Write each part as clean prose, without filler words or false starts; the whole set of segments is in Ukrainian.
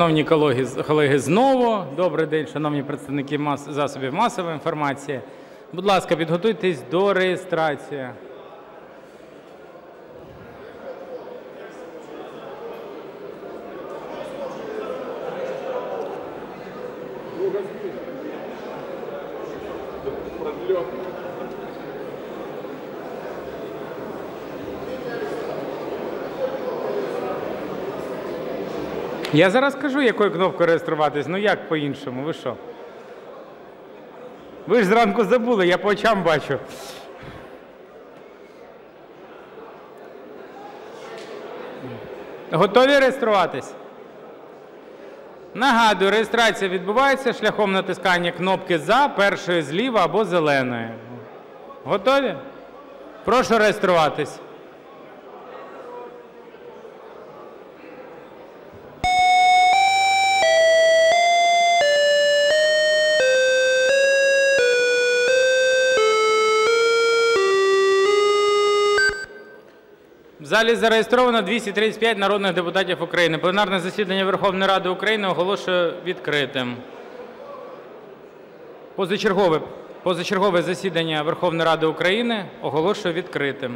Шановні колеги, знову добрий день, шановні представники засобів масової інформації. Будь ласка, підготуйтесь до реєстрації. Я зараз скажу, якою кнопкою реєструватись. Ну як по-іншому? Ви що? Ви ж зранку забули, я по очам бачу. Готові реєструватись? Нагадую, реєстрація відбувається шляхом натискання кнопки "За", першої зліва або зеленої. Готові? Прошу реєструватись. В залі зареєстровано 235 народних депутатів України. Пленарне засідання Верховної Ради України оголошую відкритим. Позачергове засідання Верховної Ради України оголошую відкритим.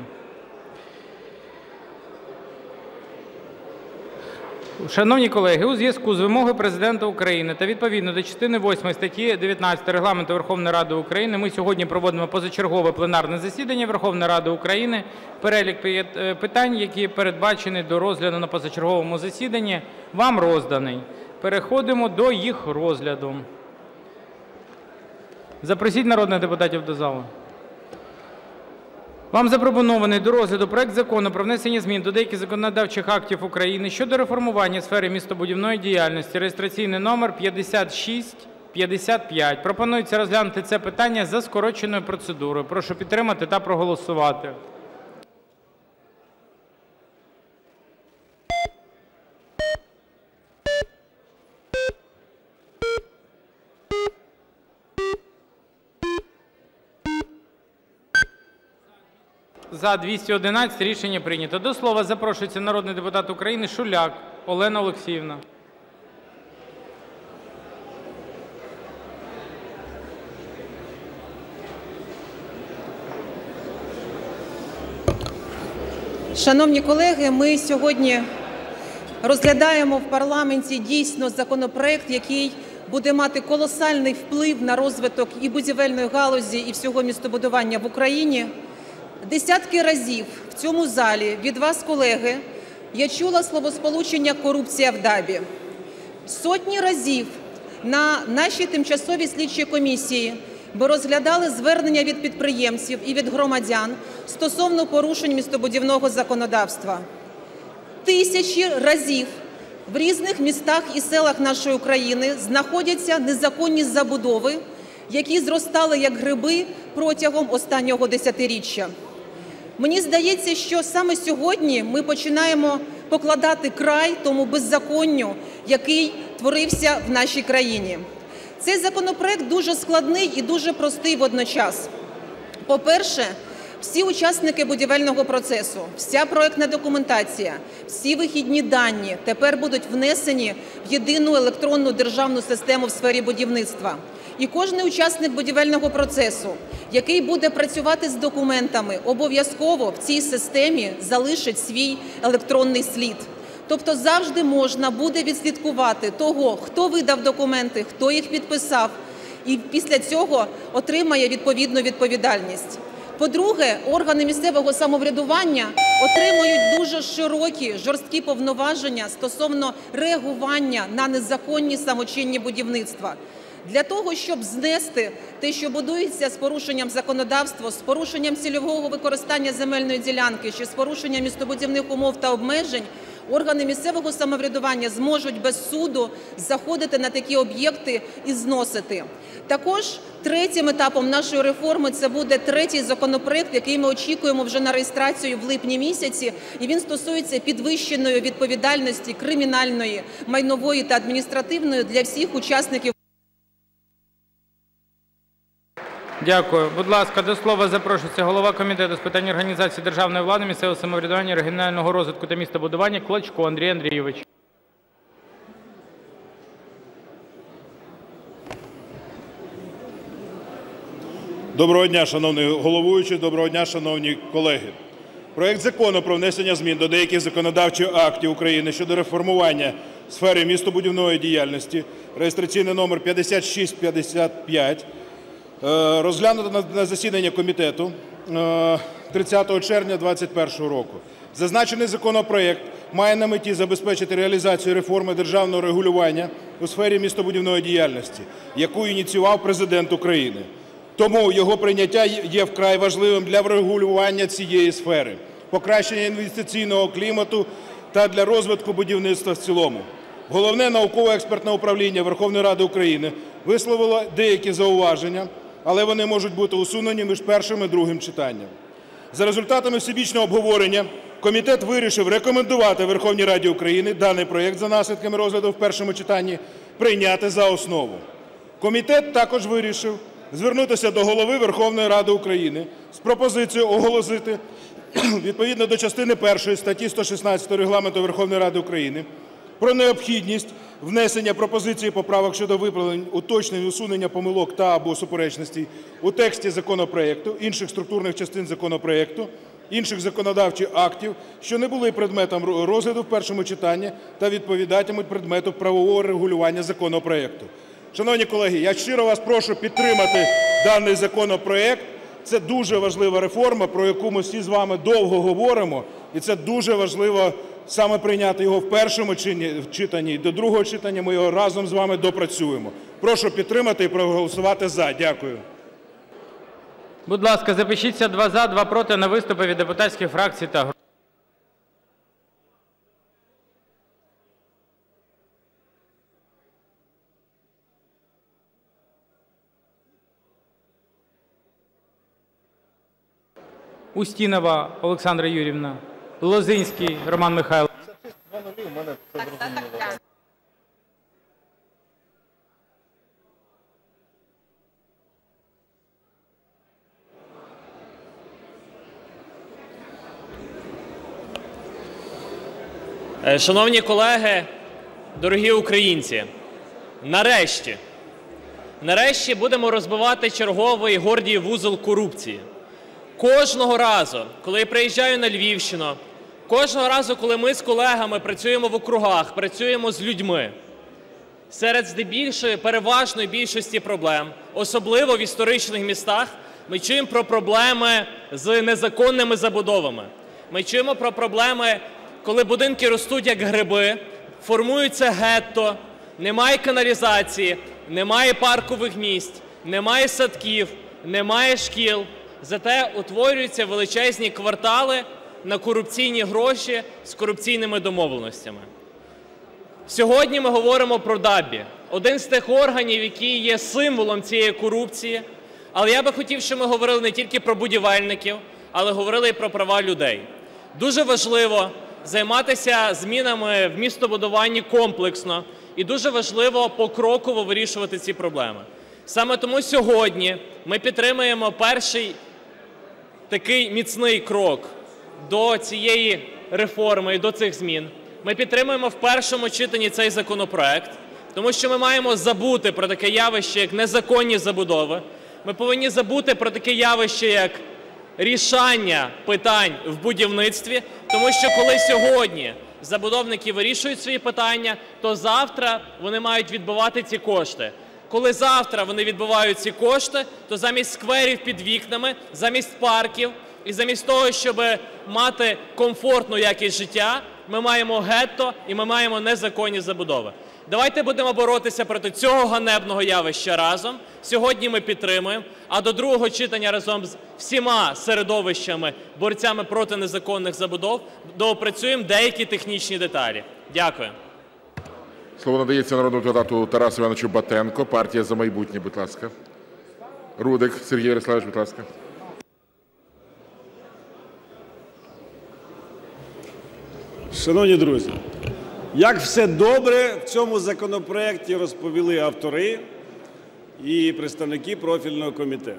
Шановні колеги, у зв'язку з вимогою Президента України та відповідно до частини 8 статті 19 Регламенту Верховної Ради України ми сьогодні проводимо позачергове пленарне засідання Верховної Ради України. Перелік питань, які передбачені до розгляду на позачерговому засіданні, вам розданий. Переходимо до їх розгляду. Запросіть народних депутатів до залу. Вам запропонований до розгляду проект Закону про внесення змін до деяких законодавчих актів України щодо реформування сфери містобудівної діяльності (реєстраційний номер 5655). Пропонується розглянути це питання за скороченою процедурою. Прошу підтримати та проголосувати. За-211 Рішення прийнято. До слова запрошується народний депутат України Шуляк Олена Олексіївна. Шановні колеги, ми сьогодні розглядаємо в парламенті дійсно законопроект, який буде мати колосальний вплив на розвиток і будівельної галузі, і всього містобудування в Україні. Десятки разів в цьому залі від вас, колеги, я чула словосполучення "корупція в ДАБІ". Сотні разів на нашій тимчасовій слідчій комісії ми розглядали звернення від підприємців і від громадян стосовно порушень містобудівного законодавства. Тисячі разів в різних містах і селах нашої України знаходяться незаконні забудови, які зростали як гриби протягом останнього десятиріччя. Мені здається, що саме сьогодні ми починаємо покладати край тому беззаконню, який творився в нашій країні. Цей законопроект дуже складний і дуже простий водночас. По-перше, всі учасники будівельного процесу, вся проектна документація, всі вихідні дані тепер будуть внесені в єдину електронну державну систему в сфері будівництва. І кожен учасник будівельного процесу, який буде працювати з документами, обов'язково в цій системі залишить свій електронний слід. Тобто завжди можна буде відслідкувати того, хто видав документи, хто їх підписав, і після цього отримає відповідну відповідальність. По-друге, органи місцевого самоврядування отримують дуже широкі, жорсткі повноваження стосовно реагування на незаконні самочинні будівництва. Для того, щоб знести те, що будується з порушенням законодавства, з порушенням цільового використання земельної ділянки чи з порушенням містобудівних умов та обмежень, органи місцевого самоврядування зможуть без суду заходити на такі об'єкти і зносити. Також третім етапом нашої реформи це буде третій законопроект, який ми очікуємо вже на реєстрацію в липні місяці, і він стосується підвищеної відповідальності кримінальної, майнової та адміністративної для всіх учасників. Дякую. Будь ласка, до слова запрошується голова Комітету з питань організації державної влади, місцевого самоврядування, регіонального розвитку та містобудування Клочко Андрій Андрійович. Доброго дня, шановний головуючий, доброго дня, шановні колеги. Проект Закону про внесення змін до деяких законодавчих актів України щодо реформування сфери містобудівної діяльності, реєстраційний номер 5655, розглянуто на засіданні комітету 30 червня 2021 року. Зазначений законопроект має на меті забезпечити реалізацію реформи державного регулювання у сфері містобудівної діяльності, яку ініціював Президент України. Тому його прийняття є вкрай важливим для врегулювання цієї сфери, покращення інвестиційного клімату та для розвитку будівництва в цілому. Головне науково-експертне управління Верховної Ради України висловило деякі зауваження, але вони можуть бути усунені між першим і другим читанням. За результатами всебічного обговорення комітет вирішив рекомендувати Верховній Раді України даний проект за наслідками розгляду в першому читанні прийняти за основу. Комітет також вирішив звернутися до Голови Верховної Ради України з пропозицією оголосити відповідно до частини 1 статті 116 Регламенту Верховної Ради України про необхідність внесення пропозицій і поправок щодо виправлень, уточнень, усунення помилок та/або суперечностей у тексті законопроекту, інших структурних частин законопроекту, інших законодавчих актів, що не були предметом розгляду в першому читанні та відповідатимуть предмету правового регулювання законопроекту. Шановні колеги, я щиро вас прошу підтримати даний законопроект. Це дуже важлива реформа, про яку ми всі з вами довго говоримо, і це дуже важливо саме прийняти його в першому читанні, і до другого читання ми його разом з вами допрацюємо. Прошу підтримати і проголосувати "за". Дякую. Будь ласка, запишіться: 2 – за, 2 – проти на виступи від депутатських фракцій та груп. Устінова Олександра Юріївна, Лозинський Роман Михайлович. Шановні колеги, дорогі українці, нарешті будемо розбивати черговий Гордіїв вузол корупції. Кожного разу, коли я приїжджаю на Львівщину, кожного разу, коли ми з колегами працюємо в округах, працюємо з людьми, серед здебільшої переважної більшості проблем, особливо в історичних містах, ми чуємо про проблеми з незаконними забудовами. Ми чуємо про проблеми, коли будинки ростуть як гриби, формуються гетто, немає каналізації, немає паркових місць, немає садків, немає шкіл. Зате утворюються величезні квартали на корупційні гроші з корупційними домовленостями. Сьогодні ми говоримо про ДАБІ – один з тих органів, який є символом цієї корупції. Але я би хотів, щоб ми говорили не тільки про будівельників, але говорили і про права людей. Дуже важливо займатися змінами в містобудуванні комплексно і дуже важливо покроково вирішувати ці проблеми. Саме тому сьогодні ми підтримуємо перший такий міцний крок до цієї реформи і до цих змін. Ми підтримуємо в першому читанні цей законопроект, тому що ми маємо забути про таке явище, як незаконні забудови. Ми повинні забути про таке явище, як рішання питань в будівництві, тому що коли сьогодні забудовники вирішують свої питання, то завтра вони мають відбивати ці кошти. Коли завтра вони відбивають ці кошти, то замість скверів під вікнами, замість парків і замість того, щоб мати комфортну якість життя, ми маємо гетто і ми маємо незаконні забудови. Давайте будемо боротися проти цього ганебного явища разом. Сьогодні ми підтримуємо, а до другого читання разом з всіма середовищами, борцями проти незаконних забудов, доопрацюємо деякі технічні деталі. Дякую. Слово надається народному депутату Тарасу Івановичу Батенку, партія "За майбутнє", будь ласка. Рудик Сергій Ярославович, будь ласка. Шановні друзі, як все добре в цьому законопроекті розповіли автори і представники профільного комітету.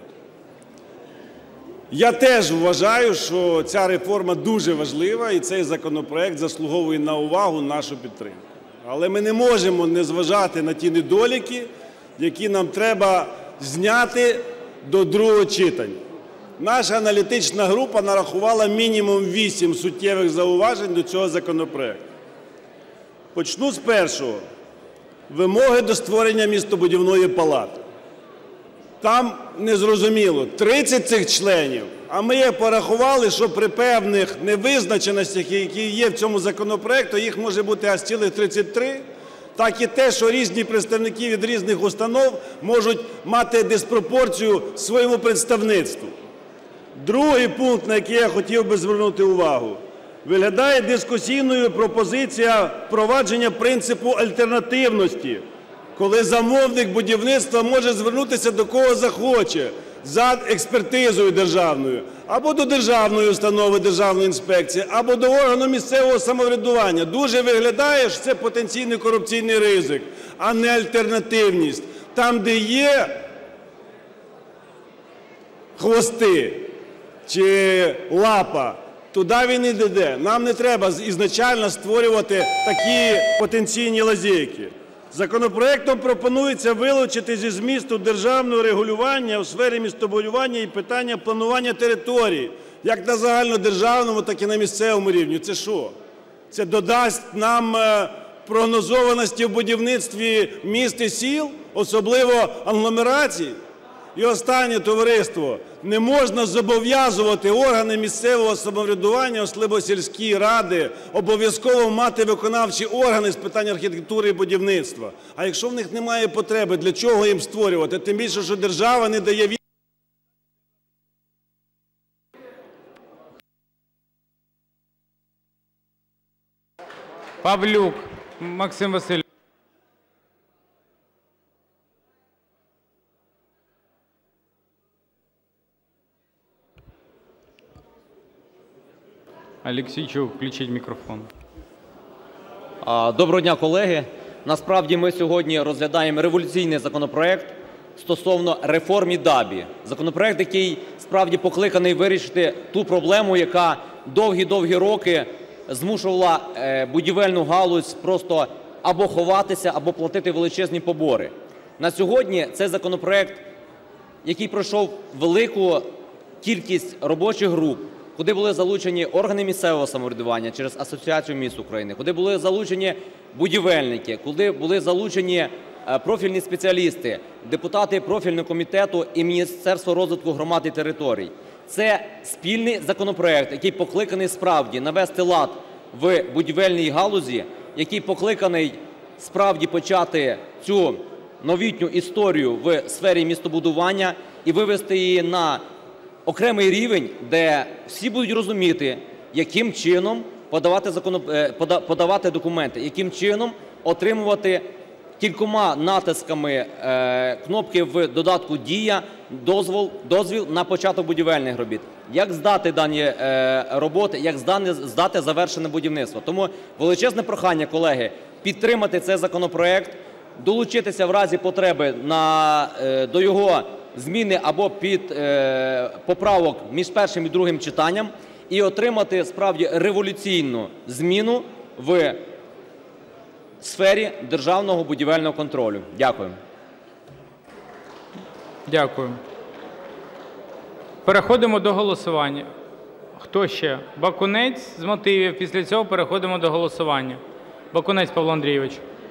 Я теж вважаю, що ця реформа дуже важлива і цей законопроект заслуговує на увагу, нашу підтримку. Але ми не можемо не зважати на ті недоліки, які нам треба зняти до другого читання. Наша аналітична група нарахувала мінімум 8 суттєвих зауважень до цього законопроекту. Почну з першого. Вимоги до створення містобудівної палати. Там незрозуміло, 30 цих членів, а ми їх порахували, що при певних невизначеностях, які є в цьому законопроекті, їх може бути аж цілих 33, так і те, що різні представники від різних установ можуть мати диспропорцію в своєму представництву. Другий пункт, на який я хотів би звернути увагу. Виглядає дискусійною пропозиція впровадження принципу альтернативності, коли замовник будівництва може звернутися до кого захоче за експертизою державною, або до державної установи, державної інспекції, або до органу місцевого самоврядування. Дуже виглядає, що це потенційний корупційний ризик, а не альтернативність. Там, де є хвости чи лапа, туди він і йде. Нам не треба ізначально створювати такі потенційні лазейки. Законопроектом пропонується вилучити зі змісту державного регулювання у сфері містобудування і питання планування територій, як на загальнодержавному, так і на місцевому рівні. Це що? Це додасть нам прогнозованості в будівництві міст і сіл, особливо агломерацій? І останнє, товариство, не можна зобов'язувати органи місцевого самоврядування, особливо сільські ради, обов'язково мати виконавчі органи з питань архітектури і будівництва. А якщо в них немає потреби, для чого їм створювати? Тим більше, що держава не дає відповіді. Павлюк Максим Васильович. Аліксійчук, включіть мікрофон. Доброго дня, колеги. Насправді ми сьогодні розглядаємо революційний законопроект стосовно реформи ДАБІ. Законопроект, який справді покликаний вирішити ту проблему, яка довгі-довгі роки змушувала будівельну галузь просто або ховатися, або платити величезні побори. На сьогодні цей законопроект, який пройшов велику кількість робочих груп, куди були залучені органи місцевого самоврядування через Асоціацію міст України, куди були залучені будівельники, куди були залучені профільні спеціалісти, депутати профільного комітету і Міністерство розвитку громад і територій. Це спільний законопроект, який покликаний справді навести лад в будівельній галузі, який покликаний справді почати цю новітню історію в сфері містобудування і вивести її на окремий рівень, де всі будуть розуміти, яким чином подавати документи, яким чином отримувати кількома натисками кнопки в додатку «Дія» дозвіл на початок будівельних робіт, як здати дані роботи, як здати завершене будівництво. Тому величезне прохання, колеги, підтримати цей законопроект, долучитися в разі потреби до його зміни або поправок між першим і другим читанням і отримати справді революційну зміну в сфері державного будівельного контролю. Дякую. Дякую. Переходимо до голосування. Хто ще? Бакунець з мотивів. Після цього переходимо до голосування. Бакунець Павло Андрійович.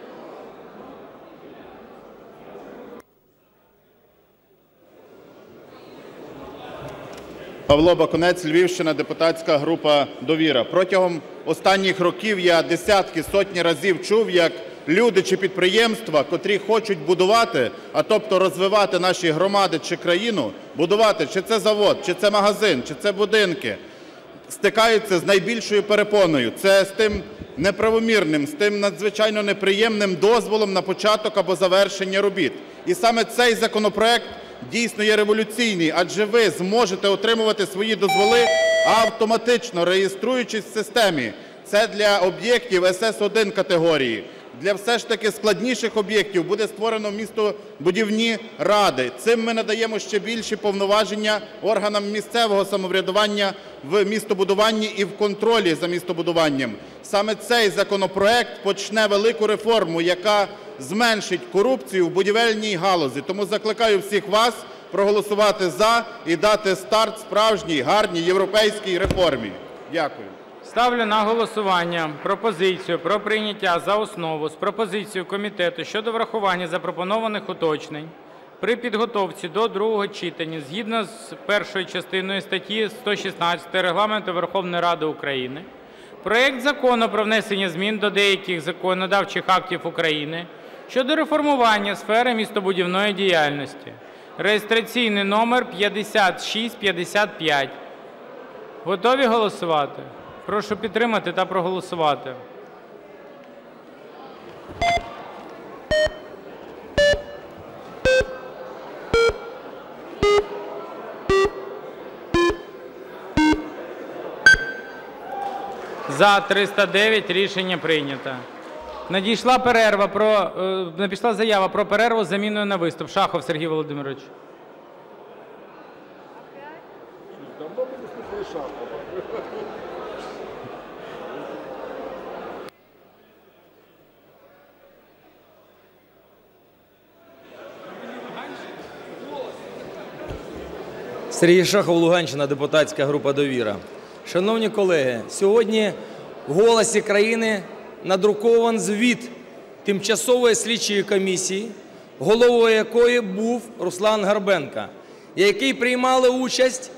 Павло Бакунець, Львівщина, депутатська група «Довіра». Протягом останніх років я десятки, сотні разів чув, як люди чи підприємства, котрі хочуть будувати, а тобто розвивати наші громади чи країну, будувати, чи це завод, чи це магазин, чи це будинки, стикаються з найбільшою перепоною. Це з тим неправомірним, з тим надзвичайно неприємним дозволом на початок або завершення робіт. І саме цей законопроект дійсно є революційний, адже ви зможете отримувати свої дозволи автоматично, реєструючись в системі. Це для об'єктів СС1 категорії. Для все ж таки складніших об'єктів буде створено містобудівні ради. Цим ми надаємо ще більші повноваження органам місцевого самоврядування в містобудуванні і в контролі за містобудуванням. Саме цей законопроект почне велику реформу, яка зменшить корупцію в будівельній галузі. Тому закликаю всіх вас проголосувати "за" і дати старт справжній, гарній європейській реформі. Дякую. Ставлю на голосування пропозицію про прийняття за основу з пропозицією комітету щодо врахування запропонованих уточнень при підготовці до другого читання згідно з першою частиною статті 116 Регламенту Верховної Ради України проект Закону про внесення змін до деяких законодавчих актів України щодо реформування сфери містобудівної діяльності (реєстраційний номер 5655). Готові голосувати? Прошу підтримати та проголосувати. За – 309. Рішення прийнято. Надійшла заява про перерву з заміною на виступ. Шахов Сергій Володимирович. Сергій Шахов, Луганщина, депутатська група "Довіра". Шановні колеги, сьогодні в "Голосі країни" надрукований звіт Тимчасової слідчої комісії, головою якої був Руслан Горбенко, в якій приймали участь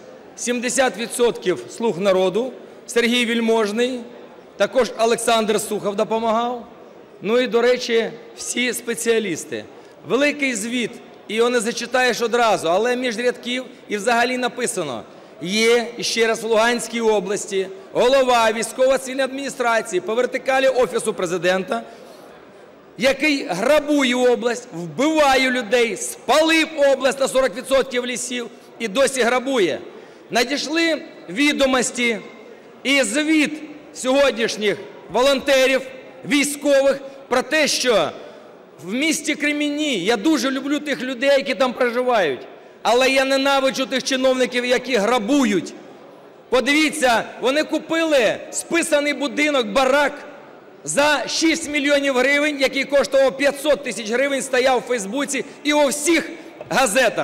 70% "слуг народу", Сергій Вельможний, також Олександр Сухов допомагав, ну і, до речі, всі спеціалісти. Великий звіт, і його не зачитаєш одразу, але між рядків і взагалі написано: є, ще раз, в Луганській області голова військово-цивільної адміністрації по вертикалі Офісу Президента, який грабує область, вбиває людей, спалив область на 40% лісів і досі грабує. Надійшли відомості і звіт сьогоднішніх волонтерів, військових про те, що в місті Кремінні, я дуже люблю тих людей, які там проживають, але я ненавиджу тих чиновників, які грабують. Подивіться, вони купили списаний будинок, барак за 6 мільйонів гривень, який коштував 500 тисяч гривень, стояв у Фейсбуці і у всіх газетах.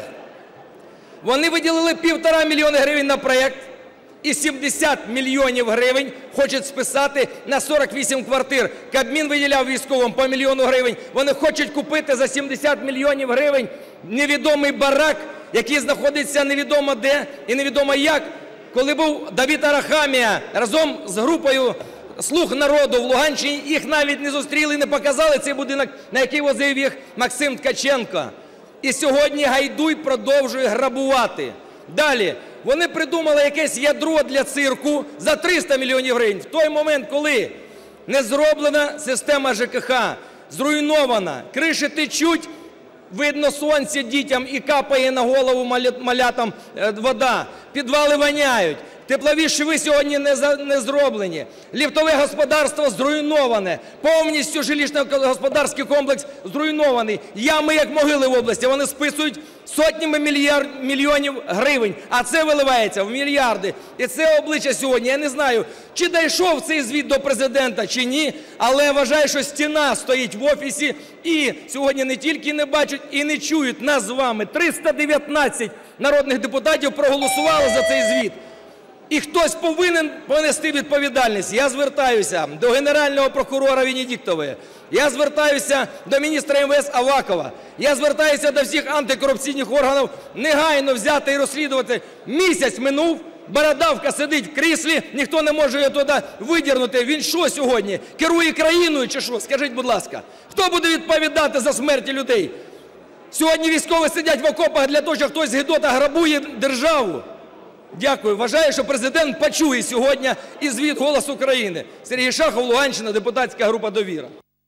Вони виділили 1,5 мільйона гривень на проєкт і 70 мільйонів гривень хочуть списати на 48 квартир. Кабмін виділяв військовим по мільйону гривень. Вони хочуть купити за 70 мільйонів гривень невідомий барак, який знаходиться невідомо де і невідомо як. Коли був Давид Арахамія разом з групою "Слуг народу" в Луганщині, їх навіть не зустріли і не показали цей будинок, на який возив їх Максим Ткаченко. І сьогодні Гайдай продовжує грабувати. Далі. Вони придумали якесь ядро для цирку за 300 мільйонів гривень. В той момент, коли не зроблена система ЖКХ, зруйнована, криші течуть, видно сонце дітям і капає на голову малятам вода, підвали воняють, теплові шви сьогодні не зроблені, ліфтове господарство зруйноване, повністю жилищно-господарський комплекс зруйнований, ями як могили в області, вони списують сотнями мільйонів гривень, а це виливається в мільярди. І це обличчя сьогодні, я не знаю, чи дійшов цей звіт до Президента, чи ні, але я вважаю, що стіна стоїть в Офісі і сьогодні не тільки не бачать і не чують нас з вами. 319 народних депутатів проголосували за цей звіт. І хтось повинен понести відповідальність. Я звертаюся до Генерального прокурора Венедіктової, я звертаюся до міністра МВС Авакова, я звертаюся до всіх антикорупційних органів негайно взяти і розслідувати. Місяць минув, бородавка сидить в кріслі, ніхто не може його туди видірнути. Він що сьогодні, керує країною чи що? Скажіть, будь ласка, хто буде відповідати за смерті людей? Сьогодні військові сидять в окопах для того, що хтось гидота грабує державу. Дякую. Вважаю, що Президент почує сьогодні і звіт "Голосу країни". Сергій Шахов, Луганщина, депутатська група "Довіра".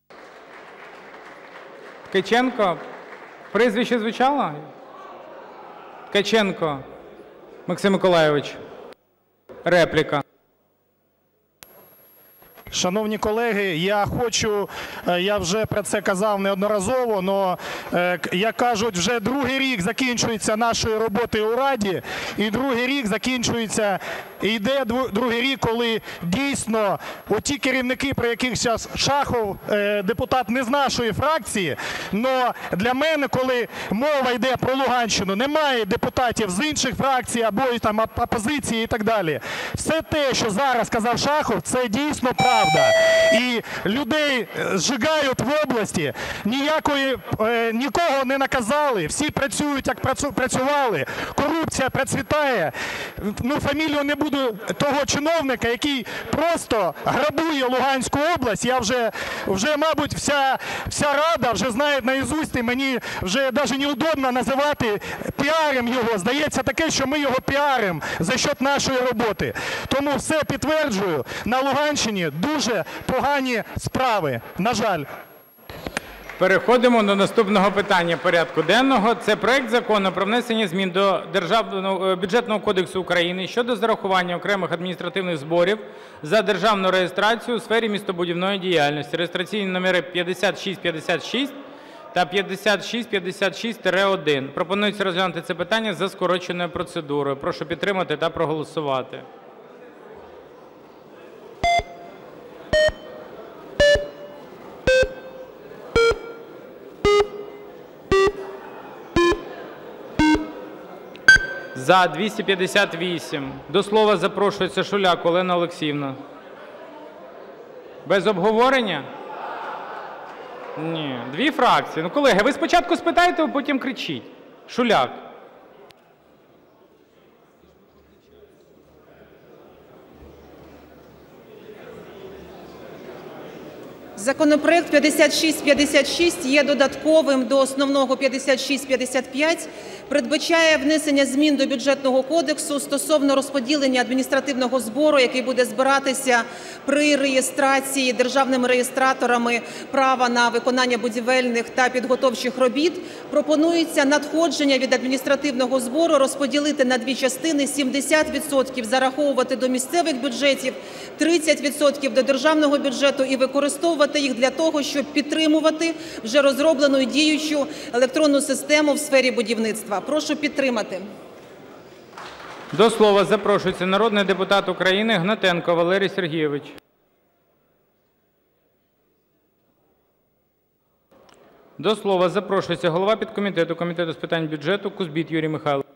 Ткаченко. Прізвище звучало? Ткаченко Максим Миколайович. Репліка. Шановні колеги, я вже про це казав неодноразово, але, як кажуть, вже другий рік закінчується нашої роботи у Раді, і другий рік закінчується, і йде другий рік, коли дійсно оті керівники, про яких зараз Шахов, депутат не з нашої фракції, але для мене, коли мова йде про Луганщину, немає депутатів з інших фракцій або там опозиції і так далі. Все те, що зараз сказав Шахов, це дійсно правда. І людей зжигають в області, нікого не наказали, всі працюють, як працювали, корупція процвітає. Фамілію не буду того чиновника, який просто грабує Луганську область. Я вже мабуть, вся Рада вже знає наизусть, і мені вже навіть неудобно називати піаром його. Здається таке, що ми його піаримо за счет нашої роботи. Тому все підтверджую, на Луганщині дуже погані справи, на жаль. Переходимо до наступного питання порядку денного. Це проект Закону про внесення змін до Державного бюджетного кодексу України щодо зарахування окремих адміністративних зборів за державну реєстрацію у сфері містобудівної діяльності. Реєстраційні номери 5656 та 5656-1. Пропонується розглянути це питання за скороченою процедурою. Прошу підтримати та проголосувати. За – 258. До слова запрошується Шуляк Олена Олексіївна. Без обговорення? Ні. Дві фракції. Колеги, ви спочатку спитайте, а потім кричіть. Шуляк. Законопроект 5656 є додатковим до основного 5655, передбачає внесення змін до Бюджетного кодексу стосовно розподілення адміністративного збору, який буде збиратися при реєстрації державними реєстраторами права на виконання будівельних та підготовчих робіт. Пропонується надходження від адміністративного збору розподілити на дві частини: 70% зараховувати до місцевих бюджетів, 30% до державного бюджету і використовувати їх для того, щоб підтримувати вже розроблену і діючу електронну систему в сфері будівництва. Прошу підтримати. До слова запрошується народний депутат України Гнатенко Валерій Сергійович. До слова запрошується голова підкомітету Комітету з питань бюджету Кузбит Юрій Михайлович.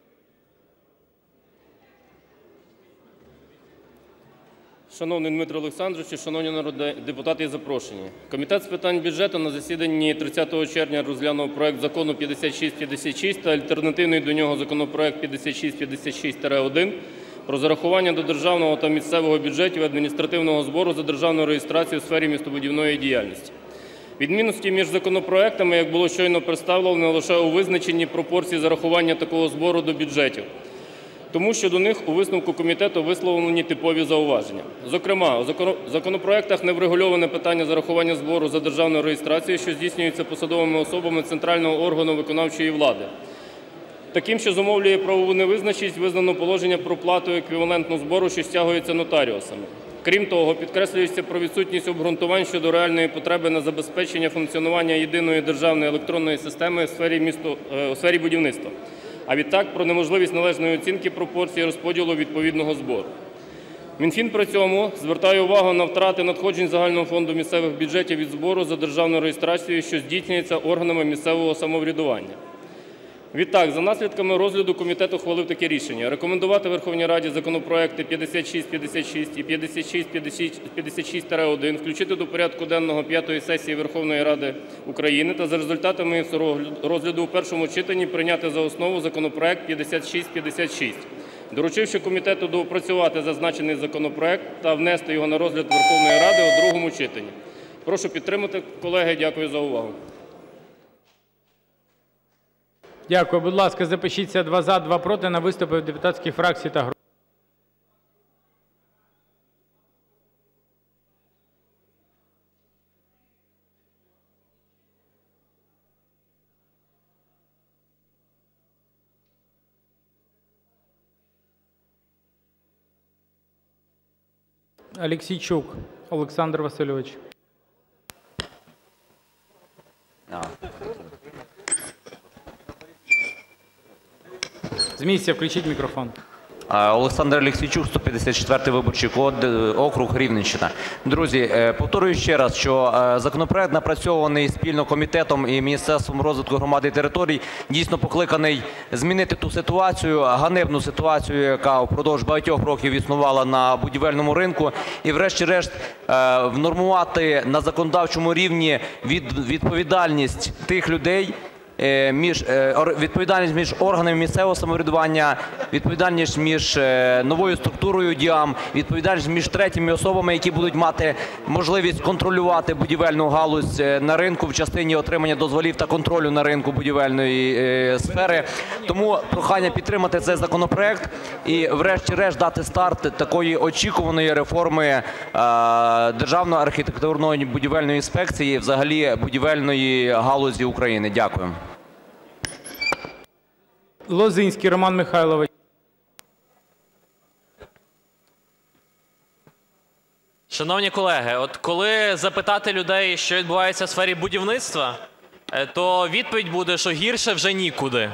Шановний Дмитро Олександрович, шановні народні депутати і запрошені. Комітет з питань бюджету на засіданні 30 червня розглянув проект Закону 5656 та альтернативний до нього законопроект 5656-1 про зарахування до державного та місцевого бюджетів адміністративного збору за державну реєстрацію у сфері містобудівної діяльності. Відмінності між законопроектами, як було щойно представлено, лише у визначенні пропорцій зарахування такого збору до бюджетів, тому що до них у висновку комітету висловлені типові зауваження. Зокрема, у законопроектах не врегульоване питання зарахування збору за державну реєстрацію, що здійснюється посадовими особами центрального органу виконавчої влади. Таким, що зумовлює правову невизначеність, визнано положення про плату еквівалентну збору, що стягується нотаріусами. Крім того, підкреслюється про відсутність обґрунтувань щодо реальної потреби на забезпечення функціонування єдиної державної електронної системи у сфері будівництва, а відтак про неможливість належної оцінки пропорцій розподілу відповідного збору. Мінфін при цьому звертає увагу на втрати надходжень загального фонду місцевих бюджетів від збору за державну реєстрацію, що здійснюється органами місцевого самоврядування. Відтак, за наслідками розгляду комітет ухвалив таке рішення: рекомендувати Верховній Раді законопроекти 5656 і 5656-1 включити до порядку денного 5-ї сесії Верховної Ради України та за результатами їх розгляду у першому читанні прийняти за основу законопроект 5656, доручивши комітету доопрацювати зазначений законопроект та внести його на розгляд Верховної Ради у другому читанні. Прошу підтримати, колеги. Дякую за увагу. Дякую. Будь ласка, запишіться: 2 – за, 2 – проти на виступи від депутатських фракцій та груп. Аліксійчук Олександр Васильович. З місця включіть мікрофон. Олександр Алєксійчук, 154 виборчий округ, Рівненщина. Друзі, повторюю ще раз, що законопроект, напрацьований спільно комітетом і Міністерством розвитку громад і територій, дійсно покликаний змінити ту ситуацію, ганебну ситуацію, яка впродовж багатьох років існувала на будівельному ринку, і врешті-решт внормувати на законодавчому рівні відповідальність тих людей, відповідальність між органами місцевого самоврядування, відповідальність між новою структурою ДІАМ, відповідальність між третіми особами, які будуть мати можливість контролювати будівельну галузь на ринку в частині отримання дозволів та контролю на ринку будівельної сфери. Тому прохання підтримати цей законопроект і врешті-решт дати старт такої очікуваної реформи Державної архітектурної будівельної інспекції, взагалі будівельної галузі України. Дякую. Лозинський Роман Михайлович. Шановні колеги, от коли запитати людей, що відбувається в сфері будівництва, то відповідь буде, що гірше вже нікуди.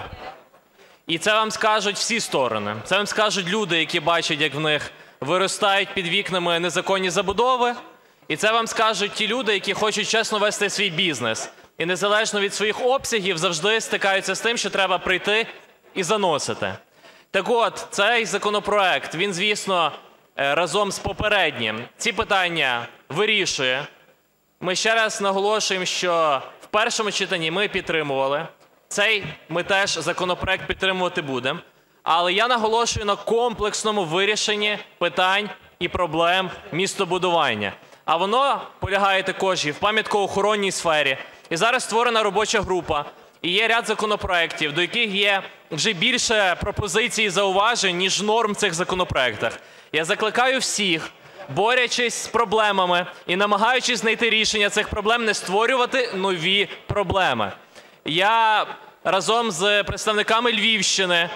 І це вам скажуть всі сторони. Це вам скажуть люди, які бачать, як в них виростають під вікнами незаконні забудови. І це вам скажуть ті люди, які хочуть чесно вести свій бізнес. І незалежно від своїх обсягів завжди стикаються з тим, що треба прийти і заносити. Так от, цей законопроект, він, звісно, разом з попереднім ці питання вирішує. Ми ще раз наголошуємо, що в першому читанні ми підтримували. Цей ми теж законопроект підтримувати будемо. Але я наголошую на комплексному вирішенні питань і проблем містобудування. А воно полягає також і в пам'яткоохоронній сфері. І зараз створена робоча група. І є ряд законопроєктів, до яких є вже більше пропозицій і зауважень, ніж норм в цих законопроєктах. Я закликаю всіх, борючись з проблемами і намагаючись знайти рішення цих проблем, не створювати нові проблеми. Я разом з представниками Львівщини,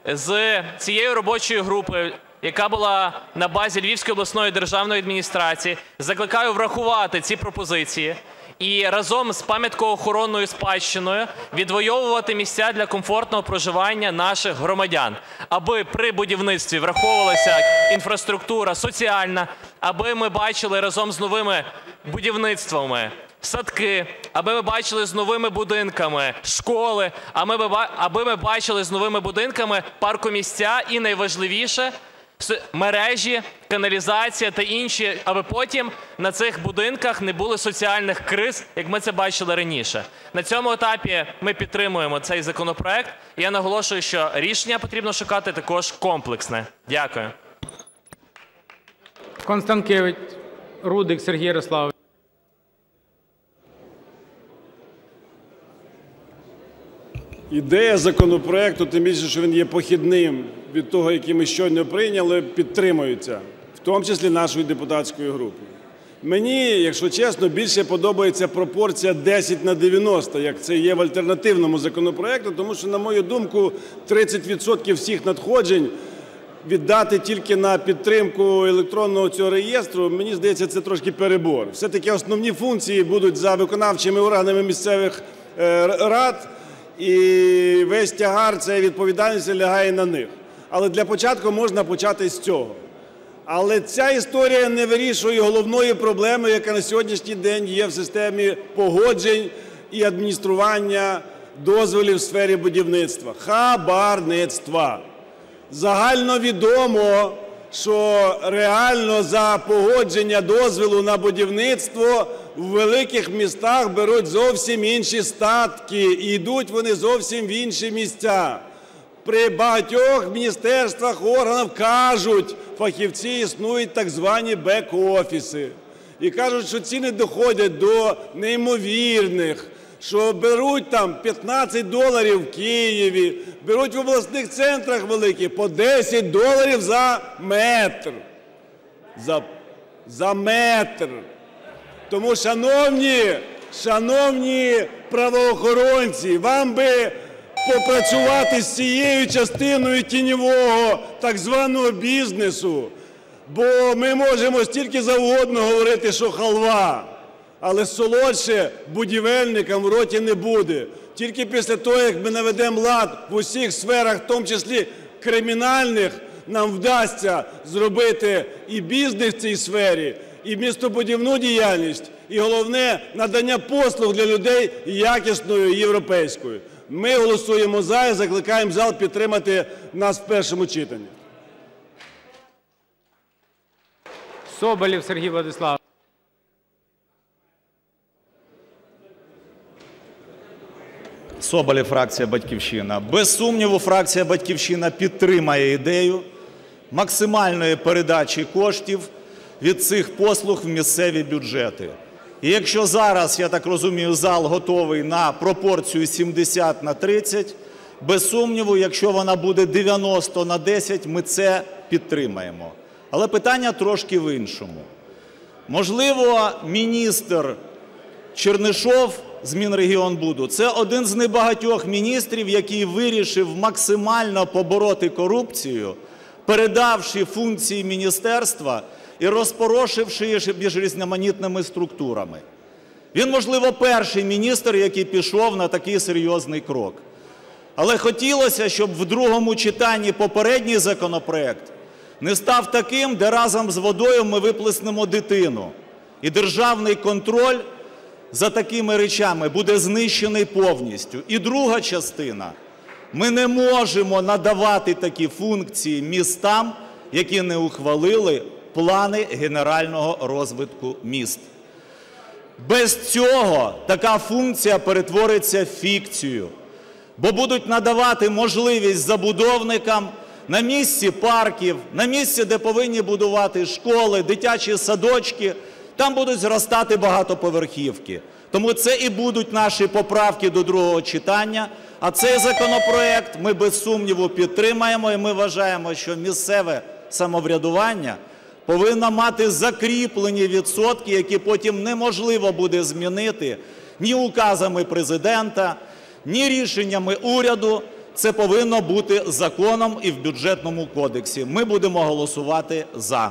з цією робочою групою, яка була на базі Львівської обласної державної адміністрації, закликаю врахувати ці пропозиції і разом з пам'яткоохоронною спадщиною відвоювати місця для комфортного проживання наших громадян, аби при будівництві враховувалася інфраструктура соціальна, аби ми бачили разом з новими будівництвами садки, аби ми бачили з новими будинками школи, аби ми бачили з новими будинками паркомісця і, найважливіше, мережі, каналізація та інші, аби потім на цих будинках не було соціальних криз, як ми це бачили раніше. На цьому етапі ми підтримуємо цей законопроект. Я наголошую, що рішення потрібно шукати також комплексне. Дякую. Констанкевич, Рудик Сергій Ярославович. Ідея законопроекту, тим більше, що він є похідним від того, який ми щойно прийняли, підтримується, в тому числі нашою депутатською групою. Мені, якщо чесно, більше подобається пропорція 10/90, як це є в альтернативному законопроекту, тому що, на мою думку, 30% всіх надходжень віддати тільки на підтримку електронного цього реєстру, мені здається, це трошки перебор. Все-таки основні функції будуть за виконавчими органами місцевих рад, і весь тягар цієї відповідальності лягає на них. Але для початку можна почати з цього. Але ця історія не вирішує головної проблеми, яка на сьогоднішній день є в системі погоджень і адміністрування дозволів в сфері будівництва – хабарництва. Загальновідомо, що реально за погодження дозволу на будівництво в великих містах беруть зовсім інші статки і йдуть вони зовсім в інші місця. При багатьох міністерствах, органах кажуть, фахівці, існують так звані бек-офіси. І кажуть, що ціни доходять до неймовірних, що беруть там $15 в Києві, беруть в обласних центрах великих по $10 за метр. За метр. Тому, шановні правоохоронці, вам би попрацювати з цією частиною тіньового так званого бізнесу, Бо ми можемо стільки завгодно говорити, що халва, але солодше будівельникам в роті не буде. Тільки після того, як ми наведемо лад в усіх сферах, в тому числі кримінальних, нам вдасться зробити і бізнес в цій сфері, і містобудівну діяльність, і головне – надання послуг для людей якісною європейською. Ми голосуємо «за» і закликаємо зал підтримати нас в першому читанні. Соболєв Сергій Владиславович. Соболєв, фракція "Батьківщина". Без сумніву, фракція "Батьківщина" підтримає ідею максимальної передачі коштів від цих послуг в місцеві бюджети. І якщо зараз, я так розумію, зал готовий на пропорцію 70/30, без сумніву, якщо вона буде 90/10, ми це підтримаємо. Але питання трошки в іншому. Можливо, міністр Чернишов з Мінрегіонбуду – це один з небагатьох міністрів, який вирішив максимально побороти корупцію, передавши функції міністерства і розпорошивши їх між різноманітними структурами. Він, можливо, перший міністр, який пішов на такий серйозний крок. Але хотілося, щоб в другому читанні попередній законопроект не став таким, де разом з водою ми виплеснемо дитину. І державний контроль за такими речами буде знищений повністю. І друга частина. Ми не можемо надавати такі функції містам, які не ухвалили плани генерального розвитку міст. Без цього така функція перетвориться в фікцію, бо будуть надавати можливість забудовникам на місці парків, на місці, де повинні будувати школи, дитячі садочки, там будуть зростати багатоповерхівки. Тому це і будуть наші поправки до другого читання. А цей законопроект ми без сумніву підтримаємо, і ми вважаємо, що місцеве самоврядування повинно мати закріплені відсотки, які потім неможливо буде змінити ні указами Президента, ні рішеннями уряду. Це повинно бути законом і в Бюджетному кодексі. Ми будемо голосувати «за».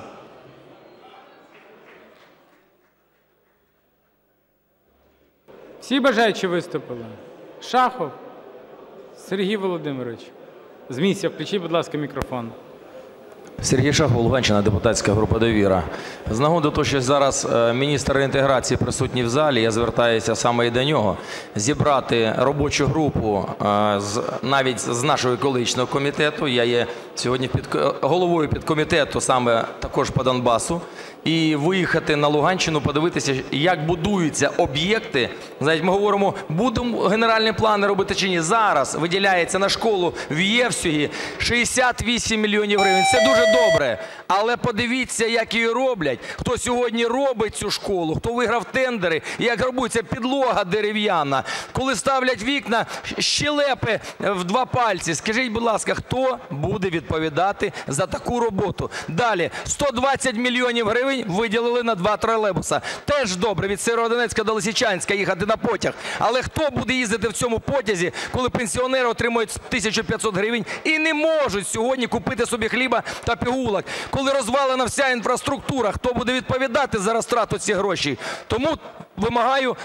Всі бажаючі виступили? Шахов Сергій Володимирович. З місця включіть, будь ласка, мікрофон. Сергій Шахов, Луганщина, депутатська група "Довіра". З нагоди того, що зараз міністр реінтеграції присутній в залі, я звертаюся саме і до нього, зібрати робочу групу навіть з нашого екологічного комітету, я є сьогодні головою підкомітету саме також по Донбасу, і виїхати на Луганщину, подивитися, як будуються об'єкти. Знаєте, ми говоримо, будемо генеральні плани робити чи ні. Зараз виділяється на школу в Євсугі 68 мільйонів гривень. Це дуже добре, але подивіться, як її роблять, хто сьогодні робить цю школу, хто виграв тендери, як робиться підлога дерев'яна, коли ставлять вікна, щелепи в 2 пальці. Скажіть, будь ласка, хто буде відповідати за таку роботу? Далі, 120 мільйонів гривень виділили на 2 тролейбуса. Теж добре, від Сєвєродонецька до Лисичанська їхати на потяг. Але хто буде їздити в цьому потязі, коли пенсіонери отримують 1500 гривень і не можуть сьогодні купити собі хліба та пігулок? Коли розвалена вся інфраструктура, хто буде відповідати за розтрату цих грошей? Тому вимагаю...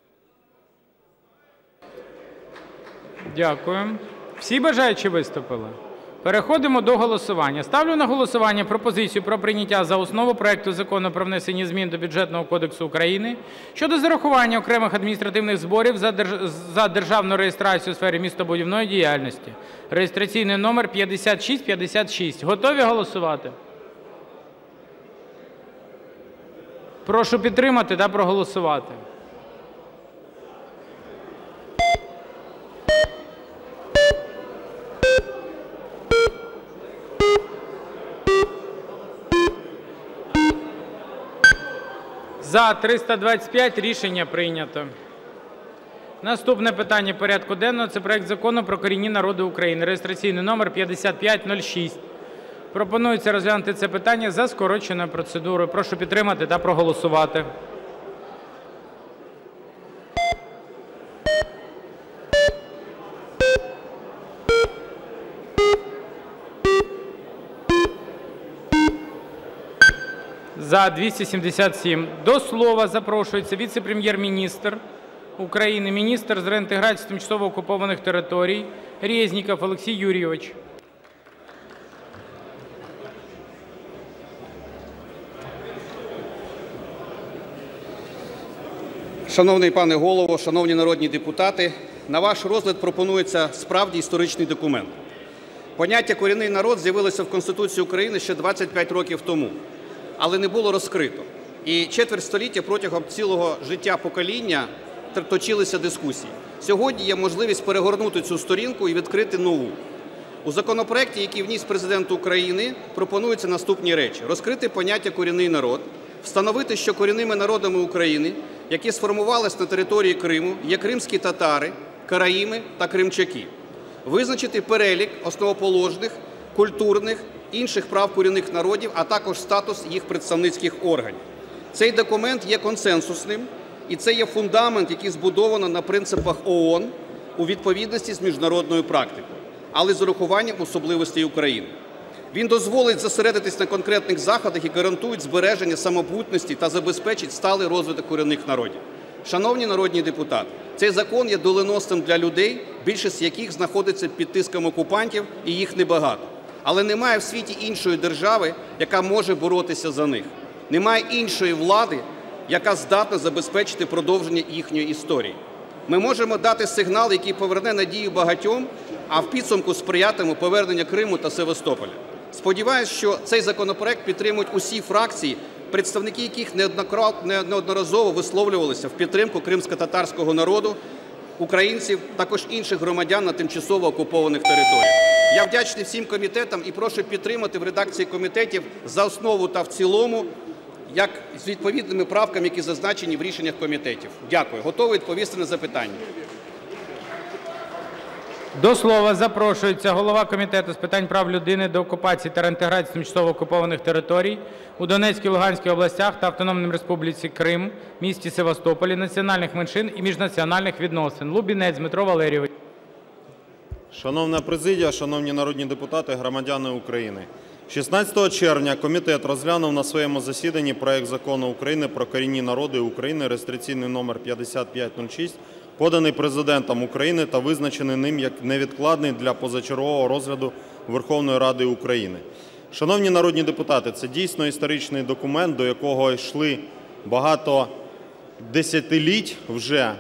Дякую. Всі бажаючі виступили? Переходимо до голосування. Ставлю на голосування пропозицію про прийняття за основу проекту Закону про внесення змін до Бюджетного кодексу України щодо зарахування окремих адміністративних зборів за державну реєстрацію у сфері містобудівної діяльності. Реєстраційний номер 5656. Готові голосувати? Прошу підтримати та проголосувати. За – 325. Рішення прийнято. Наступне питання порядку денного – це проект Закону про корінні народи України (реєстраційний номер 5506). Пропонується розглянути це питання за скороченою процедурою. Прошу підтримати та проголосувати. За-277 До слова запрошується віце-прем'єр-міністр України, міністр з реінтеграції тимчасово окупованих територій Резніков Олексій Юрійович. Шановний пане Голово, шановні народні депутати, на ваш розгляд пропонується справді історичний документ. Поняття «корінний народ» з'явилося в Конституції України ще 25 років тому, але не було розкрито. І четверть століття протягом цілого життя покоління точилися дискусії. Сьогодні є можливість перегорнути цю сторінку і відкрити нову. У законопроекті, який вніс Президент України, пропонуються наступні речі. Розкрити поняття «корінний народ», встановити, що корінними народами України, які сформувалися на території Криму, є кримські татари, караїми та кримчаки. Визначити перелік основоположних, культурних, інших прав корінних народів, а також статус їх представницьких органів. Цей документ є консенсусним, і це є фундамент, який збудовано на принципах ООН у відповідності з міжнародною практикою, але з урахуванням особливостей України. Він дозволить зосередитись на конкретних заходах і гарантують збереження самобутності та забезпечить сталий розвиток корінних народів. Шановні народні депутати, цей закон є доленосним для людей, більшість яких знаходиться під тиском окупантів, і їх небагато. Але немає в світі іншої держави, яка може боротися за них. Немає іншої влади, яка здатна забезпечити продовження їхньої історії. Ми можемо дати сигнал, який поверне надію багатьом, а в підсумку сприятиме поверненню Криму та Севастополя. Сподіваюсь, що цей законопроект підтримують усі фракції, представники яких неодноразово висловлювалися в підтримку кримськотатарського народу, українців, також інших громадян на тимчасово окупованих територіях. Я вдячний всім комітетам і прошу підтримати в редакції комітетів за основу та в цілому, як з відповідними правками, які зазначені в рішеннях комітетів. Дякую. Готовий відповісти на запитання. До слова запрошується голова Комітету з питань прав людини, деокупації та реінтеграції тимчасово окупованих територій у Донецькій, Луганській областях та Автономній Республіці Крим, місті Севастополі, національних меншин і міжнаціональних відносин Лубінець Дмитро Валерійович. Шановна президія, шановні народні депутати, громадяни України! 16 червня комітет розглянув на своєму засіданні проект Закону України про корінні народи України, реєстраційний номер 5506, поданий Президентом України та визначений ним як невідкладний для позачергового розгляду Верховної Ради України. Шановні народні депутати, це дійсно історичний документ, до якого йшли багато десятиліть вже.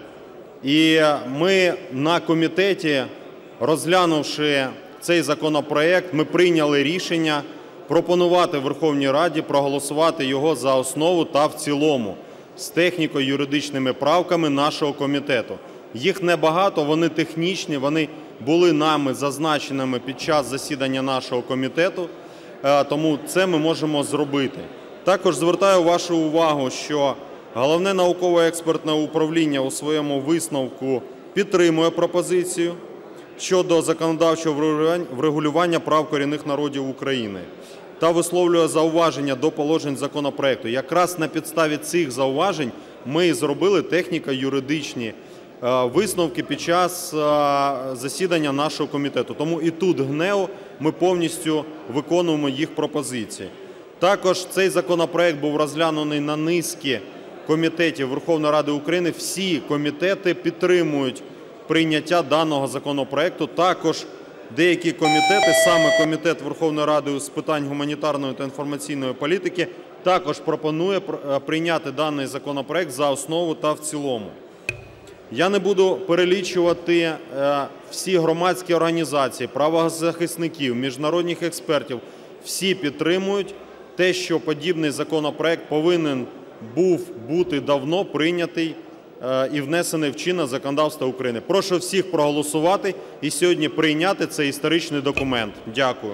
І ми на комітеті, розглянувши цей законопроект, ми прийняли рішення пропонувати Верховній Раді проголосувати його за основу та в цілому з техніко-юридичними правками нашого комітету. Їх небагато, вони технічні, вони були нами зазначеними під час засідання нашого комітету, тому це ми можемо зробити. Також звертаю вашу увагу, що Головне науково-експертне управління у своєму висновку підтримує пропозицію щодо законодавчого врегулювання прав корінних народів України та висловлює зауваження до положень законопроекту. Якраз на підставі цих зауважень ми і зробили техніко-юридичні висновки під час засідання нашого комітету. Тому і тут ГНЕУ ми повністю виконуємо їх пропозиції. Також цей законопроект був розглянутий на низці комітетів Верховної Ради України. Всі комітети підтримують прийняття даного законопроекту. Також деякі комітети, саме Комітет Верховної Ради з питань гуманітарної та інформаційної політики, також пропонує прийняти даний законопроект за основу та в цілому. Я не буду перелічувати всі громадські організації, правозахисників, міжнародних експертів. Всі підтримують те, що подібний законопроект повинен був бути давно прийнятий і внесений в чинне законодавство України. Прошу всіх проголосувати і сьогодні прийняти цей історичний документ. Дякую.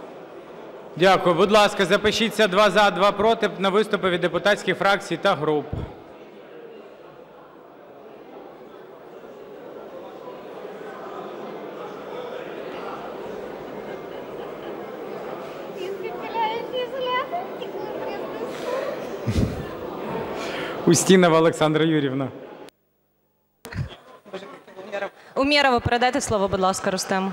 Дякую. Будь ласка, запишіться: 2 – за, 2 – проти на виступи від депутатських фракцій та груп. Устінова Олександра Юріївна. Умєрову передайте слово, будь ласка, Рустему.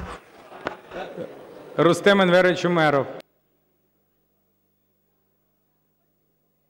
Рустем Енверович Умєров.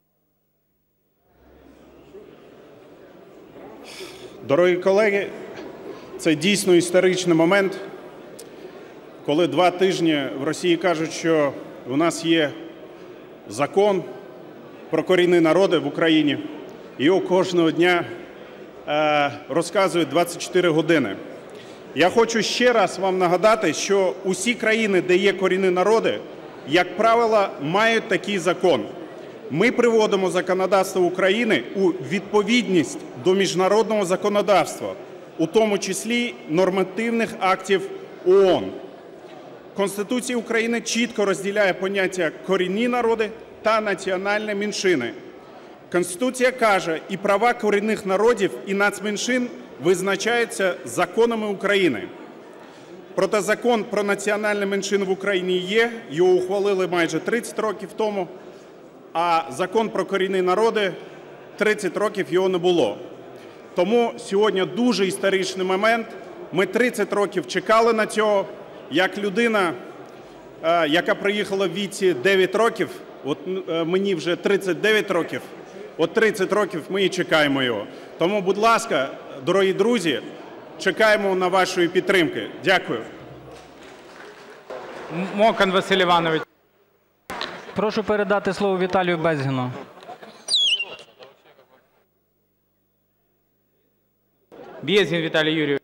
Дорогі колеги, це дійсно історичний момент, коли 2 тижні в Росії кажуть, що у нас є закон про корінні народи в Україні. Його кожного дня розказують 24 години. Я хочу ще раз вам нагадати, що усі країни, де є корінні народи, як правило, мають такий закон. Ми приводимо законодавство України у відповідність до міжнародного законодавства, у тому числі нормативних актів ООН. Конституція України чітко розділяє поняття корінні народи та національні меншини. Конституція каже, і права корінних народів і нацменшин визначаються законами України. Проте закон про національні меншини в Україні є, його ухвалили майже 30 років тому, а закон про корінні народи 30 років його не було. Тому сьогодні дуже історичний момент. Ми 30 років чекали на цього. Як людина, яка приїхала в віці 9 років, от мені вже 39 років, от 30 років ми і чекаємо його. Тому, будь ласка, дорогі друзі, чекаємо на вашої підтримки. Дякую. Мокан Василь Іванович. Прошу передати слово Віталію Безгіну. Безгін Віталій Юрійович.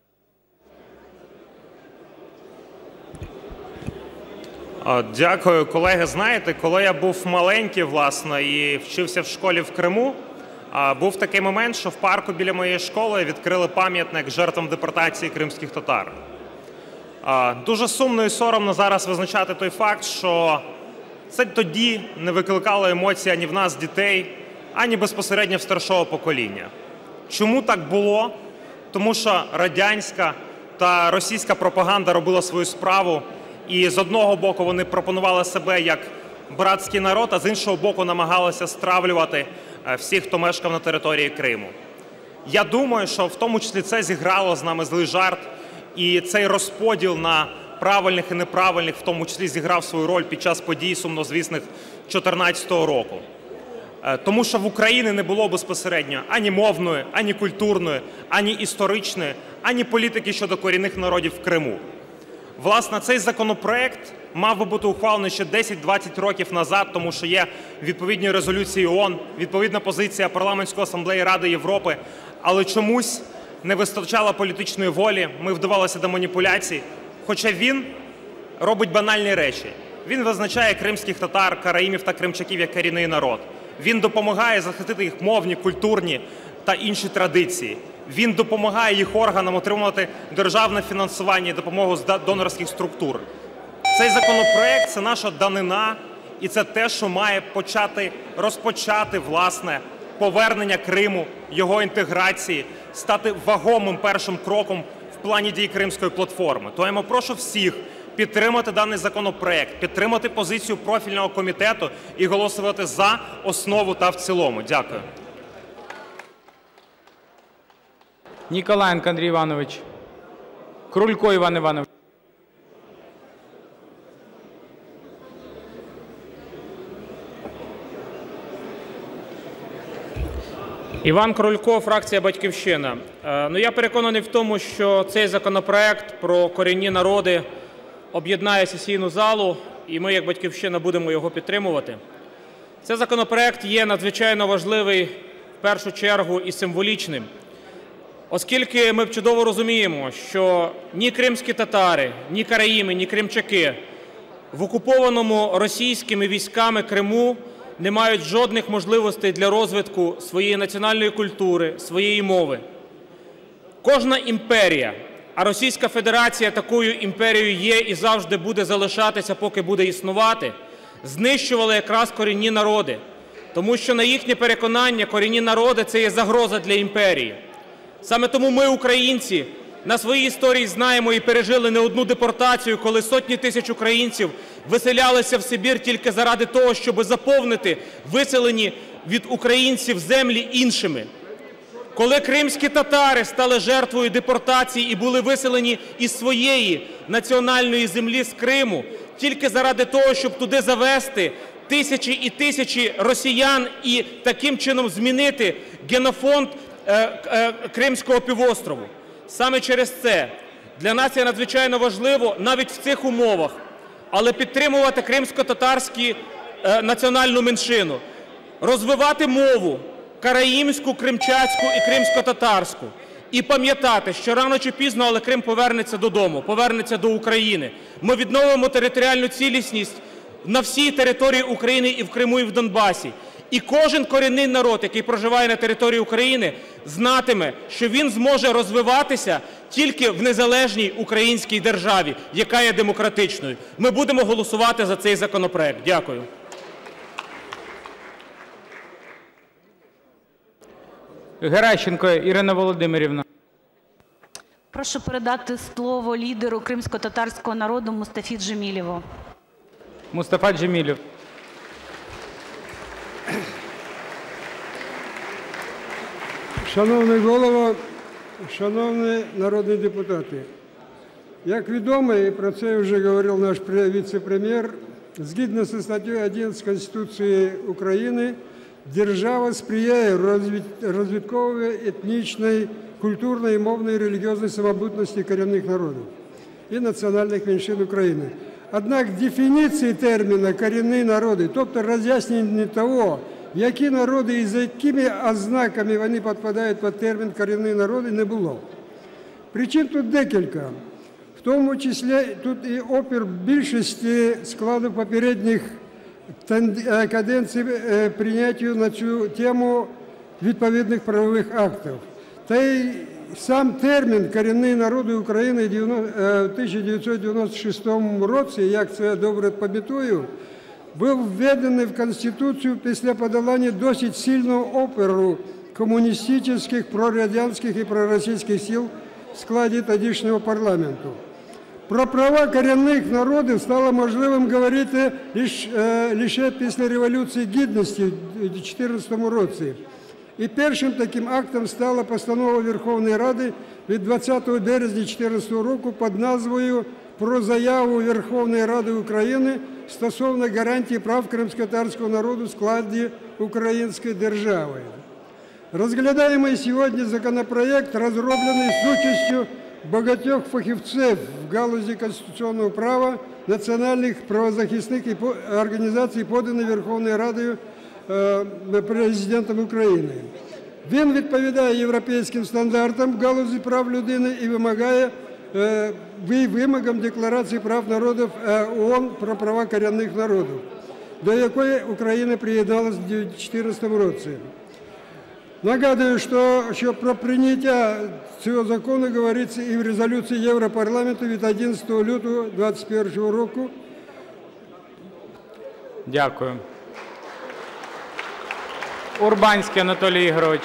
Дякую, колеги. Знаєте, коли я був маленький, власне, і вчився в школі в Криму, був такий момент, що в парку біля моєї школи відкрили пам'ятник жертвам депортації кримських татар. Дуже сумно і соромно зараз визначати той факт, що це тоді не викликало емоцій ані в нас, дітей, ані безпосередньо в старшого покоління. Чому так було? Тому що радянська та російська пропаганда робила свою справу, і з одного боку вони пропонували себе як братський народ, а з іншого боку намагалися стравлювати всіх, хто мешкав на території Криму. Я думаю, що в тому числі це зіграло з нами злий жарт, і цей розподіл на правильних і неправильних в тому числі зіграв свою роль під час подій сумнозвісних 2014 року. Тому що в Україні не було безпосередньо ані мовної, ані культурної, ані історичної, ані політики щодо корінних народів в Криму. Власне, цей законопроект мав би бути ухвалений ще 10-20 років назад, тому що є відповідні резолюції ООН, відповідна позиція Парламентської асамблеї Ради Європи, але чомусь не вистачало політичної волі, ми вдавалися до маніпуляцій, хоча він робить банальні речі. Він визначає кримських татар, караїмів та кримчаків як корінний народ. Він допомагає захистити їх мовні, культурні та інші традиції. Він допомагає їх органам отримувати державне фінансування і допомогу з донорських структур. Цей законопроект – це наша данина, і це те, що має розпочати, власне, повернення Криму, його інтеграції, стати вагомим першим кроком в плані дій Кримської платформи. Тому прошу всіх підтримати даний законопроект, підтримати позицію профільного комітету і голосувати за основу та в цілому. Дякую. Ніколаєнко Андрій Іванович. Крулько Іван Іванович. Іван Крулько, фракція "Батьківщина". Я переконаний в тому, що цей законопроект про корінні народи об'єднає сесійну залу, і ми, як "Батьківщина", будемо його підтримувати. Цей законопроект є надзвичайно важливий, в першу чергу, і символічним, оскільки ми чудово розуміємо, що ні кримські татари, ні караїми, ні кримчаки в окупованому російськими військами Криму не мають жодних можливостей для розвитку своєї національної культури, своєї мови. Кожна імперія, а Російська Федерація такою імперією є і завжди буде залишатися, поки буде існувати, знищувала якраз корінні народи. Тому що, на їхнє переконання, корінні народи – це є загроза для імперії. Саме тому ми, українці, на своїй історії знаємо і пережили не одну депортацію, коли сотні тисяч українців виселялися в Сибір тільки заради того, щоб заповнити виселені від українців землі іншими. Коли кримські татари стали жертвою депортації і були виселені із своєї національної землі, з Криму, тільки заради того, щоб туди завести тисячі і тисячі росіян і таким чином змінити генофонд Кримського півострову. Саме через це для нас є надзвичайно важливо навіть в цих умовах, але підтримувати кримсько-татарську національну меншину, розвивати мову караїмську, кримчацьку і кримсько-татарську. І пам'ятати, що рано чи пізно, але Крим повернеться додому, повернеться до України. Ми відновимо територіальну цілісність на всій території України і в Криму, і в Донбасі. І кожен корінний народ, який проживає на території України, знатиме, що він зможе розвиватися тільки в незалежній українській державі, яка є демократичною. Ми будемо голосувати за цей законопроект. Дякую. Геращенко Ірина Володимирівна. Прошу передати слово лідеру кримсько-татарського народу Мустафі Джемілєву. Мустафа Джемілєв. Шановний Голово, шановні народні депутати, як відомо, і про це вже говорив наш віце-прем'єр, згідно зі статтею 11 Конституції України, держава сприяє розвитковій етнічної, культурної, мовної, релігіозної самобутності корінних народів і національних меншин України. Однак дефініції терміну «корінні народи», тобто роз'яснення того, які народи і за якими ознаками вони підпадають під термін «корінні народи», не було. Причин тут декілька. В тому числі тут і опір більшості складу попередніх каденцій прийняттю на цю тему відповідних правових актів. Та й сам термін «корінні народи України» в 1996 році, як це добре пам'ятаю, був введений в Конституцію після подолання досить сильного опору комуністичних, прорадянських і проросійських сил в складі тодішнього парламенту. Про права корінних народів стало можливим говорити лише після Революції Гідності в 2014 році. І першим таким актом стала постанова Верховної Ради від 20 березня 2014 року під назвою «Про заяву Верховної Ради України стосовно гарантії прав кримськотатарського народу в складі української держави». Розглядаємий сьогодні законопроект розроблений з участю багатьох фахівців в галузі конституційного права, національних правозахисних організацій, поданий Верховною Радою Президентом України. Він відповідає європейським стандартам в галузі прав людини і вимагає вимогам Декларації прав народів ООН про права корінних народів, до якої Україна приєдналася в 2014 році. Нагадую, що про прийняття цього закону говориться і в резолюції Європарламенту від 11 лютого 2021 року. Дякую. Урбанський Анатолій Ігорович.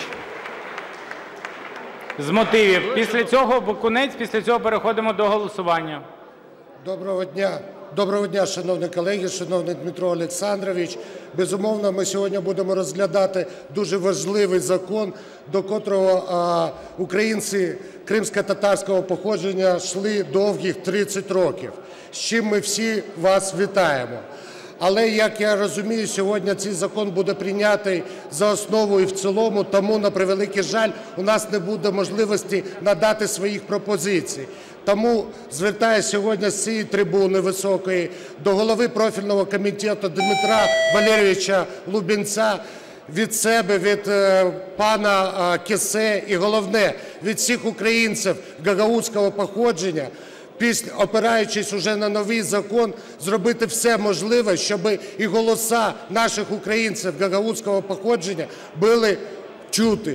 З мотивів. Після цього Бакунець, після цього переходимо до голосування. Доброго дня. Доброго дня, шановні колеги, шановний Дмитро Олександрович. Безумовно, ми сьогодні будемо розглядати дуже важливий закон, до котрого українці кримсько-татарського походження йшли довгих 30 років, з чим ми всі вас вітаємо. Але, як я розумію, сьогодні цей закон буде прийнятий за основу і в цілому, тому, на превеликий жаль, у нас не буде можливості надати своїх пропозицій. Тому звертаюся сьогодні з цієї трибуни високої до голови профільного комітету Дмитра Валерійовича Лубінця, від себе, від пана Кіссе і, головне, від всіх українців гагаузького походження, опираючись уже на новий закон, зробити все можливе, щоб і голоса наших українців гагаузького походження були чути.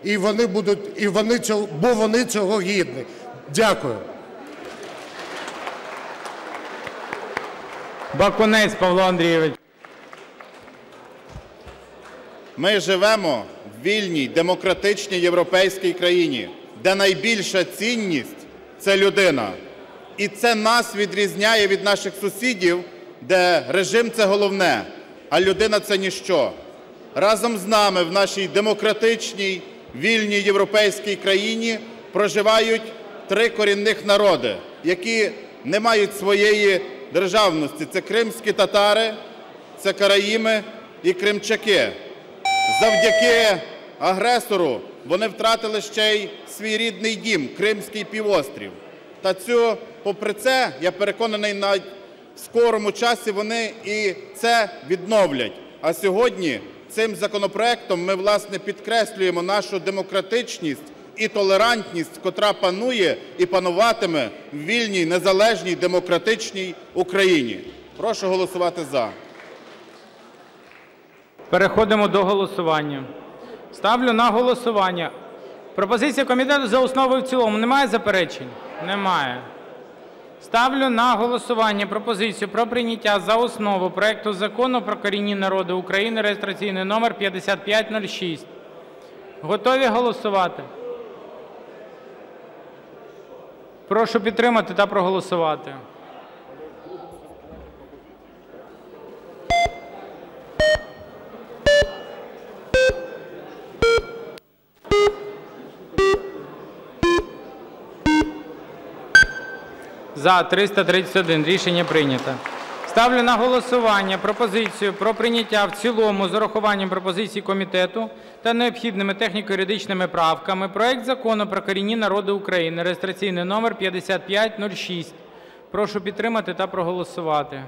Бо вони цього гідні. Дякую. Бакунець Павло Андрійович. Ми живемо в вільній, демократичній європейській країні, де найбільша цінність – це людина. І це нас відрізняє від наших сусідів, де режим – це головне, а людина – це ніщо. Разом з нами в нашій демократичній, вільній європейській країні проживають 3 корінних народи, які не мають своєї державності. Це кримські татари, це караїми і кримчаки. Завдяки агресору вони втратили ще й свій рідний дім – Кримський півострів. Та попри це, я переконаний, навіть в скорому часі вони і це відновлять. А сьогодні цим законопроектом ми, власне, підкреслюємо нашу демократичність і толерантність, котра панує і пануватиме в вільній, незалежній, демократичній Україні. Прошу голосувати «за». Переходимо до голосування. Ставлю на голосування. Пропозиція комітету за основу і в цілому. Немає заперечень? Немає. Ставлю на голосування пропозицію про прийняття за основу проекту Закону про корінні народи України (реєстраційний номер 5506). Готові голосувати? Прошу підтримати та проголосувати. За – 331. Рішення прийнято. Ставлю на голосування пропозицію про прийняття в цілому з урахуванням пропозицій комітету та необхідними техніко-юридичними правками проект Закону про корінні народи України (реєстраційний номер 5506). Прошу підтримати та проголосувати.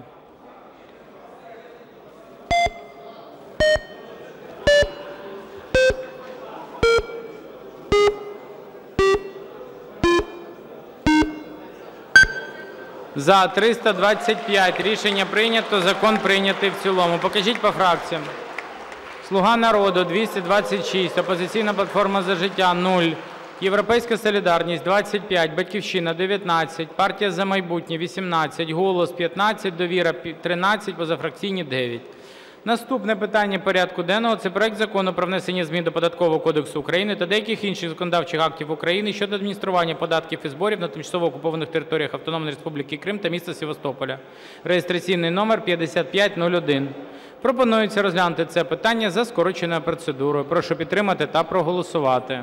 За – 325. Рішення прийнято. Закон прийнятий в цілому. Покажіть по фракціям. "Слуга народу" – 226, "Опозиційна платформа – За життя" – 0, "Європейська солідарність" – 25, "Батьківщина" – 19, "Партія "За майбутнє" – 18, "Голос" – 15, "Довіра" – 13, позафракційні – 9. Наступне питання порядку денного – це проект Закону про внесення змін до Податкового кодексу України та деяких інших законодавчих актів України щодо адміністрування податків і зборів на тимчасово окупованих територіях Автономної Республіки Крим та міста Севастополя (реєстраційний номер 5501). Пропонується розглянути це питання за скороченою процедурою. Прошу підтримати та проголосувати.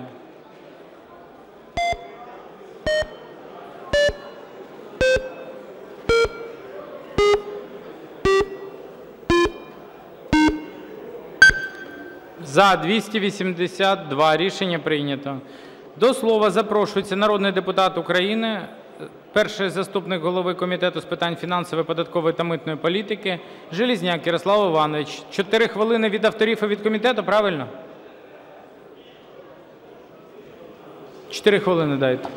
За – 282. Рішення прийнято. До слова запрошується народний депутат України, перший заступник голови Комітету з питань фінансової, податкової та митної політики Железняк Ярослав Іванович. 4 хвилини від авторів і від комітету, правильно? 4 хвилини дайте.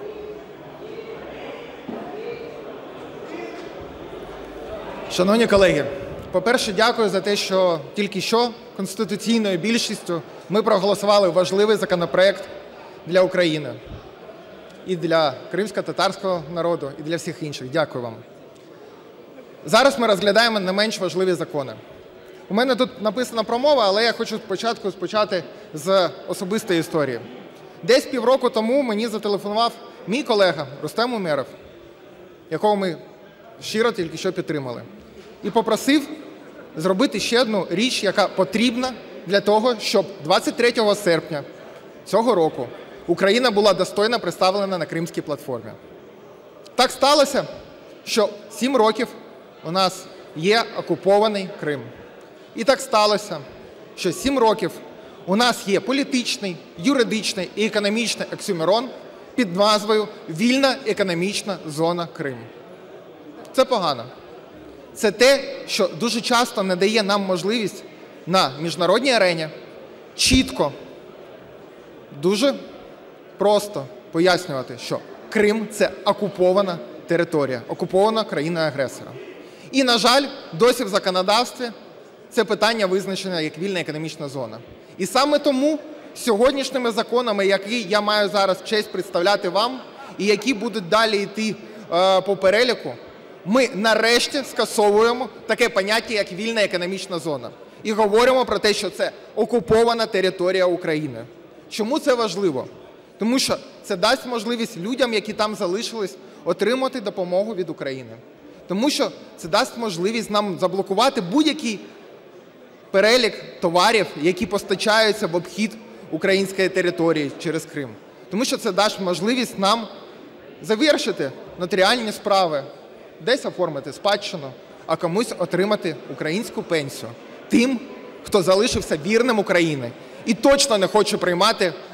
Шановні колеги, по-перше, дякую за те, що тільки що конституційною більшістю ми проголосували важливий законопроект для України. І для кримськотатарського народу, і для всіх інших. Дякую вам. Зараз ми розглядаємо не менш важливі закони. У мене тут написана промова, але я хочу спочатку розпочати з особистої історії. Десь півроку тому мені зателефонував мій колега Рустем Умєров, якого ми щиро тільки що підтримали, і попросив зробити ще одну річ, яка потрібна для того, щоб 23 серпня цього року Україна була достойно представлена на Кримській платформі. Так сталося, що 7 років у нас є окупований Крим. І так сталося, що 7 років у нас є політичний, юридичний і економічний оксюморон під назвою «Вільна економічна зона Крим». Це погано. Це те, що дуже часто не дає нам можливість на міжнародній арені чітко, дуже просто пояснювати, що Крим – це окупована територія, окупована країною-агресором. І, на жаль, досі в законодавстві це питання визначено як вільна економічна зона. І саме тому сьогоднішніми законами, які я маю зараз честь представляти вам, і які будуть далі йти по переліку, ми нарешті скасовуємо таке поняття, як вільна економічна зона. І говоримо про те, що це окупована територія України. Чому це важливо? Тому що це дасть можливість людям, які там залишились, отримати допомогу від України. Тому що це дасть можливість нам заблокувати будь-який перелік товарів, які постачаються в обхід української території через Крим. Тому що це дасть можливість нам завершити нотаріальні справи, десь оформити спадщину, а комусь отримати українську пенсію. Тим, хто залишився вірним Україні і точно не хоче приймати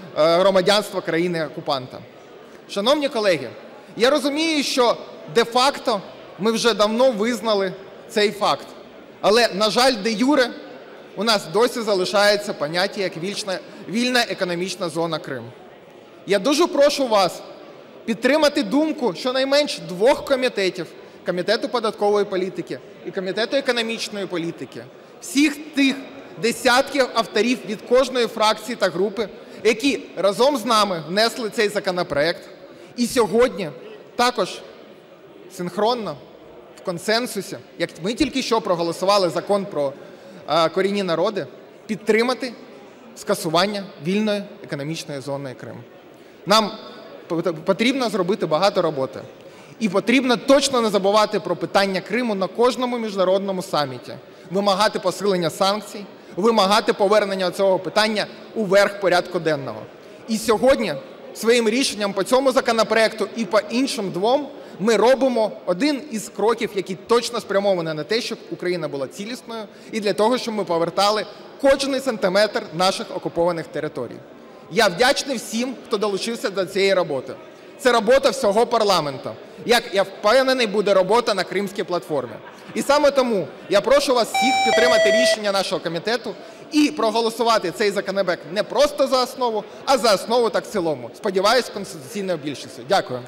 громадянства країни-окупанта. Шановні колеги, я розумію, що де-факто ми вже давно визнали цей факт. Але, на жаль, де-юре у нас досі залишається поняття як вільна економічна зона Крим. Я дуже прошу вас підтримати думку щонайменш двох комітетів – Комітету податкової політики і Комітету економічної політики, всіх тих десятків авторів від кожної фракції та групи, які разом з нами внесли цей законопроект, і сьогодні також синхронно, в консенсусі, як ми тільки що проголосували Закон про корінні народи, підтримати скасування вільної економічної зони Крим. Нам потрібно зробити багато роботи. І потрібно точно не забувати про питання Криму на кожному міжнародному саміті, вимагати посилення санкцій, вимагати повернення цього питання у верх порядку денного. І сьогодні своїм рішенням по цьому законопроекту і по іншим двом ми робимо один із кроків, який точно спрямований на те, щоб Україна була цілісною і для того, щоб ми повертали кожний сантиметр наших окупованих територій. Я вдячний всім, хто долучився до цієї роботи. Це робота всього парламенту. Як, я впевнений, буде робота на Кримській платформі. І саме тому я прошу вас всіх підтримати рішення нашого комітету і проголосувати цей законопроект не просто за основу, а за основу та в цілому. Сподіваюсь, конституційною більшістю. Дякую.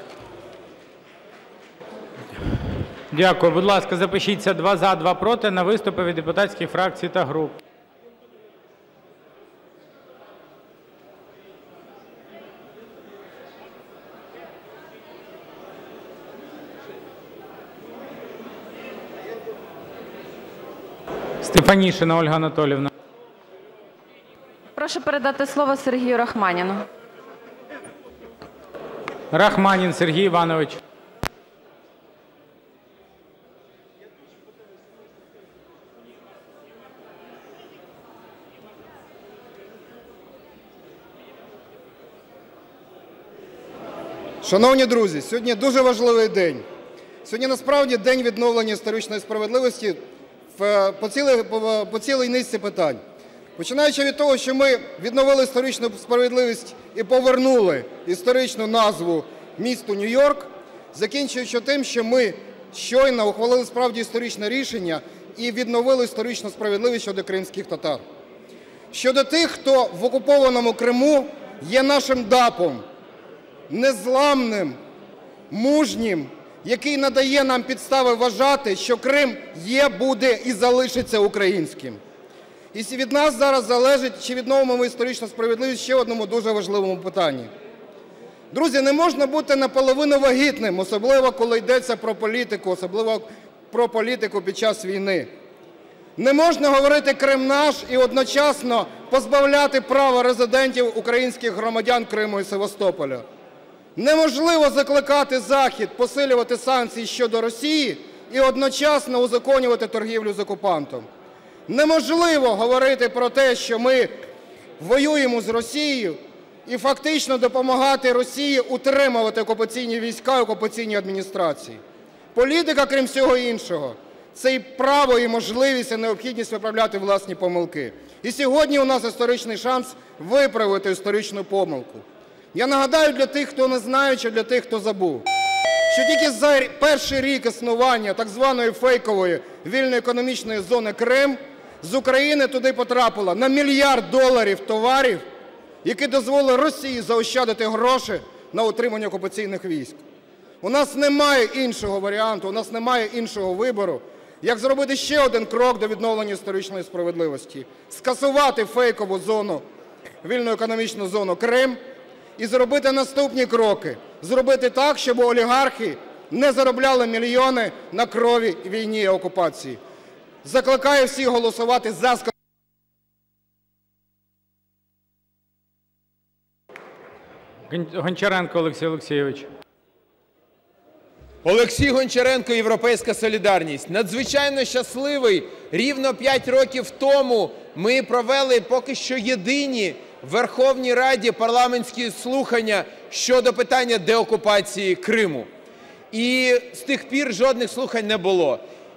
Дякую. Будь ласка, запишіться: 2 – за, 2 – проти на виступи від депутатських фракцій та груп. Стефанишина Ольга Анатоліївна. Прошу передати слово Сергію Рахманіну. Рахманін Сергій Іванович. Шановні друзі, сьогодні дуже важливий день. Сьогодні насправді день відновлення історичної справедливості по цілій низці питань. Починаючи від того, що ми відновили історичну справедливість і повернули історичну назву місту Нью-Йорк, закінчуючи тим, що ми щойно ухвалили справді історичне рішення і відновили історичну справедливість щодо кримських татар. Щодо тих, хто в окупованому Криму є нашим ДАПом, незламним, мужнім, який надає нам підстави вважати, що Крим є, буде і залишиться українським. І від нас зараз залежить, чи відновимо ми історичну справедливість ще в одному дуже важливому питанні. Друзі, не можна бути наполовину вагітним, особливо коли йдеться про політику, особливо про політику під час війни. Не можна говорити «Крим наш» і одночасно позбавляти права резидентів українських громадян Криму і Севастополя. Неможливо закликати Захід посилювати санкції щодо Росії і одночасно узаконювати торгівлю з окупантом. Неможливо говорити про те, що ми воюємо з Росією і фактично допомагати Росії утримувати окупаційні війська і окупаційні адміністрації. Політика, крім всього іншого, це і право, і можливість, і необхідність виправляти власні помилки. І сьогодні у нас історичний шанс виправити історичну помилку. Я нагадаю для тих, хто не знає, чи для тих, хто забув, що тільки за перший рік існування так званої фейкової вільної економічної зони Крим з України туди потрапило на $1 мільярд товарів, які дозволили Росії заощадити гроші на утримання окупаційних військ. У нас немає іншого варіанту, у нас немає іншого вибору, як зробити ще один крок до відновлення історичної справедливості – скасувати фейкову зону, вільну економічну зону Крим і зробити наступні кроки. Зробити так, щоб олігархи не заробляли мільйони на крові, війні і окупації. Закликаю всіх голосувати за скасування. Гончаренко Олексій Олексійович. Олексій Гончаренко, "Європейська солідарність". Надзвичайно щасливий. Рівно 5 років тому ми провели поки що єдині в Верховній Раді парламентські слухання щодо питання деокупації Криму. І з тих пір жодних слухань не було.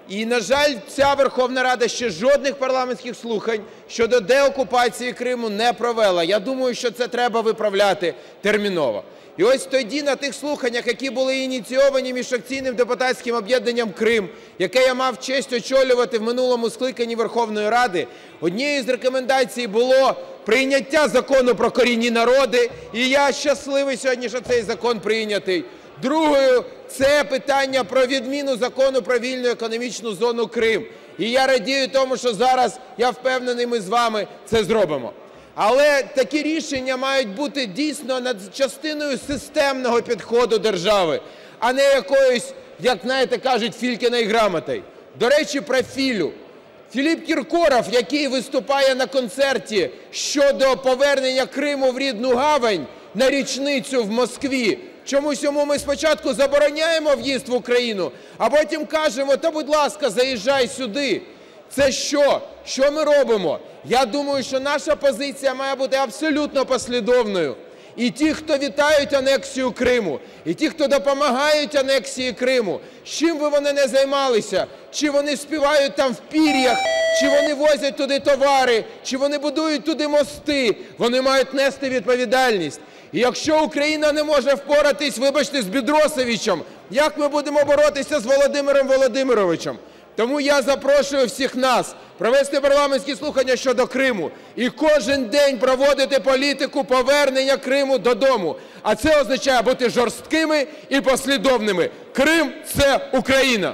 І, на жаль, ця Верховна Рада ще жодних парламентських слухань щодо деокупації Криму не провела. Я думаю, що це треба виправляти терміново. І ось тоді на тих слуханнях, які були ініційовані міжфракційним депутатським об'єднанням «Крим», яке я мав честь очолювати в минулому скликанні Верховної Ради, однією з рекомендацій було прийняття Закону про корінні народи, і я щасливий сьогодні, що цей закон прийнятий. Другою – це питання про відміну Закону про вільну економічну зону Крим. І я радію тому, що зараз, я впевнений, ми з вами це зробимо. Але такі рішення мають бути дійсно над частиною системного підходу держави, а не якоюсь, як, знаєте, кажуть, Филькіною грамотою. До речі, про Філю. Філіп Кіркоров, який виступає на концерті щодо повернення Криму в рідну гавань на річницю в Москві, чомусь йому ми спочатку забороняємо в'їзд в Україну, а потім кажемо, та будь ласка, заїжджай сюди. Це що? Що ми робимо? Я думаю, що наша позиція має бути абсолютно послідовною. І ті, хто вітають анексію Криму, і ті, хто допомагають анексії Криму, чим би вони не займалися, чи вони співають там в пір'ях, чи вони возять туди товари, чи вони будують туди мости, вони мають нести відповідальність. І якщо Україна не може впоратись, вибачте, з Бедросовичем, як ми будемо боротися з Володимиром Володимировичем? Тому я запрошую всіх нас провести парламентські слухання щодо Криму і кожен день проводити політику повернення Криму додому. А це означає бути жорсткими і послідовними. Крим – це Україна.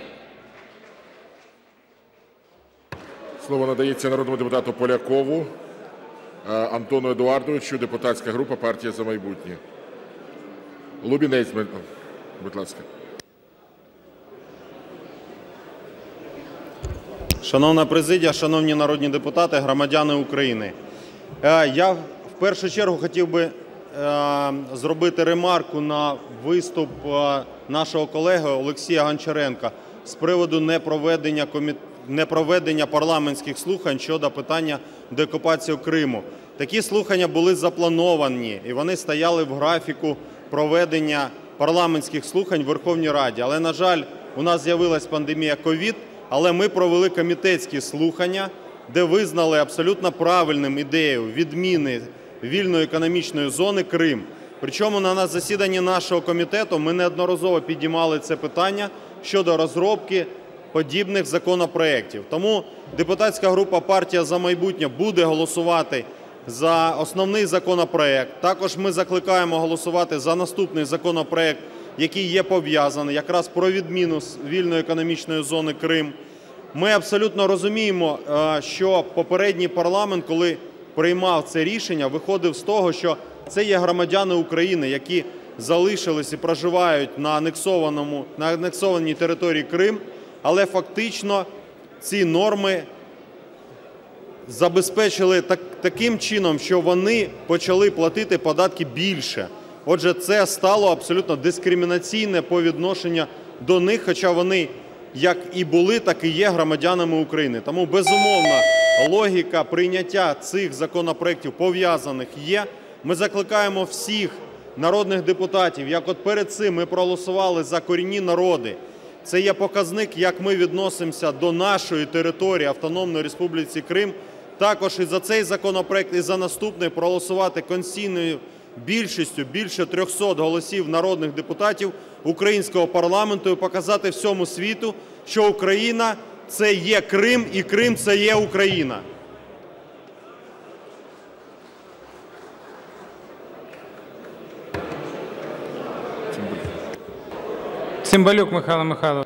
Слово надається народному депутату Полякову Антону Едуардовичу, депутатська група «Партія «За майбутнє». Лубінець, будь ласка. Шановна президія, шановні народні депутати, громадяни України. Я в першу чергу хотів би зробити ремарку на виступ нашого колеги Олексія Гончаренка з приводу непроведення парламентських слухань щодо питання деокупації Криму. Такі слухання були заплановані і вони стояли в графіку проведення парламентських слухань в Верховній Раді. Але, на жаль, у нас з'явилась пандемія COVID, але ми провели комітетські слухання, де визнали абсолютно правильним ідею відміни вільної економічної зони Крим. Причому на засіданні нашого комітету ми неодноразово піднімали це питання щодо розробки подібних законопроєктів. Тому депутатська група «Партія «За майбутнє» буде голосувати за основний законопроєкт. Також ми закликаємо голосувати за наступний законопроєкт, який є пов'язаний якраз про відміну вільної економічної зони Крим. Ми абсолютно розуміємо, що попередній парламент, коли приймав це рішення, виходив з того, що це є громадяни України, які залишились і проживають на анексованій території Крим, але фактично ці норми забезпечили таким чином, що вони почали платити податки більше. Отже, це стало абсолютно дискримінаційне по відношенню до них, хоча вони як і були, так і є громадянами України. Тому, безумовно, логіка прийняття цих законопроєктів пов'язаних є. Ми закликаємо всіх народних депутатів, як от перед цим ми проголосували за корінні народи. Це є показник, як ми відносимося до нашої території Автономної Республіки Крим. Також і за цей законопроєкт, і за наступний проголосувати конституційною більшістю, більше 300 голосів народних депутатів українського парламенту і показати всьому світу, що Україна – це є Крим і Крим – це є Україна. Цимбалюк Михайло Михайлович.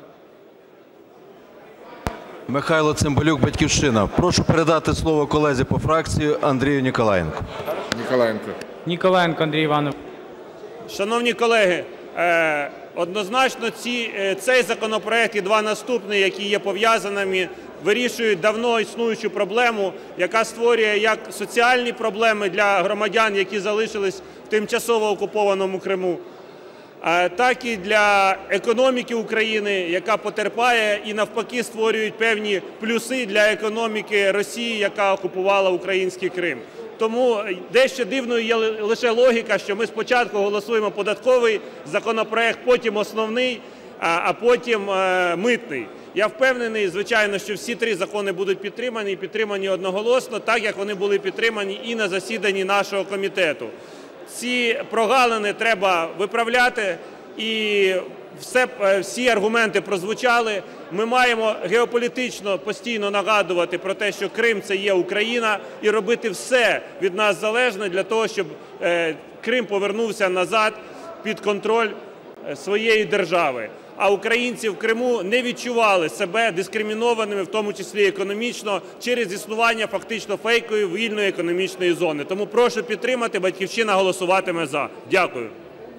Михайло Цимбалюк, "Батьківщина". Прошу передати слово колезі по фракції Андрію Ніколаєнку. Ніколаєнко Андрій Іванович. Шановні колеги, однозначно цей законопроект і два наступні, які є пов'язаними, вирішують давно існуючу проблему, яка створює як соціальні проблеми для громадян, які залишились в тимчасово окупованому Криму, так і для економіки України, яка потерпає, і навпаки створюють певні плюси для економіки Росії, яка окупувала український Крим. Тому дещо дивною є лише логіка, що ми спочатку голосуємо податковий законопроект, потім основний, а потім митний. Я впевнений, звичайно, що всі три закони будуть підтримані і підтримані одноголосно, так як вони були підтримані і на засіданні нашого комітету. Ці прогалини треба виправляти, і всі аргументи прозвучали. Ми маємо геополітично постійно нагадувати про те, що Крим – це є Україна, і робити все від нас залежне для того, щоб Крим повернувся назад під контроль своєї держави. А українці в Криму не відчували себе дискримінованими, в тому числі економічно, через існування фактично фейкової вільної економічної зони. Тому прошу підтримати, "Батьківщина" голосуватиме "за". Дякую.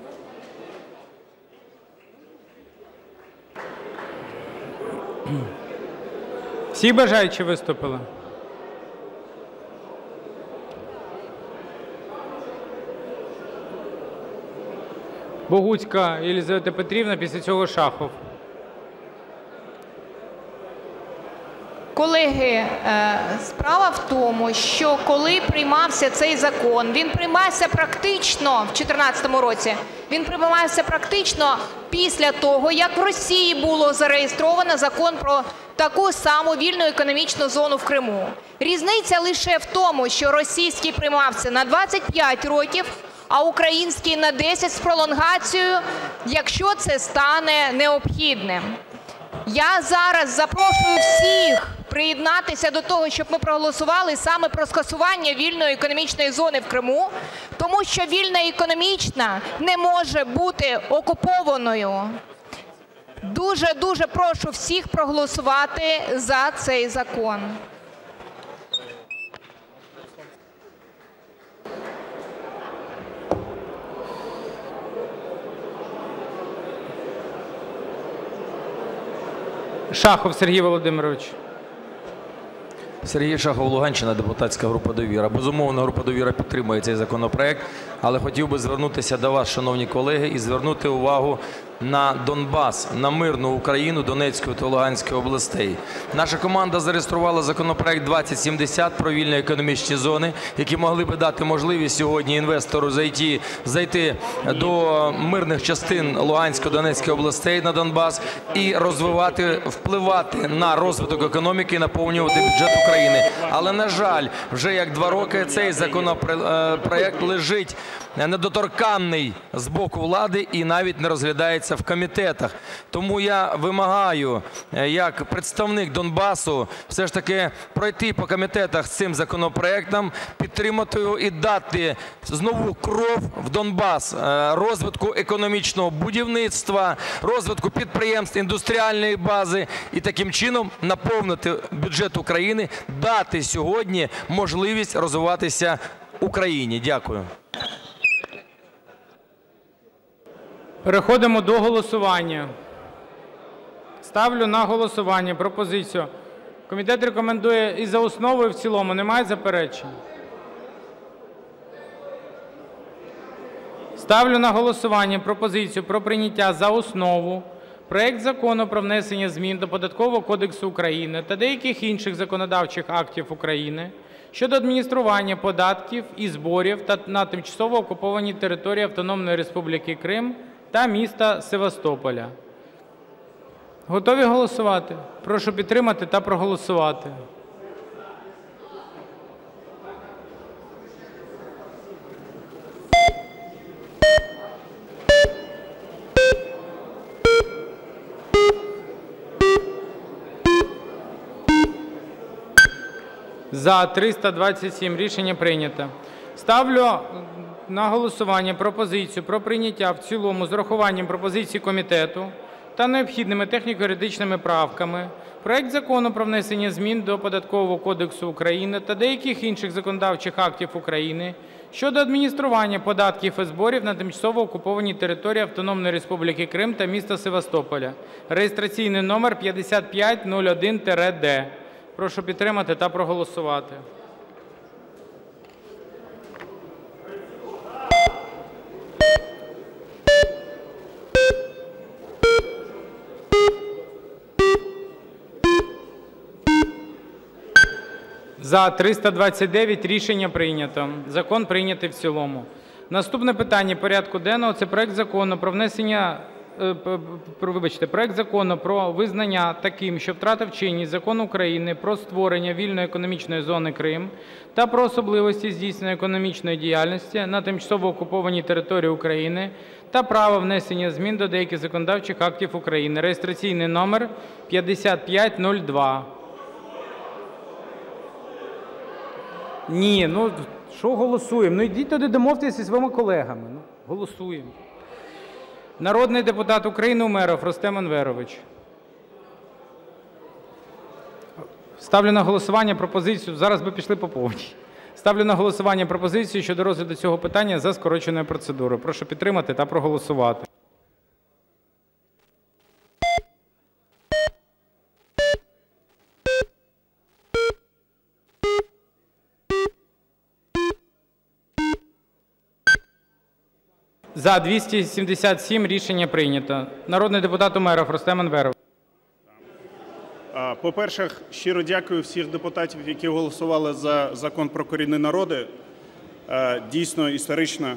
Всі бажаючі виступили? Богуцька Єлизавета Петрівна, після цього Шахов. Колеги, справа в тому, що коли приймався цей закон, він приймався практично в 2014 році, він приймався практично після того, як в Росії було зареєстровано закон про таку саму вільну економічну зону в Криму. Різниця лише в тому, що російський приймався на 25 років, а український на 10 з пролонгацією, якщо це стане необхідним. Я зараз запрошую всіх приєднатися до того, щоб ми проголосували саме про скасування вільної економічної зони в Криму, тому що вільна економічна не може бути окупованою. Дуже прошу всіх проголосувати за цей закон. Шахов Сергій Володимирович. Сергій Шахов, Луганщина, депутатська група "Довіра". Безумовно, група "Довіра" підтримує цей законопроект, але хотів би звернутися до вас, шановні колеги, і звернути увагу на Донбас, на мирну Україну Донецької та Луганської областей. Наша команда зареєструвала законопроект 2070 про вільні економічні зони, які могли би дати можливість сьогодні інвестору зайти до мирних частин Луганської, Донецької областей на Донбас і розвивати, впливати на розвиток економіки і наповнювати бюджет України. Але, на жаль, вже як 2 роки цей законопроект лежить недоторканний з боку влади і навіть не розглядається в комітетах. Тому я вимагаю, як представник Донбасу, все ж таки пройти по комітетах з цим законопроектом, підтримати його і дати знову кров в Донбас розвитку економічного будівництва, розвитку підприємств, індустріальної бази і таким чином наповнити бюджет України, дати сьогодні можливість розвиватися Україні. Дякую. Переходимо до голосування. Ставлю на голосування пропозицію. Комітет рекомендує і за основу, і в цілому. Немає заперечень? Ставлю на голосування пропозицію про прийняття за основу проект Закону про внесення змін до Податкового кодексу України та деяких інших законодавчих актів України щодо адміністрування податків і зборів на тимчасово окупованій території Автономної Республіки Крим та міста Севастополя. Готові голосувати? Прошу підтримати та проголосувати. За – 327. Рішення прийнято. Ставлю на голосування пропозицію про прийняття в цілому з урахуванням пропозицій комітету та необхідними техніко-юридичними правками проект Закону про внесення змін до Податкового кодексу України та деяких інших законодавчих актів України щодо адміністрування податків і зборів на тимчасово окупованій території Автономної Республіки Крим та міста Севастополя (реєстраційний номер 5501-д). Прошу підтримати та проголосувати. За – 329. Рішення прийнято. Закон прийнятий в цілому. Наступне питання порядку денного – це проект Закону про внесення проект Закону про визнання таким, що втратив чинність Закону України "Про створення вільної економічної зони "Крим" та про особливості здійснення економічної діяльності на тимчасово окупованій території України та право внесення змін до деяких законодавчих актів України (реєстраційний номер 5502). Ні, ну що голосуємо? Ну йдіть туди, домовтеся зі своїми колегами. Ну, голосуємо. Народний депутат України Умєров Рустем Енверович. Ставлю на голосування пропозицію. Зараз би пішли по повній. Ставлю на голосування пропозицію щодо розгляду цього питання за скороченою процедурою. Прошу підтримати та проголосувати. За – 277. Рішення прийнято. Народний депутат Умєров Рустем Енверович. По-перше, щиро дякую всіх депутатів, які голосували за Закон про корінні народи. Дійсно історична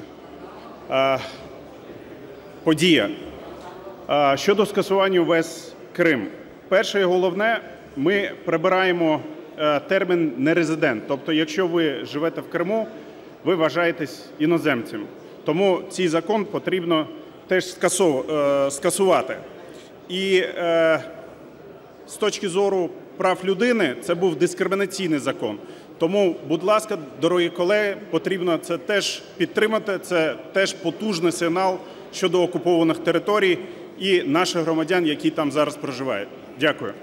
подія. Щодо скасування ВС Крим. Перше і головне, ми прибираємо термін «нерезидент». Тобто, якщо ви живете в Криму, ви вважаєтесь іноземцем. Тому цей закон потрібно теж скасувати. І з точки зору прав людини це був дискримінаційний закон. Тому, будь ласка, дорогі колеги, потрібно це теж підтримати, це теж потужний сигнал щодо окупованих територій і наших громадян, які там зараз проживають. Дякую.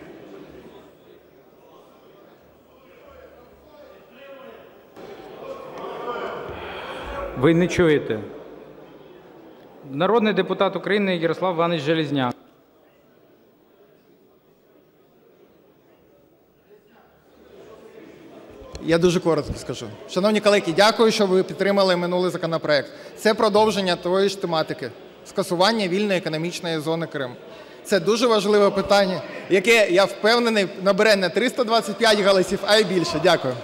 Ви не чуєте. Народний депутат України Ярослав Іванович Железняк. Я дуже коротко скажу. Шановні колеги, дякую, що ви підтримали минулий законопроект. Це продовження тої ж тематики – скасування вільної економічної зони Крим. Це дуже важливе питання, яке, я впевнений, набере не 325 голосів, а й більше. Дякую.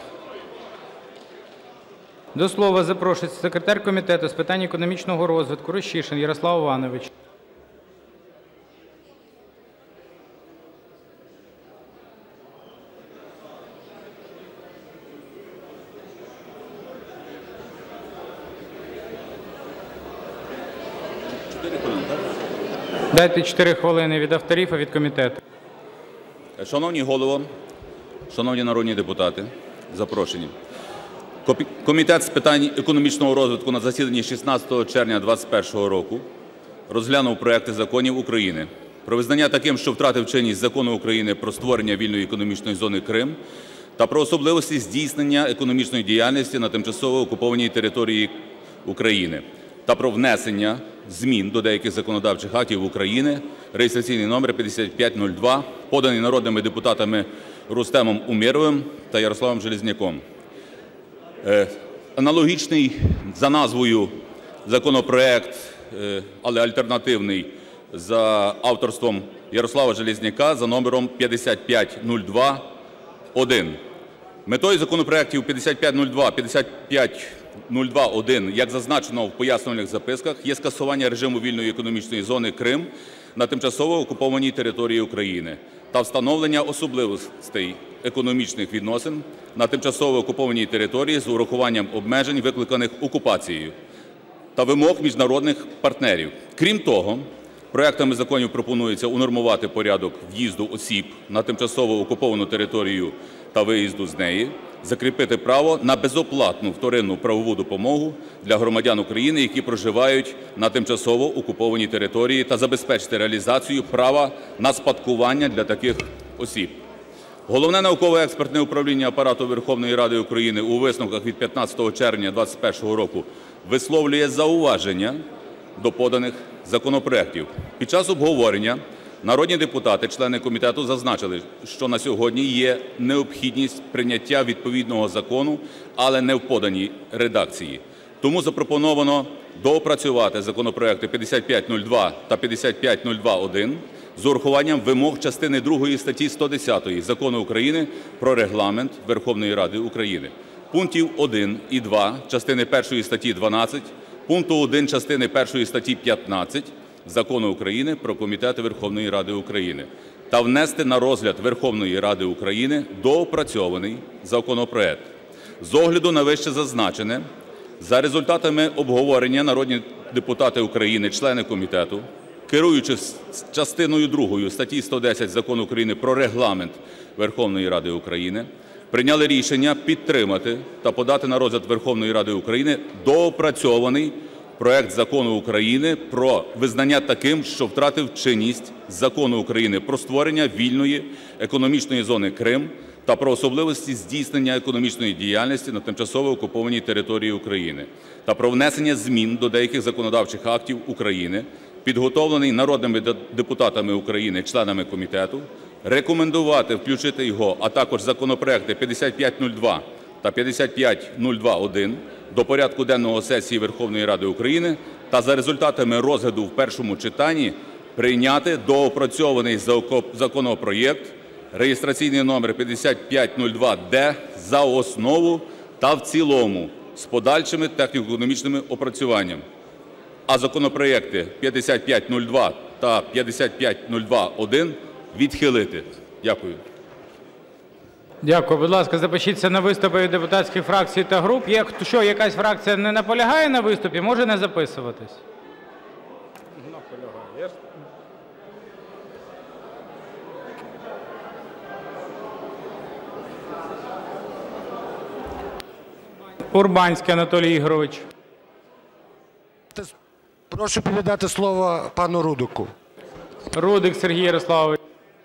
До слова запрошується секретар Комітету з питань економічного розвитку Рущишин Ярослав Іванович. Дайте 4 хвилини від авторів і від комітету. Шановний Голово, шановні народні депутати, запрошені. Комітет з питань економічного розвитку на засіданні 16 червня 2021 року розглянув проекти законів України про визнання таким, що втратив чинність Закону України "Про створення вільної економічної зони "Крим" та про особливості здійснення економічної діяльності на тимчасово окупованій території України та про внесення змін до деяких законодавчих актів України (реєстраційний номер 5502), поданий народними депутатами Рустемом Умєровим та Ярославом Железняком. Аналогічний за назвою законопроект, але альтернативний, за авторством Ярослава Железняка за номером 5502-1. Метою законопроектів 5502, 5502-1, як зазначено в пояснювальних записках, є скасування режиму вільної економічної зони Крим на тимчасово окупованій території України та встановлення особливостей економічних відносин на тимчасово окупованій території з урахуванням обмежень, викликаних окупацією, та вимог міжнародних партнерів. Крім того, проектами законів пропонується унормувати порядок в'їзду осіб на тимчасово окуповану територію та виїзду з неї, закріпити право на безоплатну вторинну правову допомогу для громадян України, які проживають на тимчасово окупованій території, та забезпечити реалізацію права на спадкування для таких осіб. Головне науково-експертне управління Апарату Верховної Ради України у висновках від 15 червня 2021 року висловлює зауваження до поданих законопроектів. Під час обговорення народні депутати, члени комітету, зазначили, що на сьогодні є необхідність прийняття відповідного закону, але не в поданій редакції. Тому запропоновано доопрацювати законопроекти 5502 та 5502-1 з урахуванням вимог частини 2 статті 110 Закону України "Про Регламент Верховної Ради України", пунктів 1 і 2 частини 1 статті 12, пункту 1 частини 1 статті 15 Закону України "Про комітети Верховної Ради України" та внести на розгляд Верховної Ради України доопрацьований законопроект. З огляду на вищезазначене, за результатами обговорення народні депутати України, члени комітету, керуючись частиною 2 статті 110 Закону України "Про Регламент Верховної Ради України", прийняли рішення підтримати та подати на розгляд Верховної Ради України доопрацьований проект Закону України про визнання таким, що втратив чинність Закону України "Про створення вільної економічної зони "Крим" та про особливості здійснення економічної діяльності на тимчасово окупованій території України та про внесення змін до деяких законодавчих актів України, підготовлений народними депутатами України, членами комітету, рекомендувати включити його, а також законопроекти 5502 та 5502-1 до порядку денного сесії Верховної Ради України та за результатами розгляду в першому читанні прийняти доопрацьований законопроект реєстраційний номер 5502-д за основу та в цілому з подальшими техніко-економічними опрацюваннями, а законопроекти 5502 та 5502-1 відхилити. Дякую. Дякую. Будь ласка, запишіться на виступи від депутатських фракцій та груп. Якщо якась фракція не наполягає на виступі, може не записуватись. Урбанський Анатолій Ігорович. Прошу передати слово пану Рудику. Рудик Сергій Ярославович.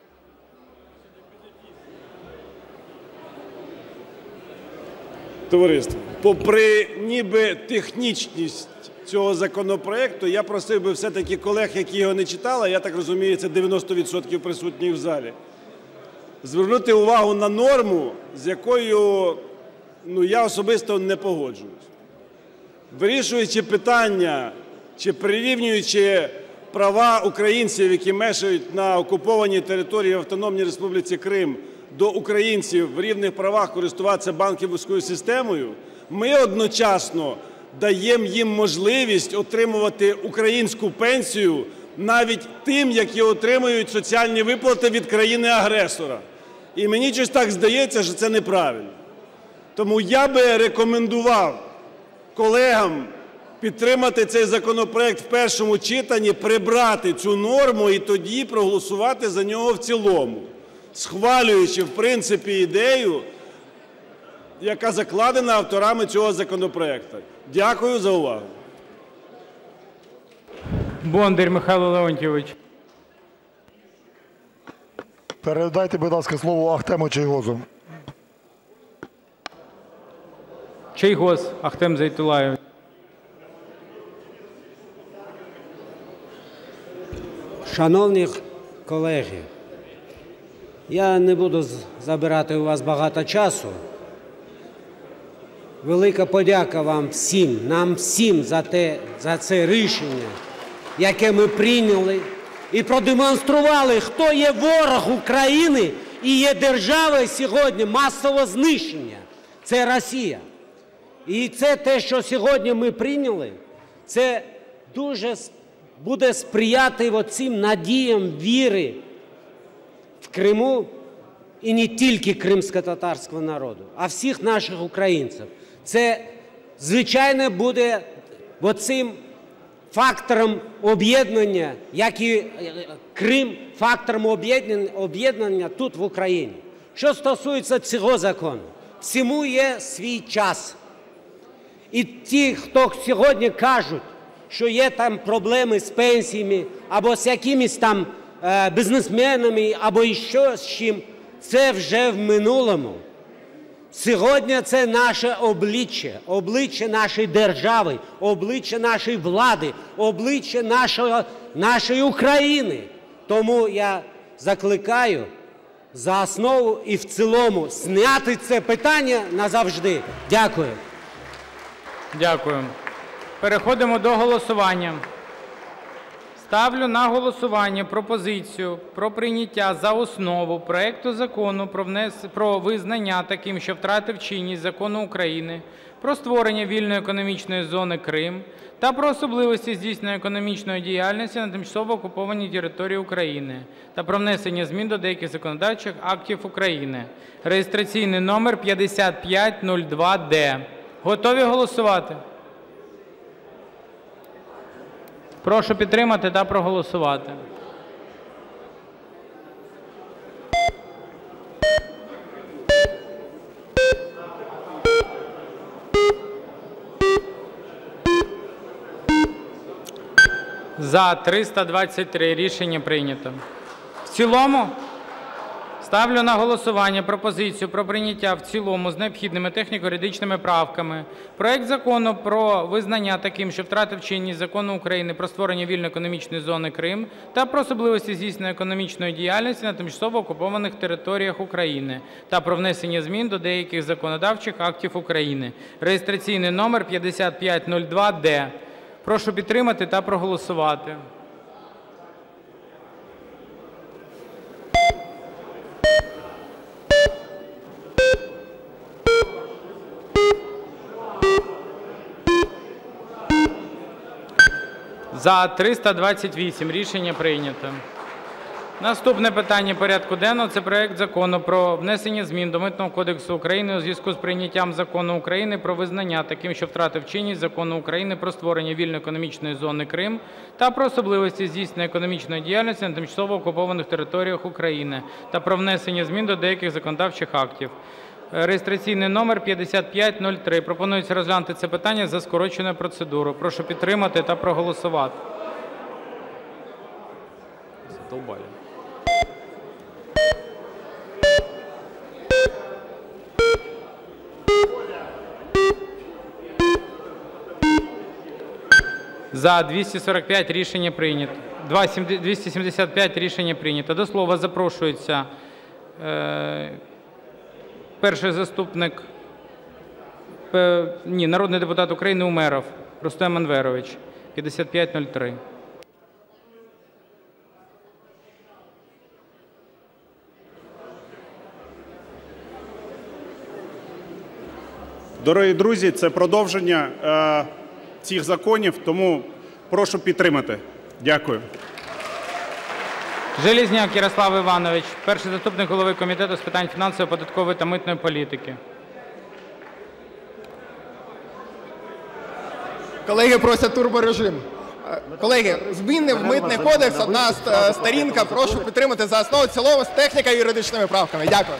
Товариство, попри ніби технічність цього законопроекту, я просив би все-таки колег, які його не читали, я так розумію, це 90% присутніх в залі, звернути увагу на норму, з якою я особисто не погоджуюсь. Вирішуючи питання чи прирівнюючи права українців, які мешкають на окупованій території в Автономній Республіці Крим, до українців в рівних правах користуватися банківською системою, ми одночасно даємо їм можливість отримувати українську пенсію навіть тим, які отримують соціальні виплати від країни-агресора. І мені щось так здається, що це неправильно. Тому я би рекомендував колегам підтримати цей законопроект в першому читанні, прибрати цю норму і тоді проголосувати за нього в цілому, схвалюючи, в принципі, ідею, яка закладена авторами цього законопроекту. Дякую за увагу. Бондар Михайло Леонтійович. Передайте, будь ласка, слово Ахтему Чийгозу. Чийгоз Ахтем Зейтуллайович. Шановні колеги, я не буду забирати у вас багато часу. Велика подяка вам всім, нам всім за це рішення, яке ми прийняли і продемонстрували, хто є ворог України і є державою сьогодні масового знищення. Це Росія. І це те, що сьогодні ми прийняли, це дуже буде сприяти оцим надіям віри в Криму і не тільки кримськотатарського народу, а всіх наших українців. Це, звичайно, буде оцим фактором об'єднання, як і Крим фактором об'єднання тут в Україні. Що стосується цього закону, всьому є свій час. І ті, хто сьогодні кажуть, що є там проблеми з пенсіями, або з якимись там бізнесменами, або ще з чим, це вже в минулому. Сьогодні це наше обличчя, обличчя нашої держави, обличчя нашої влади, обличчя нашої України. Тому я закликаю за основу і в цілому зняти це питання назавжди. Дякую. Дякую. Переходимо до голосування. Ставлю на голосування пропозицію про прийняття за основу проекту Закону про визнання таким, що втратив чинність Закону України про створення вільної економічної зони «Крим» та про особливості здійснення економічної діяльності на тимчасово окупованій території України та про внесення змін до деяких законодавчих актів України (реєстраційний номер 5502-д). Готові голосувати? Прошу підтримати та проголосувати. За – 323. Рішення прийнято. В цілому? Ставлю на голосування пропозицію про прийняття в цілому з необхідними техніко-юридичними правками проект Закону про визнання таким, що втратив чинність Закону України "Про створення вільної економічної зони "Крим" та про особливості здійснення економічної діяльності на тимчасово окупованих територіях України та про внесення змін до деяких законодавчих актів України (реєстраційний номер 5502-д). Прошу підтримати та проголосувати. За – 328. Рішення прийнято. Наступне питання порядку денного – це проект Закону про внесення змін до Митного кодексу України у зв'язку з прийняттям Закону України про визнання таким, що втратив чинність Закону України "Про створення вільної економічної зони "Крим" та про особливості здійснення економічної діяльності на тимчасово окупованих територіях України та про внесення змін до деяких законодавчих актів (реєстраційний номер 5503). Пропонується розглянути це питання за скороченою процедурою. Прошу підтримати та проголосувати. Задовбали. За – 245. Рішення прийнято. 275. Рішення прийнято. До слова запрошується перший заступник, народний депутат України Умєров Рустем Енверович, 5503. Дорогі друзі, це продовження цих законів, тому прошу підтримати. Дякую. Железняк Ярослав Іванович, перший заступник голови Комітету з питань фінансової, податкової та митної політики. Колеги просять турборежим. Колеги, зміни в Митний кодекс, одна сторінка. Прошу підтримати за основу, в цілому з техніко-юридичними правками. Дякую.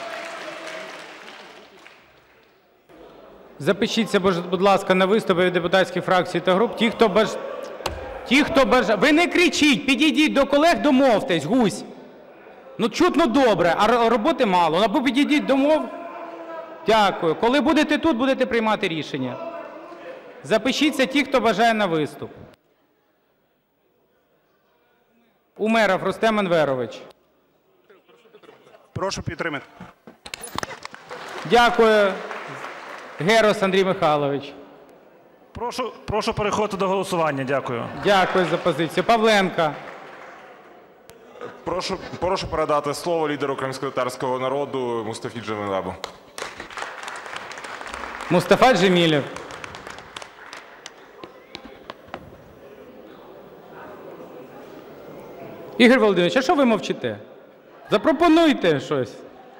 Запишіться, будь ласка, на виступи від депутатських фракцій та груп. Ті, хто бажає... Ви не кричіть, підійдіть до колег, домовтесь, гусь. Ну, чутно добре, а роботи мало. Або підійдіть домов. Дякую. Коли будете тут, будете приймати рішення. Запишіться ті, хто бажає на виступ. Умєров Рустем Енверович. Прошу підтримати. Дякую. Герус Андрій Михайлович. Прошу переходити до голосування. Дякую. Дякую за позицію. Павленко. Прошу передати слово лідеру кримськотатарського народу Мустафі Джемілєву. Мустафа Джемілєв. Ігор Володимирович, а що ви мовчите? Запропонуйте щось.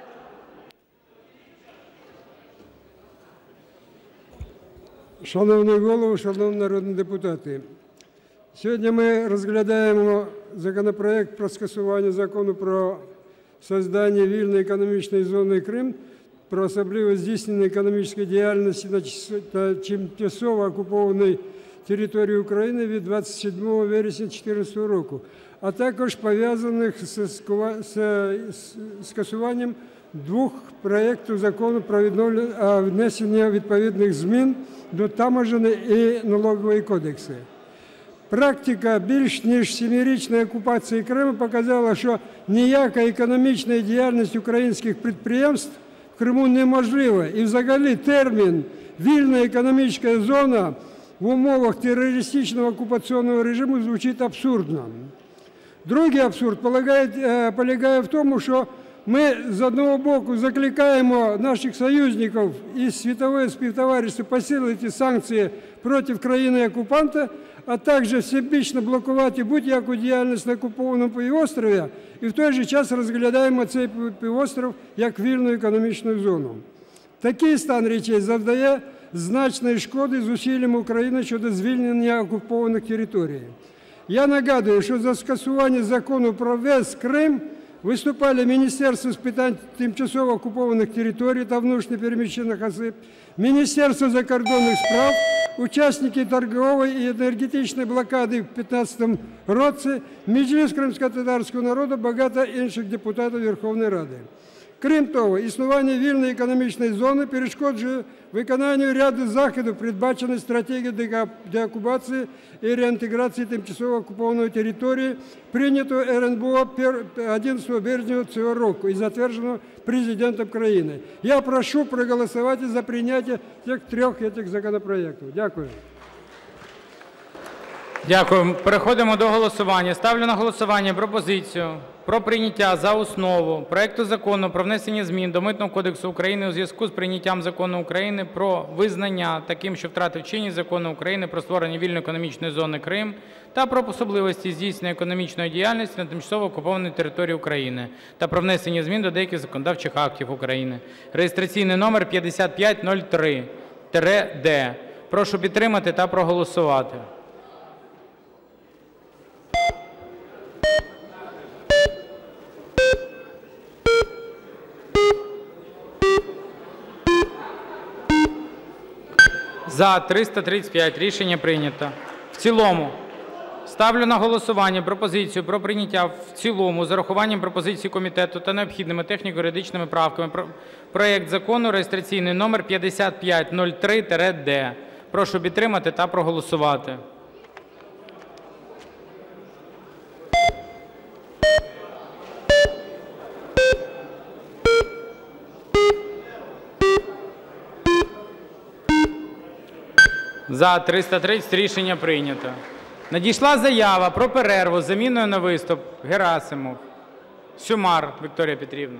Шановний Голово, шановні народні депутати, сьогодні ми розглядаємо законопроект про скасування Закону про створення вільної економічної зони «Крим», про особливості здійснення економічної діяльності на тимчасово окупованій території України від 27 вересня 2014 року, а також пов'язаних з скасуванням двох проєктів закону про внесення відповідних змін до Таможенного і Налогового кодексів. Практика більш ніж 7-річної окупації Криму показала, що ніяка економічна діяльність українських підприємств в Криму неможлива. І взагалі термін «вільна економічна зона» в умовах терористичного окупаційного режиму звучить абсурдно. Другий абсурд полягає в тому, що Ми, з одного боку, закликаємо наших союзників і світове співтовариство посилити санкції проти країни-окупанта, а також всебічно блокувати будь-яку діяльність на окупованому півострові, і в той же час розглядаємо цей півострів як вільну економічну зону. Такий стан речей завдає значної шкоди зусиллям України щодо звільнення окупованих територій. Я нагадую, що за скасування закону про весь Крим виступали Міністерство з питань тимчасово окупованих територій та внутрішньо переміщених осіб, Міністерство закордонних справ, учасники торгової і енергетичної блокади в 2015 році, Меджліс кримськотатарського народу, багато інших депутатів Верховної Ради. Крім того, існування вільної економічної зони перешкоджує виконанню ряду заходів, передбачених стратегією деокупації і реінтеграції тимчасово окупованої території, прийнятою РНБО 11 березня цього року і затвердженого президентом країни. Я прошу проголосувати за прийняття цих трьох законопроєктів. Дякую. Дякую. Переходимо до голосування. Ставлю на голосування пропозицію про прийняття за основу проекту Закону про внесення змін до Митного кодексу України у зв'язку з прийняттям Закону України про визнання таким, що втратив чинність Закону України про створення вільної економічної зони Крим та про особливості здійснення економічної діяльності на тимчасово окупованій території України та про внесення змін до деяких законодавчих актів України. Реєстраційний номер 5503-д. Прошу підтримати та проголосувати. За – 335. Рішення прийнято. В цілому. Ставлю на голосування пропозицію про прийняття в цілому з урахуванням пропозицій комітету та необхідними техніко-юридичними правками проект Закону реєстраційний номер 5503-д. Прошу підтримати та проголосувати. За – 330. Рішення прийнято. Надійшла заява про перерву з заміною на виступ. Герасимов. Сюмар Вікторія Петрівна.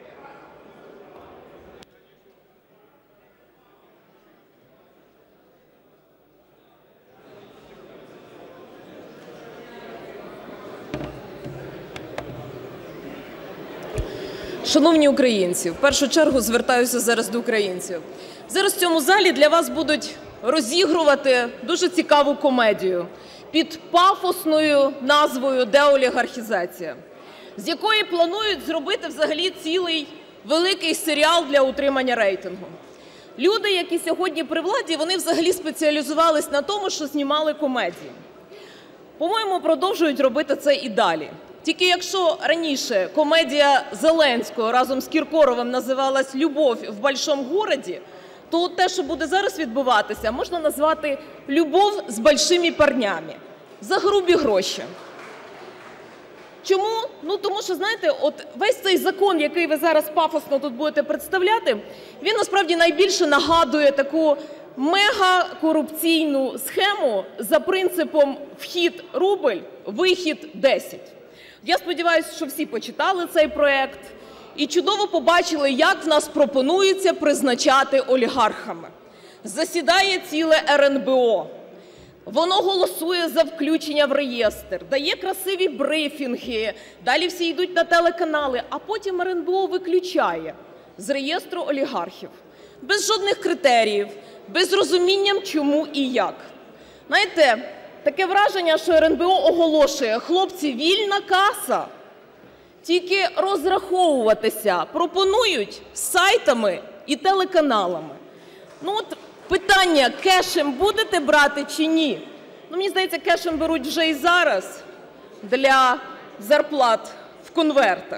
Шановні українці, в першу чергу звертаюся зараз до українців. Зараз в цьому залі для вас будуть розігрувати дуже цікаву комедію під пафосною назвою «Деолігархізація», з якої планують зробити взагалі цілий великий серіал для утримання рейтингу. Люди, які сьогодні при владі, вони взагалі спеціалізувались на тому, що знімали комедії. По-моєму, продовжують робити це і далі. Тільки якщо раніше комедія Зеленського разом з Кіркоровим називалась «Любов в большом городі», то те, що буде зараз відбуватися, можна назвати «Любов з большими парнями» за грубі гроші. Чому? Ну, тому що, знаєте, от весь цей закон, який ви зараз пафосно тут будете представляти, він насправді найбільше нагадує таку мегакорупційну схему за принципом «вхід – рубль, вихід – 10». Я сподіваюся, що всі почитали цей проект і чудово побачили, як в нас пропонується призначати олігархами. Засідає ціле РНБО, воно голосує за включення в реєстр, дає красиві брифінги, далі всі йдуть на телеканали, а потім РНБО виключає з реєстру олігархів. Без жодних критеріїв, без розуміння чому і як. Знаєте, таке враження, що РНБО оголошує: хлопці, вільна каса, тільки розраховуватися пропонують сайтами і телеканалами. Ну от питання: кешем будете брати чи ні? Ну, мені здається, кешем беруть вже і зараз для зарплат в конвертах.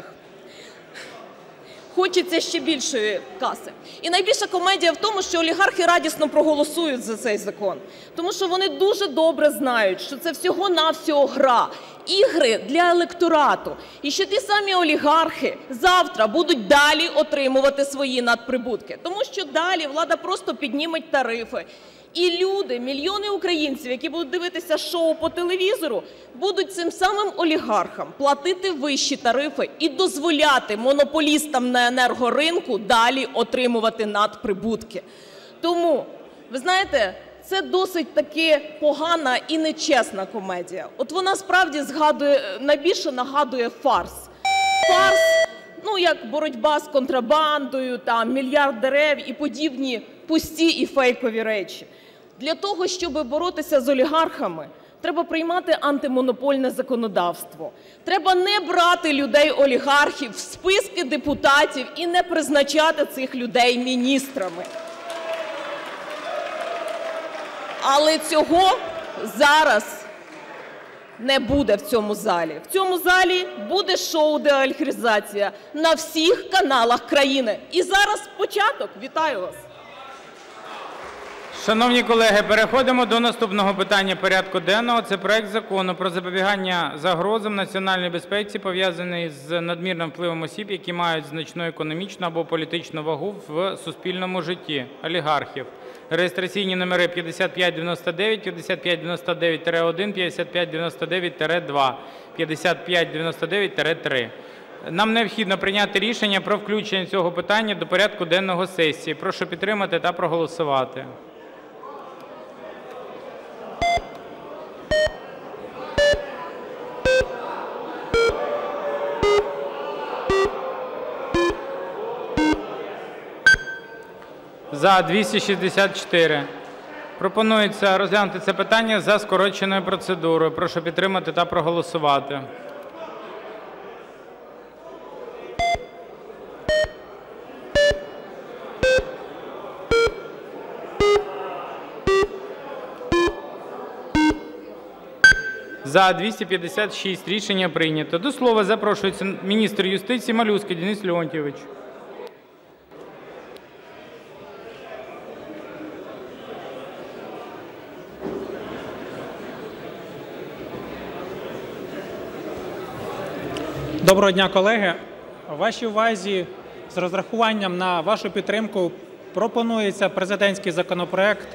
Хочеться ще більшої каси. І найбільша комедія в тому, що олігархи радісно проголосують за цей закон. Тому що вони дуже добре знають, що це всього-навсього гра, ігри для електорату. І що ті самі олігархи завтра будуть далі отримувати свої надприбутки. Тому що далі влада просто підніме тарифи. І люди, мільйони українців, які будуть дивитися шоу по телевізору, будуть цим самим олігархам платити вищі тарифи і дозволяти монополістам на енергоринку далі отримувати надприбутки. Тому, ви знаєте, це досить таки погана і нечесна комедія. От вона справді найбільше нагадує фарс. Фарс, як боротьба з контрабандою, там, мільярд дерев і подібні пусті і фейкові речі. Для того, щоб боротися з олігархами, треба приймати антимонопольне законодавство. Треба не брати людей-олігархів в списки депутатів і не призначати цих людей міністрами. Але цього зараз не буде в цьому залі. В цьому залі буде шоу «Деолігархізація» на всіх каналах країни. І зараз початок. Вітаю вас! Шановні колеги, переходимо до наступного питання порядку денного. Це проект Закону про запобігання загрозам національній безпеці, пов'язаний з надмірним впливом осіб, які мають значну економічну або політичну вагу в суспільному житті – олігархів. Реєстраційні номери 5599, 5599-1, 5599-2, 5599-3. Нам необхідно прийняти рішення про включення цього питання до порядку денного сесії. Прошу підтримати та проголосувати. За – 264. Пропонується розглянути це питання за скороченою процедурою. Прошу підтримати та проголосувати. За – 256. Рішення прийнято. До слова запрошується міністр юстиції Малюська Денис Леонтійович. Доброго дня, колеги. Вашій увазі з розрахуванням на вашу підтримку пропонується президентський законопроект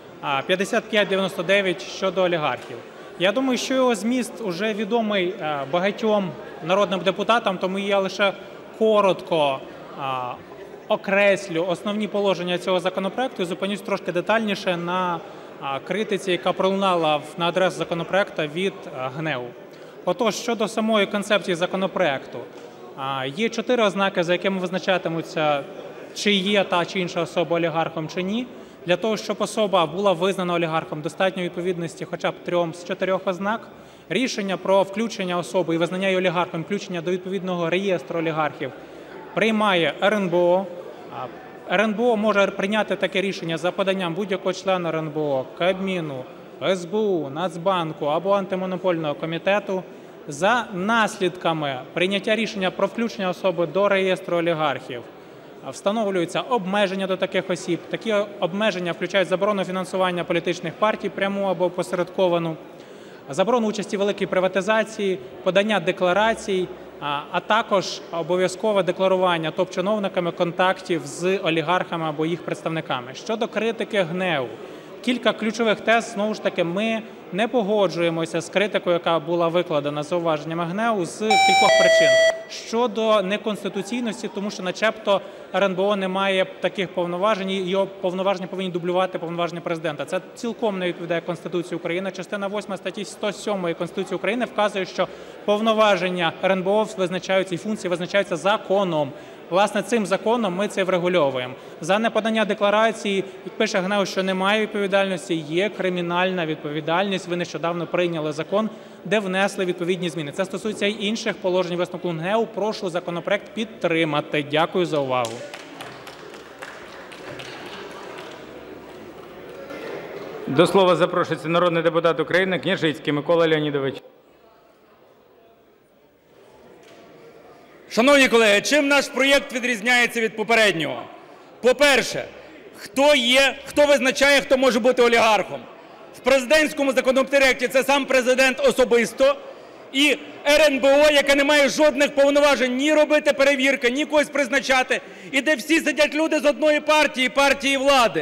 5599 щодо олігархів. Я думаю, що його зміст уже відомий багатьом народним депутатам, тому я лише коротко окреслю основні положення цього законопроекту і зупинюсь трошки детальніше на критиці, яка пролунала на адресу законопроекту від ГНЕУ. Отож, щодо самої концепції законопроекту, є 4 ознаки, за якими визначатимуться, чи є та чи інша особа олігархом чи ні. Для того, щоб особа була визнана олігархом, достатньо відповідності хоча б 3 з 4 ознак. Рішення про включення особи і визнання її олігархом, включення до відповідного реєстру олігархів приймає РНБО. РНБО може прийняти таке рішення за поданням будь-якого члена РНБО, Кабміну, СБУ, Нацбанку або Антимонопольного комітету. За наслідками прийняття рішення про включення особи до реєстру олігархів встановлюються обмеження до таких осіб. Такі обмеження включають заборону фінансування політичних партій пряму або опосередковану, заборону участі в великій приватизації, подання декларацій, а також обов'язкове декларування топ-чиновниками контактів з олігархами або їх представниками. Щодо критики ГНЕУ, кілька ключових тез, знову ж таки, ми не погоджуємося з критикою, яка була викладена зауваженнями ГНЕУ з кількох причин. Щодо неконституційності, тому що начебто РНБО не має таких повноважень, і його повноваження повинні дублювати повноваження президента. Це цілком не відповідає Конституції України. Частина 8 статті 107 Конституції України вказує, що повноваження РНБО визначаються і функції визначаються законом. Власне, цим законом ми це врегульовуємо. За неподання декларації, як пише ГНЕУ, що немає відповідальності, є кримінальна відповідальність. Ви нещодавно прийняли закон, де внесли відповідні зміни. Це стосується й інших положень висновку ГНЕУ. Прошу законопроект підтримати. Дякую за увагу. До слова запрошується народний депутат України Княжицький Микола Леонідович. Шановні колеги, чим наш проєкт відрізняється від попереднього? По-перше, хто визначає, хто може бути олігархом? В президентському законопроекті це сам президент особисто і РНБО, яка не має жодних повноважень ні робити перевірки, ні когось призначати, і де всі сидять люди з одної партії – партії влади.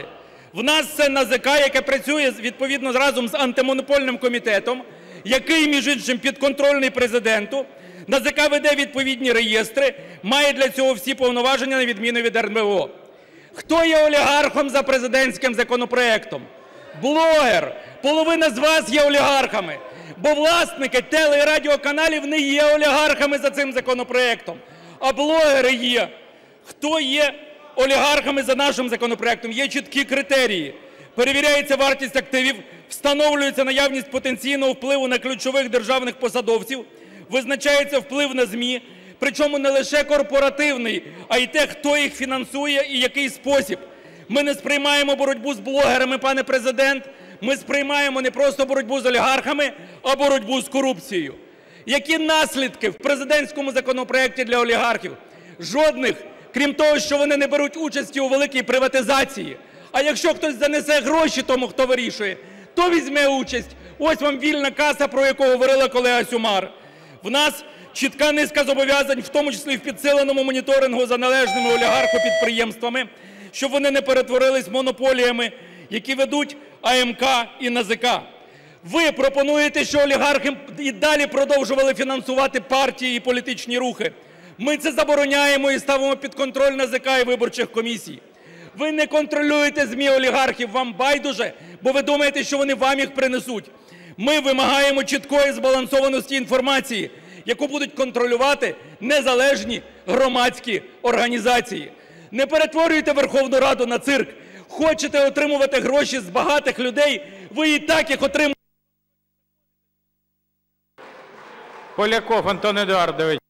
В нас це НАЗК, яке працює відповідно разом з Антимонопольним комітетом, який, між іншим, підконтрольний Президенту. НАЗК веде відповідні реєстри, має для цього всі повноваження, на відміну від РНБО. Хто є олігархом за президентським законопроектом? Блогер. Половина з вас є олігархами, бо власники теле- і радіоканалів не є олігархами за цим законопроектом, а блогери є. Хто є олігархами за нашим законопроектом? Є чіткі критерії. Перевіряється вартість активів, встановлюється наявність потенційного впливу на ключових державних посадовців, визначається вплив на ЗМІ, причому не лише корпоративний, а й те, хто їх фінансує і який спосіб. Ми не сприймаємо боротьбу з блогерами, пане Президент, ми сприймаємо не просто боротьбу з олігархами, а боротьбу з корупцією. Які наслідки в президентському законопроекті для олігархів? Жодних, крім того, що вони не беруть участі у великій приватизації. А якщо хтось занесе гроші тому, хто вирішує, то візьме участь. Ось вам вільна каса, про яку говорила колега Сюмар. В нас чітка низка зобов'язань, в тому числі в підсиленому моніторингу за належними олігархопідприємствами, щоб вони не перетворились монополіями, які ведуть АМК і НАЗК. Ви пропонуєте, що олігархи і далі продовжували фінансувати партії і політичні рухи. Ми це забороняємо і ставимо під контроль НАЗК і виборчих комісій. Ви не контролюєте ЗМІ олігархів, вам байдуже, бо ви думаєте, що вони вам їх принесуть. Ми вимагаємо чіткої збалансованості інформації, яку будуть контролювати незалежні громадські організації. Не перетворюйте Верховну Раду на цирк. Хочете отримувати гроші з багатих людей, ви і так їх отримуєте. Поляков Антон Едуардович.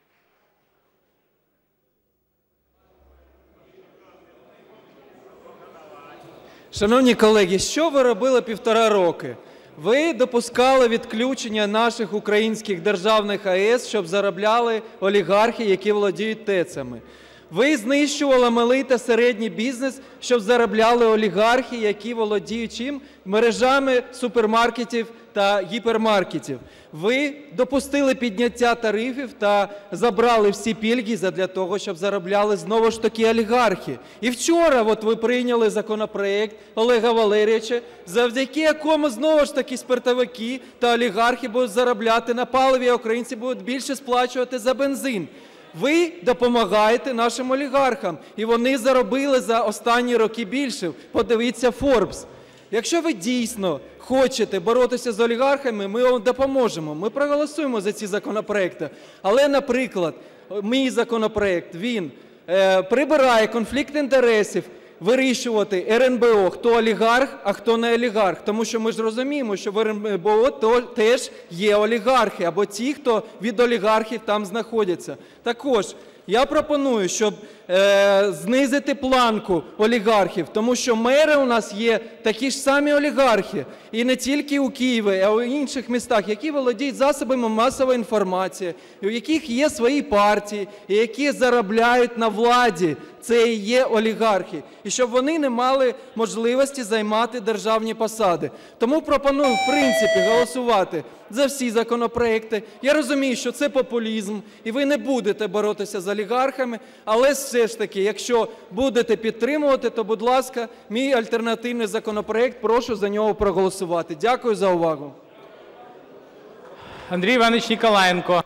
Шановні колеги, що ви робили 1,5 роки? Ви допускали відключення наших українських державних АЕС, щоб заробляли олігархи, які володіють ТЕЦами. Ви знищували малий та середній бізнес, щоб заробляли олігархи, які володіють чим? Мережами супермаркетів та гіпермаркетів. Ви допустили підняття тарифів та забрали всі пільги задля того, щоб заробляли знову ж таки олігархи. І вчора от ви прийняли законопроект Олега Валерійовича, завдяки якому знову ж таки спиртовики та олігархи будуть заробляти на паливі, а українці будуть більше сплачувати за бензин. Ви допомагаєте нашим олігархам, і вони заробили за останні роки більше. Подивіться Forbes. Якщо ви дійсно хочете боротися з олігархами, ми вам допоможемо. Ми проголосуємо за ці законопроекти. Але, наприклад, мій законопроект, він прибирає конфлікт інтересів, вирішувати РНБО, хто олігарх, а хто не олігарх. Тому що ми ж розуміємо, що в РНБО теж є олігархи, або ті, хто від олігархів там знаходяться. Також я пропоную, щоб знизити планку олігархів, тому що мери у нас є такі ж самі олігархи. І не тільки у Києві, а й у інших містах, які володіють засобами масової інформації, у яких є свої партії, і які заробляють на владі. Це і є олігархи. І щоб вони не мали можливості займати державні посади. Тому пропоную, в принципі, голосувати за всі законопроекти. Я розумію, що це популізм, і ви не будете боротися з олігархами, але все ж таки, якщо будете підтримувати, то, будь ласка, мій альтернативний законопроект, прошу за нього проголосувати. Дякую за увагу. Андрій Іванович Ніколаєнко.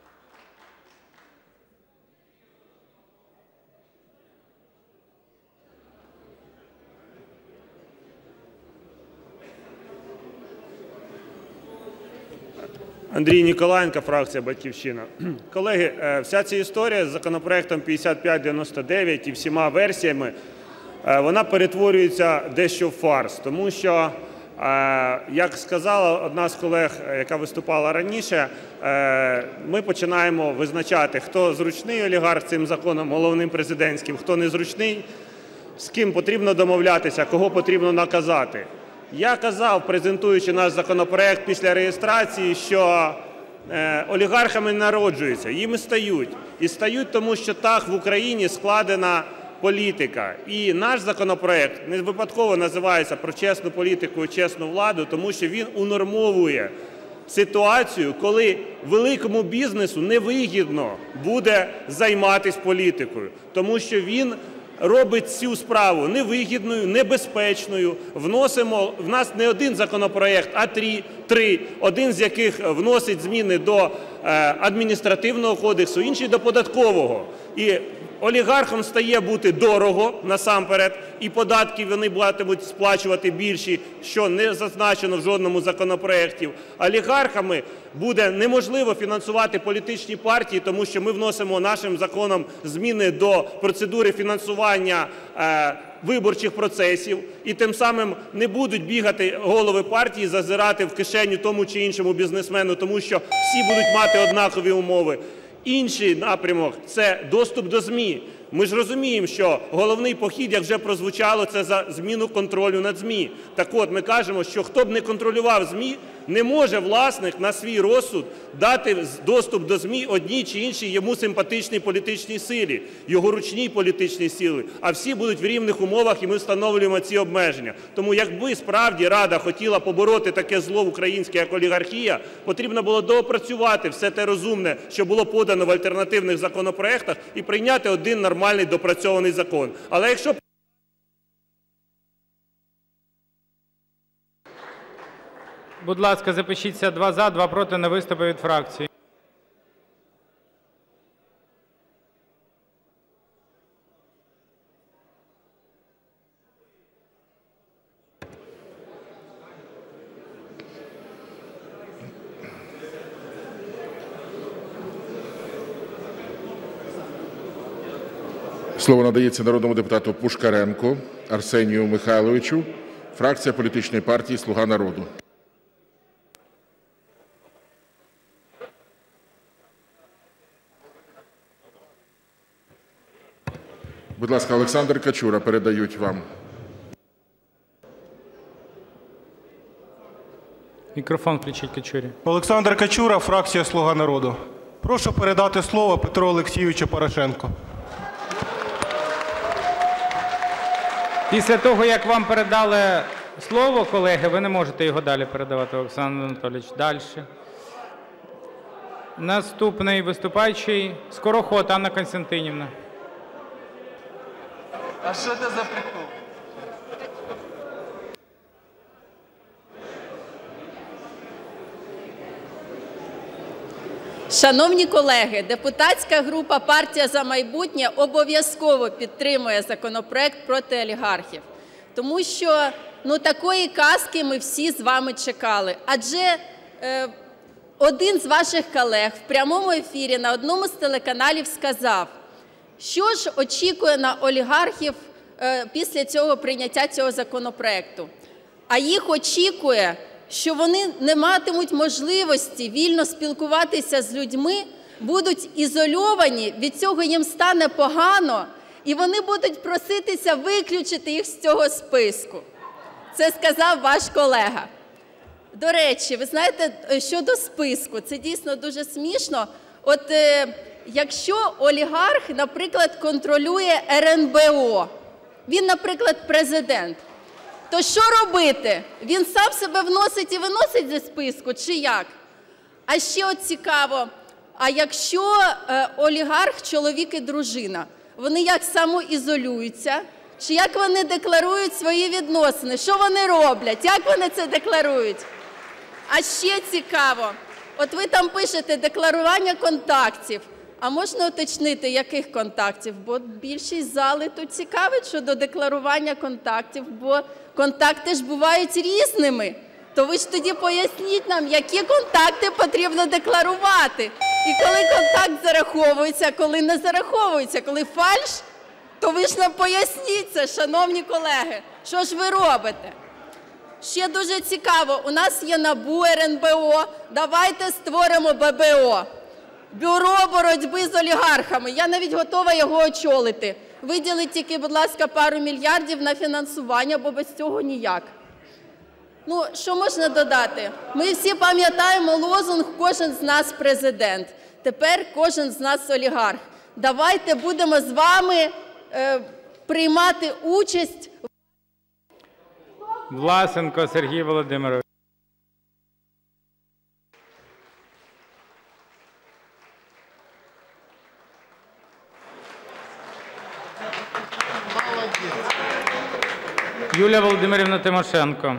Андрій Ніколаєнко, фракція "Батьківщина". Колеги, вся ця історія з законопроектом 5599 і всіма версіями, вона перетворюється дещо в фарс. Тому що, як сказала одна з колег, яка виступала раніше, ми починаємо визначати, хто зручний олігарх цим законом, головним президентським, хто незручний, з ким потрібно домовлятися, кого потрібно наказати. Я казав, презентуючи наш законопроект після реєстрації, що олігархами не народжуються, їми стають. І стають тому, що так в Україні складена політика. І наш законопроект не випадково називається «Про чесну політику і чесну владу», тому що він унормовує ситуацію, коли великому бізнесу невигідно буде займатися політикою, тому що він робить цю справу невигідною, небезпечною. В нас не один законопроект, а три, один з яких вносить зміни до адміністративного кодексу, інший до податкового. І олігархам стає бути дорого насамперед, і податки вони матимуть сплачувати більші, що не зазначено в жодному законопроекті. Олігархами буде неможливо фінансувати політичні партії, тому що ми вносимо нашим законом зміни до процедури фінансування виборчих процесів, і тим самим не будуть бігати голови партії, зазирати в кишеню тому чи іншому бізнесмену, тому що всі будуть мати однакові умови. Інший напрямок – це доступ до ЗМІ. Ми ж розуміємо, що головний похід, як вже прозвучало, це за зміну контролю над ЗМІ. Так от, ми кажемо, що хто б не контролював ЗМІ, не може власник на свій розсуд дати доступ до ЗМІ одній чи іншій йому симпатичній політичній силі, його ручній політичній силі, а всі будуть в рівних умовах, і ми встановлюємо ці обмеження. Тому якби справді Рада хотіла побороти таке зло українське, як олігархія, потрібно було доопрацювати все те розумне, що було подано в альтернативних законопроектах, і прийняти один нормальний допрацьований закон. Але якщо Будь ласка, запишіться: 2 – за, 2 – проти на виступи від фракцій. Слово надається народному депутату Пушкаренку Арсенію Михайловичу, фракція політичної партії «Слуга народу». Будь ласка, Олександр Качура, передають вам. Мікрофон включіть Качурі. Олександр Качура, фракція «Слуга народу». Прошу передати слово Петру Олексійовичу Порошенку. Після того, як вам передали слово, колеги, ви не можете його далі передавати, Олександр Анатолійович. Далі. Наступний виступаючий – Скороход Анна Костянтинівна. А що це за прикол? Шановні колеги, депутатська група «Партія «За майбутнє» обов'язково підтримує законопроект проти олігархів. Тому що такої казки ми всі з вами чекали. Адже один з ваших колег в прямому ефірі на одному з телеканалів сказав, що ж очікує на олігархів після цього прийняття цього законопроекту. А їх очікує, що вони не матимуть можливості вільно спілкуватися з людьми, будуть ізольовані, від цього їм стане погано, і вони будуть проситися виключити їх з цього списку. Це сказав ваш колега. До речі, ви знаєте, щодо списку, це дійсно дуже смішно. От якщо олігарх, наприклад, контролює РНБО, він, наприклад, президент, то що робити? Він сам себе вносить і виносить зі списку, чи як? А ще от цікаво, а якщо олігарх, чоловік і дружина, вони як самоізолюються, чи як вони декларують свої відносини? Що вони роблять? Як вони це декларують? А ще цікаво, от ви там пишете декларування контактів, а можна уточнити, яких контактів? Бо більшість зали тут цікавить щодо декларування контактів, бо контакти ж бувають різними. То ви ж тоді поясніть нам, які контакти потрібно декларувати. І коли контакт зараховується, а коли не зараховується, коли фальш, то ви ж нам поясніть це, шановні колеги. Що ж ви робите? Ще дуже цікаво, у нас є НАБУ, РНБО, давайте створимо ББО. Бюро боротьби з олігархами. Я навіть готова його очолити. Виділіть тільки, будь ласка, пару мільярдів на фінансування, бо без цього ніяк. Що можна додати? Ми всі пам'ятаємо лозунг «Кожен з нас президент». Тепер кожен з нас олігарх. Давайте будемо з вами приймати участь. Власенко Сергій Володимирович. Юлія Володимирівна Тимошенко.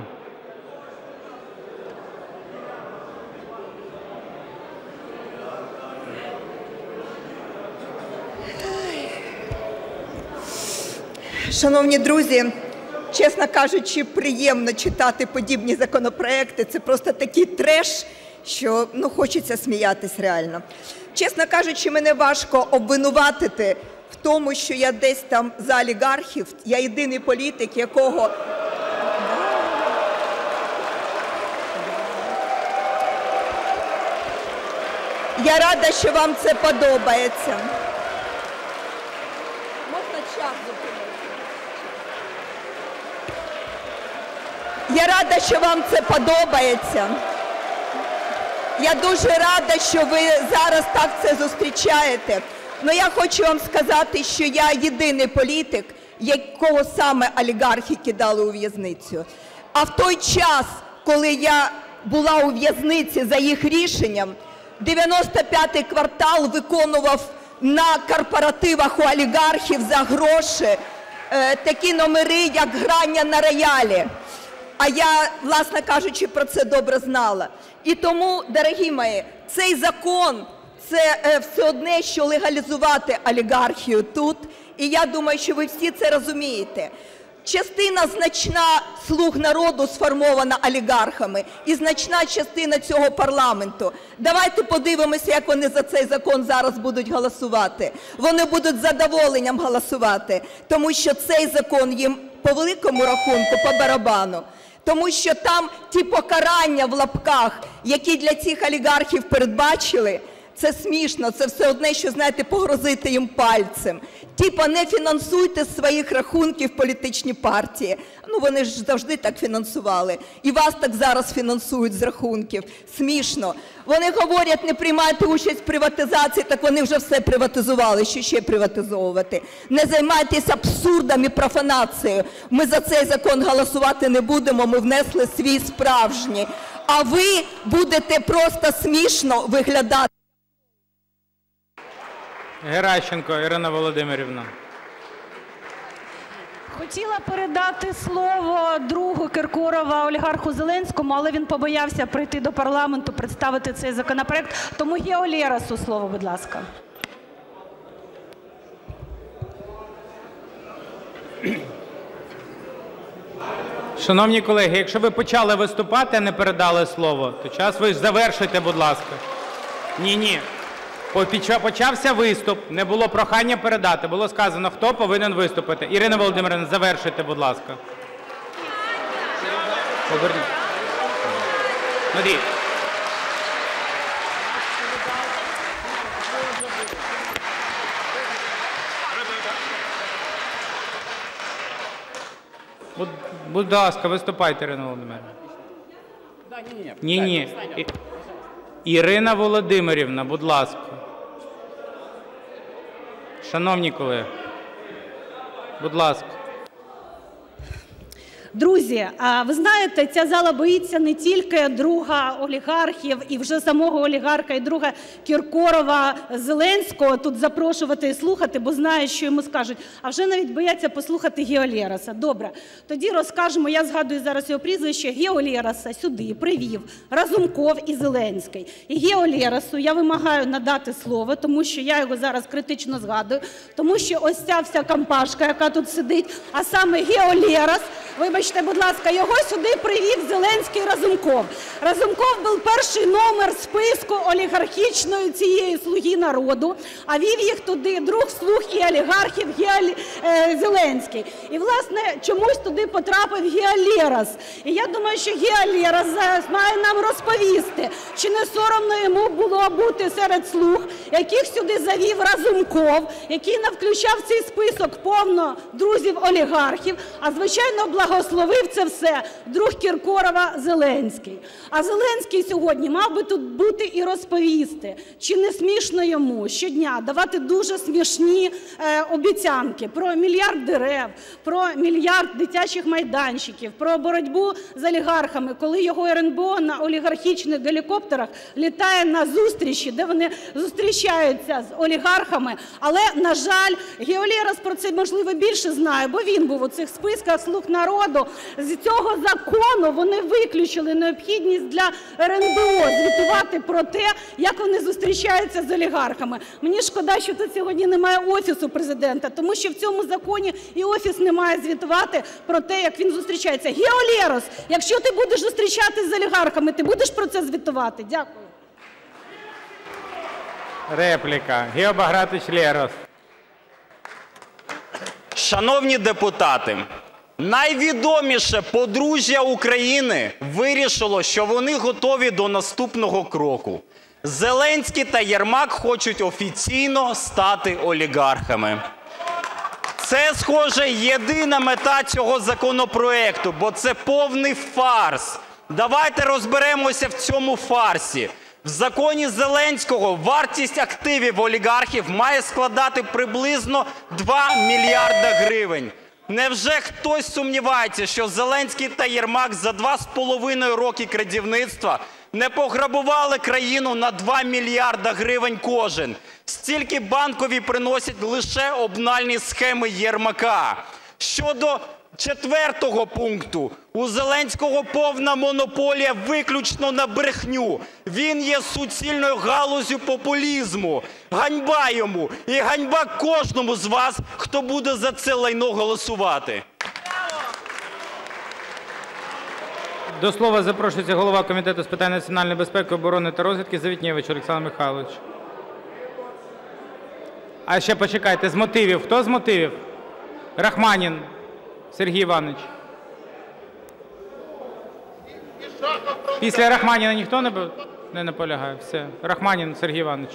Шановні друзі, чесно кажучи, приємно читати подібні законопроекти. Це просто такий треш, що хочеться сміятись реально. Чесно кажучи, мене важко обвинуватити в тому, що я десь там за олігархів. Я єдиний політик, якого... Я рада, що вам це подобається. Можна час зупинити? Я рада, що вам це подобається. Я дуже рада, що ви зараз так це зустрічаєте. Але я хочу вам сказати, що я єдиний політик, якого саме олігархи кидали у в'язницю. А в той час, коли я була у в'язниці за їх рішенням, 95-й квартал виконував на корпоративах у олігархів за гроші такі номери, як грання на роялі. А я, власне кажучи, про це добре знала. І тому, дорогі мої, цей закон – це все одне, що легалізувати олігархію тут. І я думаю, що ви всі це розумієте. Частина значна «Слуг народу» сформована олігархами і значна частина цього парламенту. Давайте подивимося, як вони за цей закон зараз будуть голосувати. Вони будуть з задоволенням голосувати, тому що цей закон їм по великому рахунку, по барабану. Тому що там ті покарання в лапках, які для цих олігархів передбачили, це смішно, це все одне, що, знаєте, погрозити їм пальцем. Типа не фінансуйте з своїх рахунків політичні партії. Вони ж завжди так фінансували. І вас так зараз фінансують з рахунків. Смішно. Вони говорять, не приймайте участь в приватизації, так вони вже все приватизували, що ще приватизовувати. Не займайтесь абсурдом і профанацією. Ми за цей закон голосувати не будемо, ми внесли свій справжній. А ви будете просто смішно виглядати. Геращенко Ірина Володимирівна. Хотіла передати слово другу Кіркорова олігарху Зеленському, але він побоявся прийти до парламенту, представити цей законопроект. Тому Гео Леросу слово, будь ласка. Шановні колеги, якщо ви почали виступати, а не передали слово, то час ви завершуйте, будь ласка. Ні. Почався виступ, не було прохання передати, було сказано, хто повинен виступити. Ірина Володимирівна, завершуйте, будь ласка. Поверніть. Смотрите. Будь ласка, виступайте, Ірина Володимирівна. Ні. Ірина Володимирівна, будь ласка. Шановні колеги, будь ласка. Друзі, ви знаєте, ця зала боїться не тільки друга олігархів і вже самого олігарха, і друга Кіркорова Зеленського тут запрошувати і слухати, бо знають, що йому скажуть, а вже навіть бояться послухати Гео Лероса. Добре, тоді розкажемо, я згадую зараз його прізвище, Гео Лероса сюди привів Разумков і Зеленський. І Гео Леросу я вимагаю надати слово, тому що я його зараз критично згадую, тому що ось ця вся компашка, яка тут сидить, а саме Гео Лерос, вибачте, будь ласка, його сюди привів Зеленський і Разумков. Разумков був перший номер списку олігархічної цієї «Слуги народу», а вів їх туди друг «Слуг» і олігархів Зеленський. І, власне, чомусь туди потрапив Гео Лерос. І я думаю, що Гео Лерос зараз має нам розповісти, чи не соромно йому було бути серед «Слуг», яких сюди завів Разумков, який навключав в цей список повно друзів олігархів, а, звичайно, благословив благословив це все друг Кіркорова Зеленський. А Зеленський сьогодні мав би тут бути і розповісти, чи не смішно йому щодня давати дуже смішні обіцянки про мільярд дерев, про мільярд дитячих майданчиків, про боротьбу з олігархами, коли його РНБО на олігархічних гелікоптерах літає на зустрічі, де вони зустрічаються з олігархами. Але, на жаль, Геолерос про це, можливо, більше знає, бо він був у цих списках «Слуг народу». З цього закону вони виключили необхідність для РНБО звітувати про те, як вони зустрічаються з олігархами. Мені шкода, що тут сьогодні немає Офісу Президента, тому що в цьому законі і Офіс не має звітувати про те, як він зустрічається. Геолерос, якщо ти будеш зустрічатися з олігархами, ти будеш про це звітувати? Дякую. Репліка. Гео Багратович Лерос. Шановні депутати, найвідоміше подружжя України вирішило, що вони готові до наступного кроку. Зеленський та Єрмак хочуть офіційно стати олігархами. Це, схоже, єдина мета цього законопроекту, бо це повний фарс. Давайте розберемося в цьому фарсі. В законі Зеленського вартість активів олігархів має складати приблизно 2 мільярда гривень. Невже хтось сумнівається, що Зеленський та Єрмак за 2,5 роки крадівництва не пограбували країну на 2 мільярда гривень кожен? Стільки Банковій приносять лише обнальні схеми Єрмака. Щодо 4-го пункту. У Зеленського повна монополія виключно на брехню. Він є суцільною галуззю популізму. Ганьба йому і ганьба кожному з вас, хто буде за це лайно голосувати. До слова запрошується голова Комітету з питань національної безпеки, оборони та розвідки Завітневич Олександр Михайлович. А ще почекайте, з мотивів. Хто з мотивів? Рахманін Сергій Іванович. Після Рахманіна ніхто не наполягає? Все. Рахманін Сергій Іванович.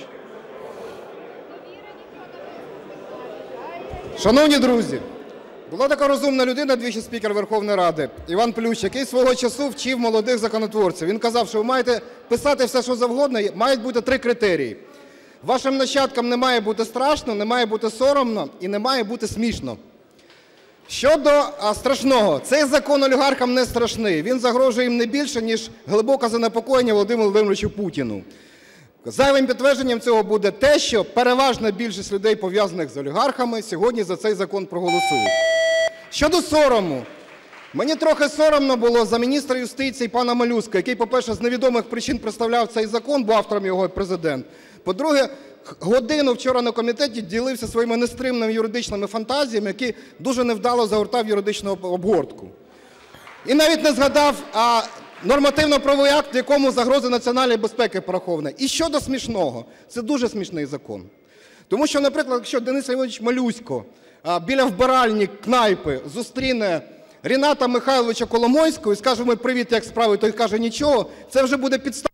Шановні друзі, була така розумна людина, двічі спікер Верховної Ради, Іван Плющ, який свого часу вчив молодих законотворців. Він казав, що ви маєте писати все, що завгодно, мають бути 3 критерії. Вашим нащадкам не має бути страшно, не має бути соромно і не має бути смішно. Щодо страшного, цей закон олігархам не страшний. Він загрожує їм не більше, ніж глибоке занепокоєння Володимиру Володимировичу Путіну. Зайвим підтвердженням цього буде те, що переважна більшість людей, пов'язаних з олігархами, сьогодні за цей закон проголосують. Щодо сорому. Мені трохи соромно було за міністра юстиції пана Малюська, який, по-перше, з невідомих причин представляв цей закон, бо автором його є Президент. По-друге, годину вчора на комітеті ділився своїми нестримними юридичними фантазіями, які дуже невдало загортав юридичну обгортку. І навіть не згадав нормативно-правовий акт, в якому загроза національної безпеки порахована. І щодо смішного, це дуже смішний закон. Тому що, наприклад, якщо Денис Леонідович Малюсько біля вбиральні кнайпи зустріне Ріната Михайловича Коломойського і скаже йому «Привіт, як справи?», той каже «Нічого», це вже буде підстава.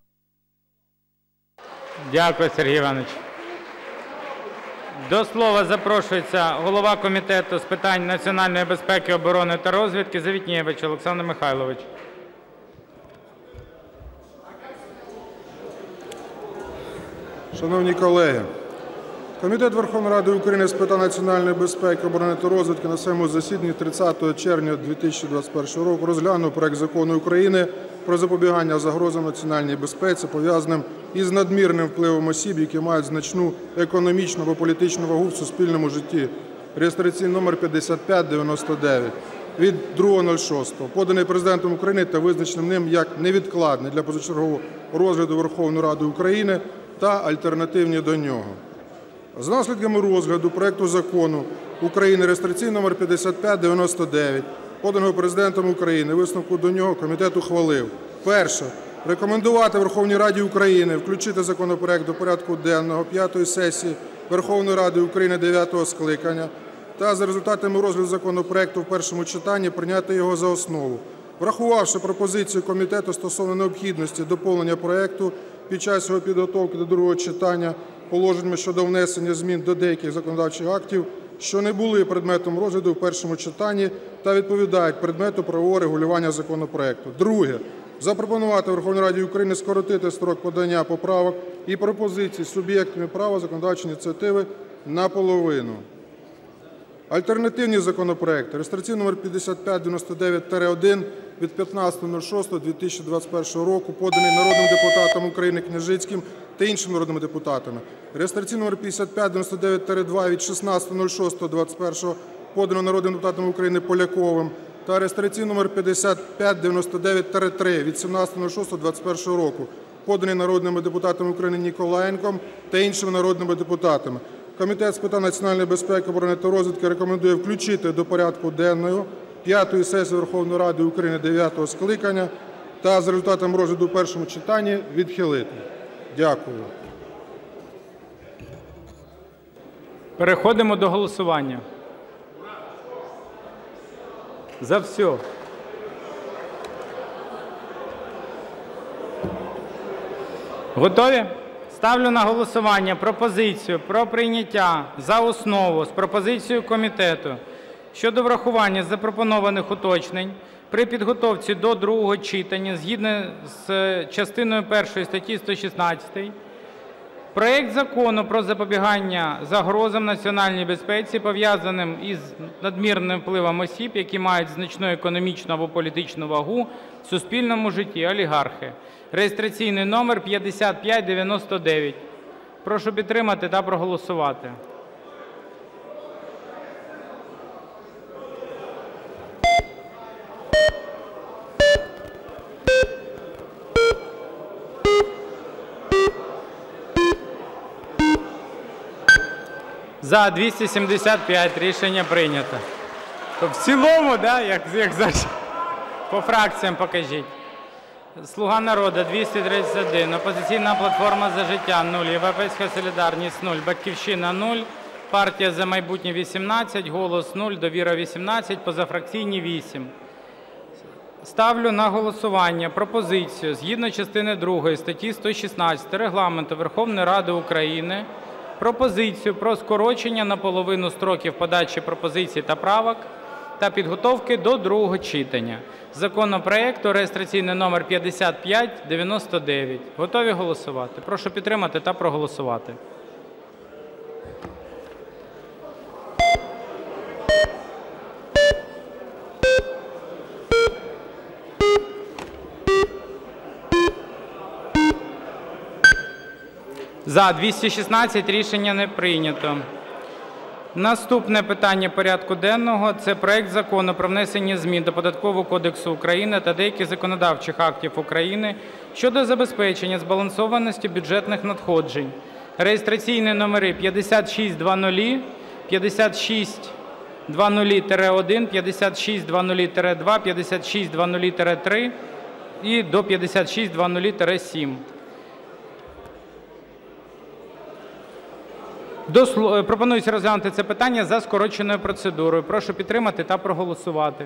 Дякую, Сергій Іванович. До слова запрошується голова Комітету з питань національної безпеки, оборони та розвідки Завітневич Олександр Михайлович. Шановні колеги, Комітет Верховної Ради України з питань національної безпеки, оборони та розвідки на своєму засіданні 30 червня 2021 року розглянув проект Закону України про запобігання загрозам національній безпеці, пов'язаним із надмірним впливом осіб, які мають значну економічну або політичну вагу в суспільному житті, реєстраційний номер 5599 від 2.06, поданий Президентом України та визначеним ним як невідкладний для позачергового розгляду Верховної Ради України та альтернативні до нього. За наслідками розгляду проекту Закону України реєстраційний номер 5599, поданого Президентом України, висновку до нього комітет ухвалив. Перше. Рекомендувати Верховній Раді України включити законопроект до порядку денного 5-ї сесії Верховної Ради України 9-го скликання та за результатами розгляду законопроекту в першому читанні прийняти його за основу. Врахувавши пропозицію комітету стосовно необхідності доповнення проекту під час його підготовки до другого читання положеннями щодо внесення змін до деяких законодавчих актів що не були предметом розгляду в першому читанні та відповідають предмету правового регулювання законопроекту. Друге. Запропонувати Верховній Раді України скоротити строк подання поправок і пропозицій суб'єктами права законодавчої ініціативи наполовину. Альтернативні законопроекти. Реєстраційний номер 5599-1 від 15.06.2021 року, поданий народним депутатом України Княжицьким та іншими народними депутатами. Реєстраційний номер 5599-2 від 16.06.2021 поданий народним депутатом України Поляковим та реєстраційний номер 5599-3 від 17.06.2021 року, поданий народними депутатами України Ніколаєнком та іншими народними депутатами. Комітет з питань національної безпеки, оборони та розвідки рекомендує включити до порядку денного 5-ї сесії Верховної Ради України 9-го скликання та за результатом розгляду в першому читанні відхилити. Дякую. Переходимо до голосування. За все. Готові? Ставлю на голосування пропозицію про прийняття за основу з пропозицією комітету щодо врахування запропонованих уточнень при підготовці до другого читання згідно з частиною 1 статті 116 проект Закону про запобігання загрозам національній безпеці, пов'язаним із надмірним впливом осіб, які мають значну економічну або політичну вагу в суспільному житті (олігархи). Реєстраційний номер 5599. Прошу підтримати та проголосувати. За 275 рішення прийнято. В цілому, да, як завжди. По фракціям покажіть. "Слуга народу" – 231, "Опозиційна платформа – За життя" – 0, "Європейська солідарність" – 0, "Батьківщина" – 0, "Партія "За майбутнє" – 18, "Голос" – 0, "Довіра" – 18, позафракційні – 8. Ставлю на голосування пропозицію згідно частини 2 статті 116 Регламенту Верховної Ради України пропозицію про скорочення наполовину строків подачі пропозицій та правок та підготовки до другого читання законопроекту реєстраційний номер 5599. Готові голосувати? Прошу підтримати та проголосувати. За – 216, рішення не прийнято. Наступне питання порядку денного – це проект Закону про внесення змін до Податкового кодексу України та деяких законодавчих актів України щодо забезпечення збалансованості бюджетних надходжень. Реєстраційні номери 5600, 5600-1, 5600-2, 5600-3 і до 5600-7. Пропонується розглянути це питання за скороченою процедурою. Прошу підтримати та проголосувати.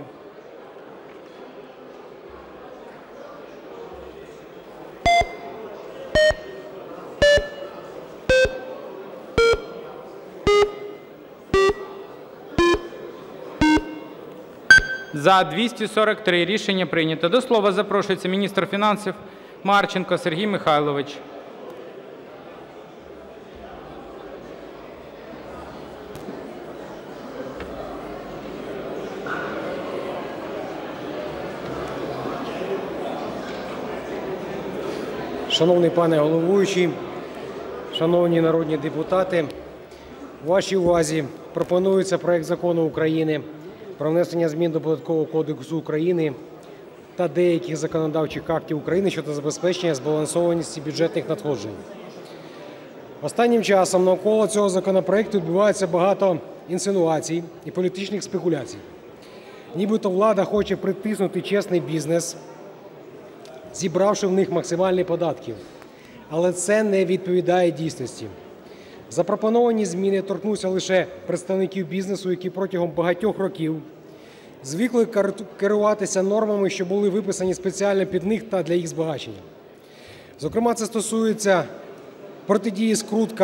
За – 243, рішення прийнято. До слова запрошується міністр фінансів Марченко Сергій Михайлович. Шановний пане головуючий, шановні народні депутати, вашій увазі пропонується проект Закону України про внесення змін до Податкового кодексу України та деяких законодавчих актів України щодо забезпечення збалансованості бюджетних надходжень. Останнім часом навколо цього законопроекту відбувається багато інсинуацій і політичних спекуляцій. Нібито влада хоче притиснути чесний бізнес, зібравши в них максимальні податки. Але це не відповідає дійсності. Запропоновані зміни торкнуться лише представників бізнесу, які протягом багатьох років звикли керуватися нормами, що були виписані спеціально під них та для їх збагачення. Зокрема, це стосується протидії скруткам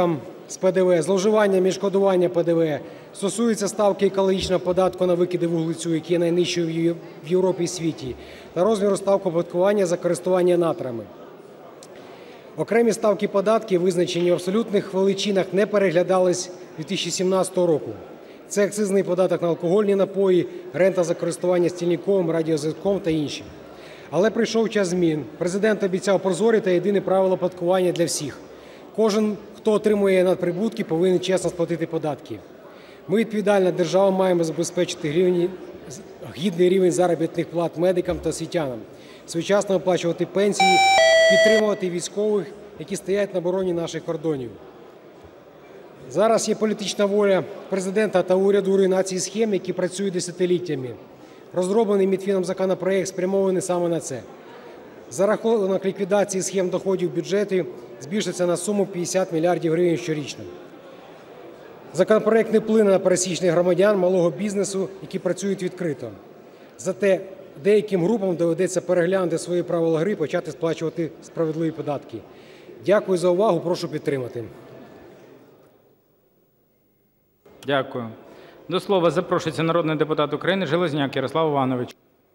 з ПДВ, зловживанням відшкодування ПДВ, стосується ставки екологічного податку на викиди вуглецю, які є найнижчою в Європі і світі, та розміру ставки оподаткування за користування надрами. Окремі ставки податків, визначені в абсолютних величинах, не переглядались 2017 року. Це акцизний податок на алкогольні напої, рента за користування стільниковим, радіозв'язком та інші. Але прийшов час змін. Президент обіцяв прозорі та єдине правило оподаткування для всіх. Кожен, хто отримує надприбутки, повинен чесно сплатити податки. Ми, відповідальна держава, маємо забезпечити гідний рівень заробітних плат медикам та освітянам, своєчасно оплачувати пенсії, підтримувати військових, які стоять на обороні наших кордонів. Зараз є політична воля президента та уряду руйнації схем, які працюють десятиліттями. Розроблений Мінфіном законопроект спрямований саме на це. За рахунок ліквідації схем доходів бюджету збільшиться на суму 50 мільярдів гривень щорічно. Законопроект не вплине на пересічних громадян, малого бізнесу, які працюють відкрито. Зате деяким групам доведеться переглянути свої правила гри і почати сплачувати справедливі податки. Дякую за увагу, прошу підтримати. Дякую. До слова запрошується народний депутат України Железняк Ярослав Іванович.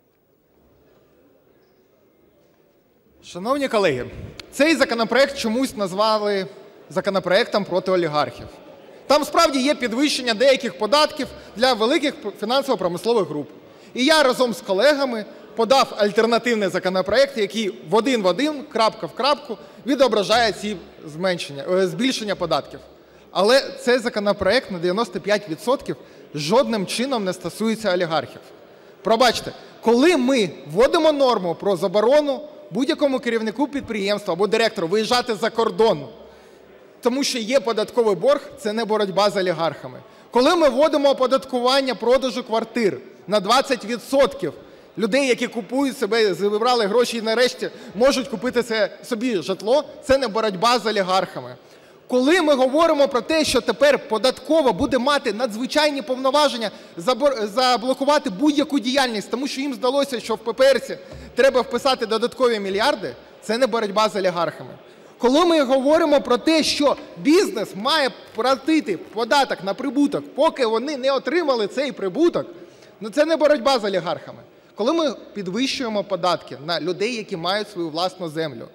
Шановні колеги, цей законопроект чомусь назвали законопроектом проти олігархів. Там справді є підвищення деяких податків для великих фінансово-промислових груп. І я разом з колегами подав альтернативний законопроект, який один в один, крапка в крапку, відображає ці збільшення податків. Але цей законопроект на 95% жодним чином не стосується олігархів. Пробачте, коли ми вводимо норму про заборону будь-якому керівнику підприємства або директору виїжджати за кордон, тому що є податковий борг, це не боротьба з олігархами. Коли ми вводимо оподаткування продажу квартир на 20%, людей, які купують себе, зібрали гроші і нарешті можуть купити собі житло, це не боротьба з олігархами. Коли ми говоримо про те, що тепер податкова буде мати надзвичайні повноваження заблокувати будь-яку діяльність, тому що їм здалося, що в паперці треба вписати додаткові мільярди, це не боротьба з олігархами. Коли ми говоримо про те, що бізнес має платити податок на прибуток, поки вони не отримали цей прибуток, це не боротьба з олігархами. Коли ми підвищуємо податки на людей, які мають свою власну землю,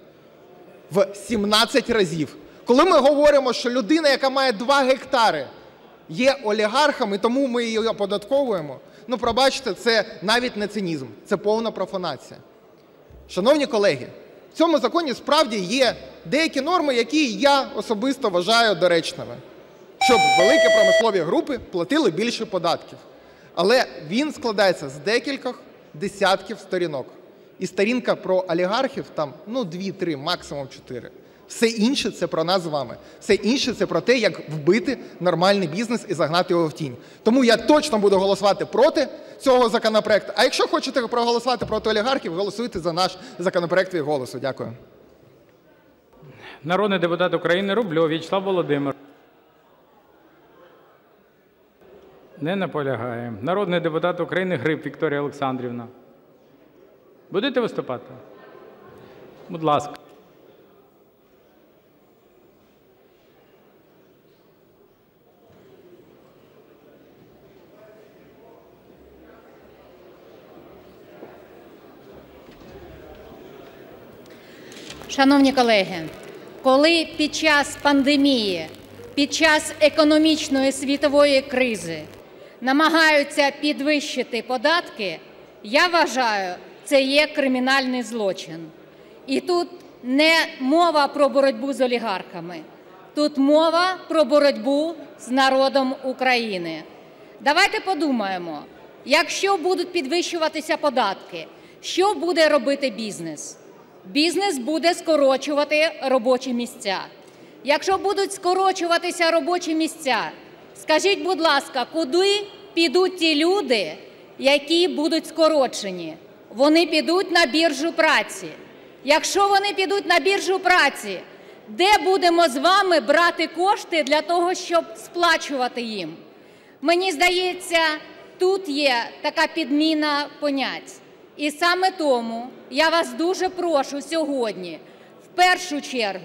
в 17 разів, коли ми говоримо, що людина, яка має 2 гектари, є олігархом, і тому ми її оподатковуємо, пробачте, це навіть не цинізм, це повна профанація. Шановні колеги, в цьому законі справді є деякі норми, які я особисто вважаю доречними, щоб великі промислові групи платили більше податків. Але він складається з декількох десятків сторінок. І сторінка про олігархів там 2-3, максимум 4. Все інше – це про нас з вами. Все інше – це про те, як вбити нормальний бізнес і загнати його в тінь. Тому я точно буду голосувати проти цього законопроекту. А якщо хочете проголосувати проти олігархів, голосуйте за наш законопроект від «Голосу». Дякую. Народний депутат України Рубльов В'ячеслав Володимирович. Не наполягає. Народний депутат України Гриб Вікторія Олександрівна. Будете виступати? Будь ласка. Шановні колеги, коли під час пандемії, під час економічної світової кризи намагаються підвищити податки, я вважаю, це є кримінальний злочин. І тут не мова про боротьбу з олігархами, тут мова про боротьбу з народом України. Давайте подумаємо, якщо будуть підвищуватися податки, що буде робити бізнес? Бізнес буде скорочувати робочі місця. Якщо будуть скорочуватися робочі місця, скажіть, будь ласка, куди підуть ті люди, які будуть скорочені? Вони підуть на біржу праці. Якщо вони підуть на біржу праці, де будемо з вами брати кошти для того, щоб сплачувати їм? Мені здається, тут є така підміна понять. І саме тому я вас дуже прошу сьогодні, в першу чергу,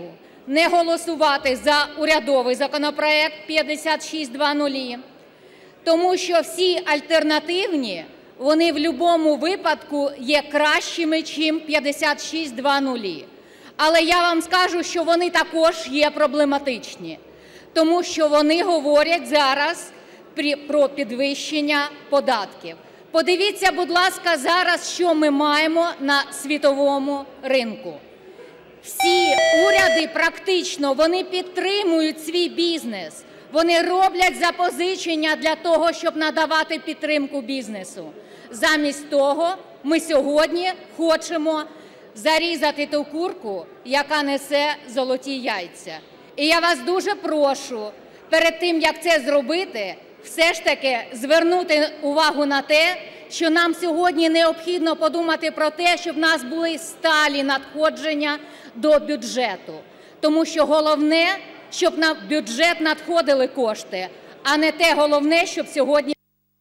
не голосувати за урядовий законопроект 5600, тому що всі альтернативні, вони в будь-якому випадку є кращими, ніж 5600. Але я вам скажу, що вони також є проблематичні, тому що вони говорять зараз про підвищення податків. Подивіться, будь ласка, зараз, що ми маємо на світовому ринку. Всі уряди практично, вони підтримують свій бізнес. Вони роблять запозичення для того, щоб надавати підтримку бізнесу. Замість того ми сьогодні хочемо зарізати ту курку, яка несе золоті яйця. І я вас дуже прошу, перед тим, як це зробити, все ж таки звернути увагу на те, що нам сьогодні необхідно подумати про те, щоб в нас були сталі надходження до бюджету. Тому що головне, щоб на бюджет надходили кошти, а не те головне, щоб сьогодні...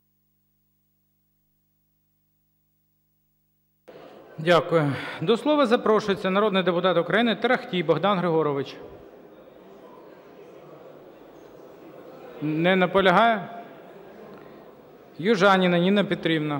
Дякую. До слова запрошується народний депутат України Торохтій Богдан Григорович. Не наполягає? Южаніна Ніна Петрівна.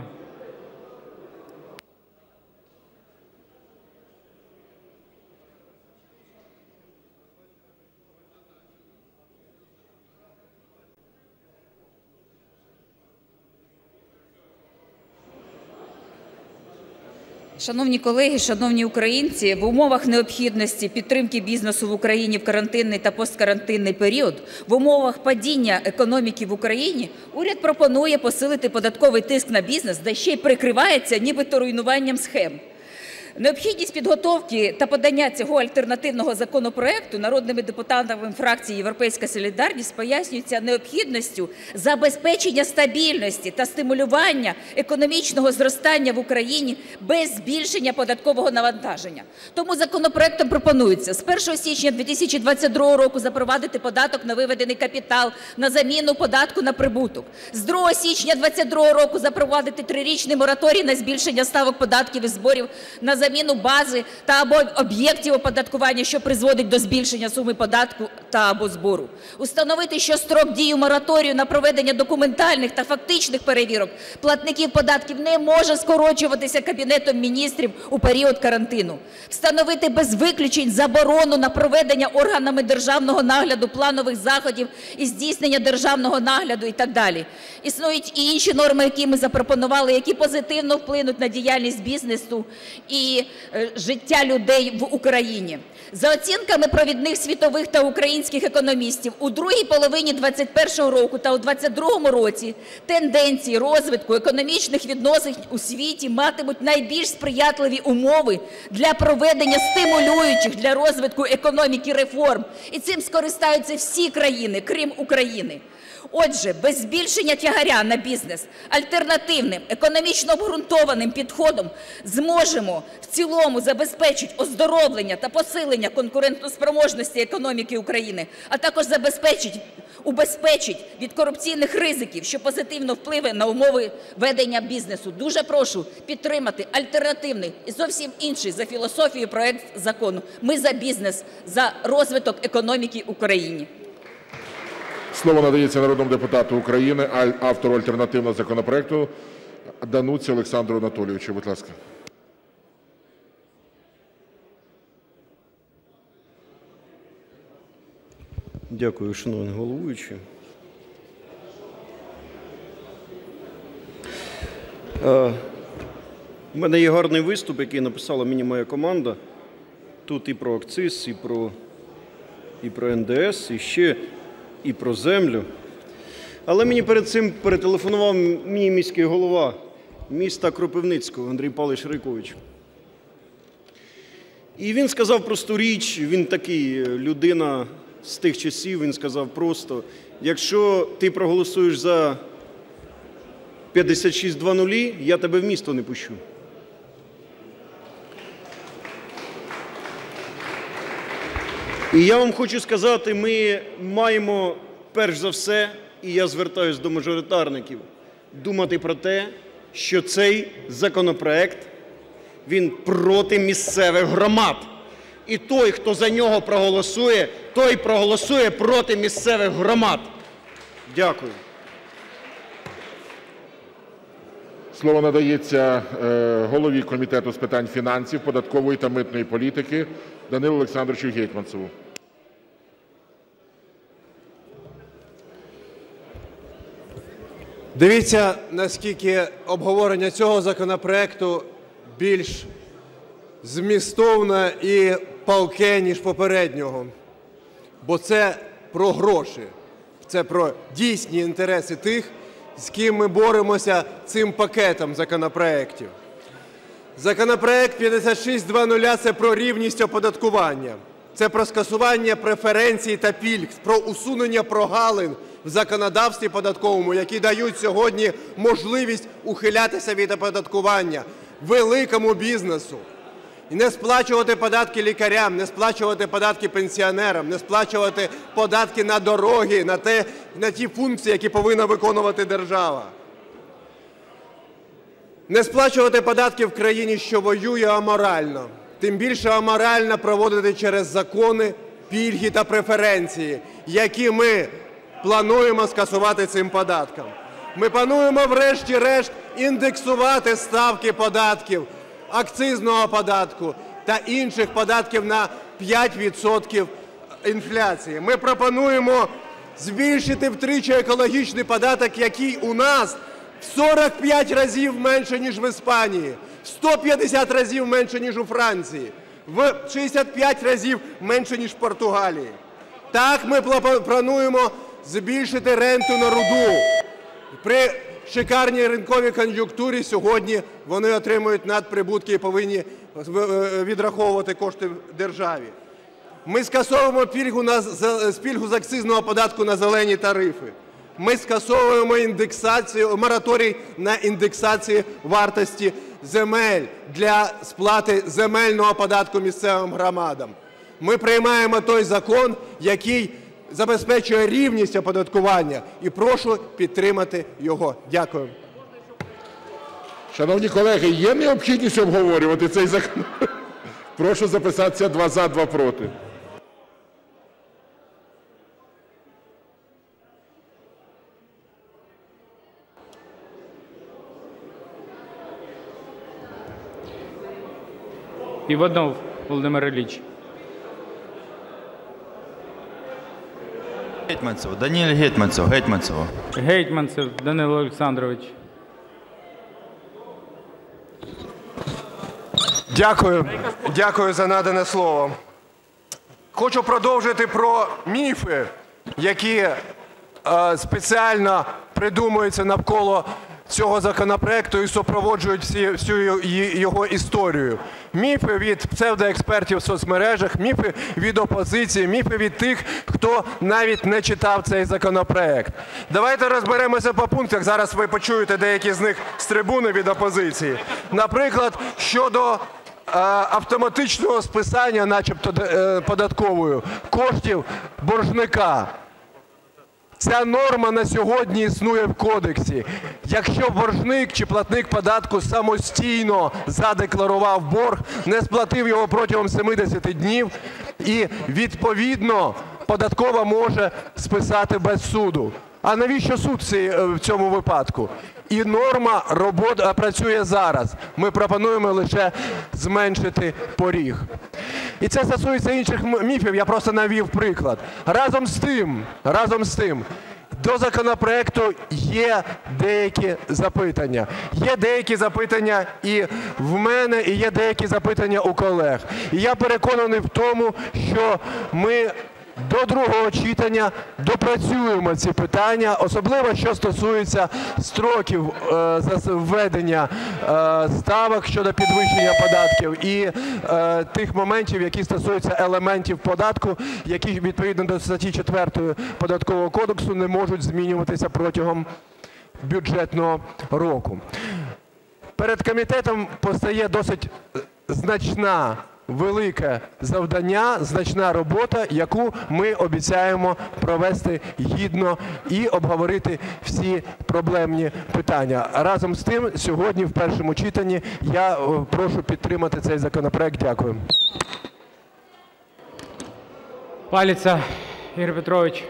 Шановні колеги, шановні українці, в умовах необхідності підтримки бізнесу в Україні в карантинний та посткарантинний період, в умовах падіння економіки в Україні уряд пропонує посилити податковий тиск на бізнес, де ще й прикривається нібито руйнуванням схем. Необхідність підготовки та подання цього альтернативного законопроекту народними депутатами фракції «Європейська солідарність» пояснюється необхідністю забезпечення стабільності та стимулювання економічного зростання в Україні без збільшення податкового навантаження. Тому законопроектом пропонується з 1 січня 2022 року запровадити податок на виведений капітал на заміну податку на прибуток. З 2 січня 2022 року запровадити трирічний мораторій на збільшення ставок податків і зборів на заміну бази та або об'єктів оподаткування, що призводить до збільшення суми податку та або збору. Установити, що строк дії мораторію на проведення документальних та фактичних перевірок платників податків не може скорочуватися Кабінетом Міністрів у період карантину. Встановити без виключень заборону на проведення органами державного нагляду планових заходів і здійснення державного нагляду і так далі. Існують і інші норми, які ми запропонували, які позитивно вплинуть на діяльність бізнесу і життя людей в Україні. За оцінками провідних світових та українських економістів, у другій половині 2021 року та у 2022 році тенденції розвитку економічних відносин у світі матимуть найбільш сприятливі умови для проведення стимулюючих для розвитку економіки реформ. І цим скористаються всі країни, крім України. Отже, без збільшення тягаря на бізнес, альтернативним, економічно обґрунтованим підходом зможемо в цілому забезпечити оздоровлення та посилення конкурентоспроможності економіки України, а також убезпечить від корупційних ризиків, що позитивно впливе на умови ведення бізнесу. Дуже прошу підтримати альтернативний і зовсім інший за філософією проект закону. Ми за бізнес, за розвиток економіки України. Слово надається народному депутату України, автору альтернативного законопроекту Дануці Олександру Анатолійовичу. Будь ласка. Дякую, шановний головуючий. У мене є гарний виступ, який написала мені моя команда. Тут і про акциз, і про НДС, і ще і про землю. Але мені перед цим перетелефонував мій міський голова міста Кропивницького Андрій Павлович Райкович. І він сказав просту річ, він такий людина з тих часів, він сказав просто: якщо ти проголосуєш за 5600, я тебе в місто не пущу. І я вам хочу сказати, ми маємо, перш за все, і я звертаюся до мажоритарників, думати про те, що цей законопроект, він проти місцевих громад. І той, хто за нього проголосує, той проголосує проти місцевих громад. Дякую. Слово надається голові Комітету з питань фінансів, податкової та митної політики Данилу Олександровичу Гетманцеву. Дивіться, наскільки обговорення цього законопроекту більш змістовне і палке, ніж попереднього. Бо це про гроші, це про дійсні інтереси тих, з ким ми боремося цим пакетом законопроектів. Законопроект 5600 – це про рівність оподаткування, це про скасування преференцій та пільг, про усунення прогалин в законодавстві податковому, які дають сьогодні можливість ухилятися від оподаткування великому бізнесу. І не сплачувати податки лікарям, не сплачувати податки пенсіонерам, не сплачувати податки на дороги, на ті функції, які повинна виконувати держава. Не сплачувати податки в країні, що воює, аморально. Тим більше аморально проводити через закони пільги та преференції, які ми плануємо скасувати цим податком. Ми плануємо врешті-решт індексувати ставки податків, акцизного податку та інших податків на 5% інфляції. Ми пропонуємо збільшити втричі екологічний податок, який у нас в 45 разів менше, ніж в Іспанії, в 150 разів менше, ніж у Франції, в 65 разів менше, ніж в Португалії. Так, ми плануємо збільшити ренту на руду. При шикарній ринковій кон'юнктурі сьогодні вони отримують надприбутки і повинні відраховувати кошти державі. Ми скасовуємо пільгу з акцизного податку на зелені тарифи. Ми скасовуємо мораторій на індексацію вартості земель для сплати земельного податку місцевим громадам. Ми приймаємо той закон, який забезпечує рівність оподаткування, і прошу підтримати його. Дякую. Шановні колеги, є необхідність обговорювати цей закон? Прошу записатися: 2 – за, 2 – проти. Іванов Володимир Ілліч. Гетманцев, Даниль Гетманцев, Гетманцев. Гетманцев Данило Олександрович. Дякую за надане слово. Хочу продовжити про міфи, які спеціально придумуються навколо цього законопроекту і супроводжують всю його історію. Міфи від псевдоекспертів в соцмережах, міфи від опозиції, міфи від тих, хто навіть не читав цей законопроект. Давайте розберемося по пунктах. Зараз ви почуєте деякі з них з трибуни від опозиції. Наприклад, щодо автоматичного списання, начебто податковою, коштів боржника. Ця норма на сьогодні існує в кодексі. Якщо боржник чи платник податку самостійно задекларував борг, не сплатив його протягом 70 днів, і відповідно податкова може списати без суду. А навіщо суд в цьому випадку? І норма працює зараз. Ми пропонуємо лише зменшити поріг. І це стосується інших міфів, я просто навів приклад. Разом з тим, до законопроекту є деякі запитання. Є деякі запитання і в мене, і є деякі запитання у колег. І я переконаний в тому, що ми до другого читання допрацюємо ці питання, особливо що стосується строків введення ставок щодо підвищення податків і тих моментів, які стосуються елементів податку, які відповідно до статті 4 Податкового кодексу не можуть змінюватися протягом бюджетного року. Перед комітетом постає досить велике завдання, значна робота, яку ми обіцяємо провести гідно і обговорити всі проблемні питання. Разом з тим, сьогодні в першому читанні я прошу підтримати цей законопроект. Дякую. Паліця Ігор Петрович.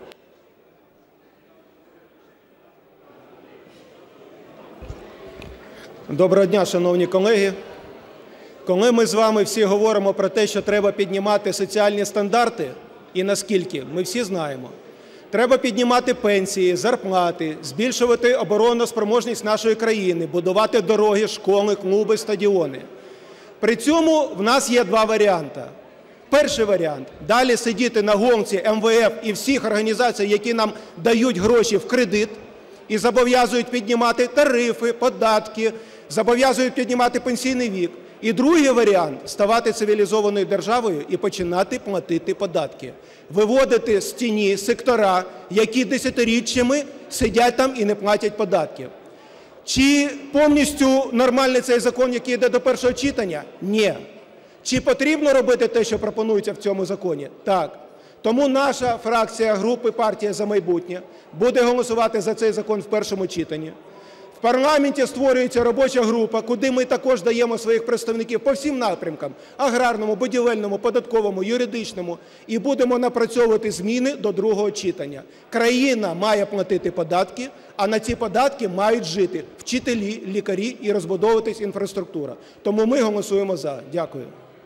Доброго дня, шановні колеги. Коли ми з вами всі говоримо про те, що треба піднімати соціальні стандарти, і наскільки, ми всі знаємо. Треба піднімати пенсії, зарплати, збільшувати обороноспроможність нашої країни, будувати дороги, школи, клуби, стадіони. При цьому в нас є два варіанти. Перший варіант – далі сидіти на гонці МВФ і всіх організацій, які нам дають гроші в кредит і зобов'язують піднімати тарифи, податки, зобов'язують піднімати пенсійний вік. І другий варіант – ставати цивілізованою державою і починати платити податки. Виводити з тіні сектора, які десятиріччями сидять там і не платять податків. Чи повністю нормальний цей закон, який йде до першого читання? Ні. Чи потрібно робити те, що пропонується в цьому законі? Так. Тому наша фракція групи «Партія «За майбутнє» буде голосувати за цей закон в першому читанні. В парламенті створюється робоча група, куди ми також даємо своїх представників по всім напрямкам – аграрному, будівельному, податковому, юридичному. І будемо напрацьовувати зміни до другого читання. Країна має платити податки, а на ці податки мають жити вчителі, лікарі і розбудовуватись інфраструктура. Тому ми голосуємо «за». Дякую.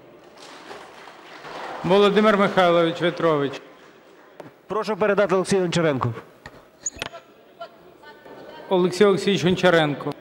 Володимир Михайлович В'ятрович. Прошу передати Олексію Гончаренку. Олексій Олексійович Гончаренко.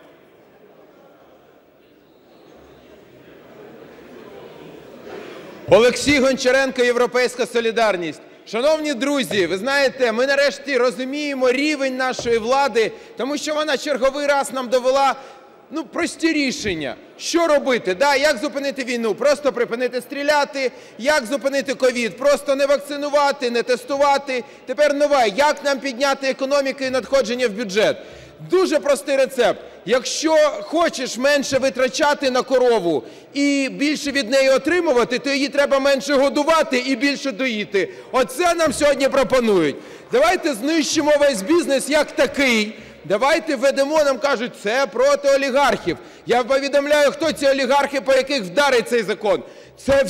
Олексій Гончаренко, "Європейська солідарність". Шановні друзі, ви знаєте, ми нарешті розуміємо рівень нашої влади, тому що вона черговий раз нам довела прості рішення. Що робити? Як зупинити війну? Просто припинити стріляти. Як зупинити ковід? Просто не вакцинувати, не тестувати. Тепер нове. Як нам підняти економіку і надходження в бюджет? Дуже простий рецепт. Якщо хочеш менше витрачати на корову і більше від неї отримувати, то її треба менше годувати і більше доїти. Оце нам сьогодні пропонують. Давайте знищимо весь бізнес як такий. Давайте введемо, нам кажуть, це проти олігархів. Я повідомляю, хто ці олігархи, по яких вдарить цей закон. Це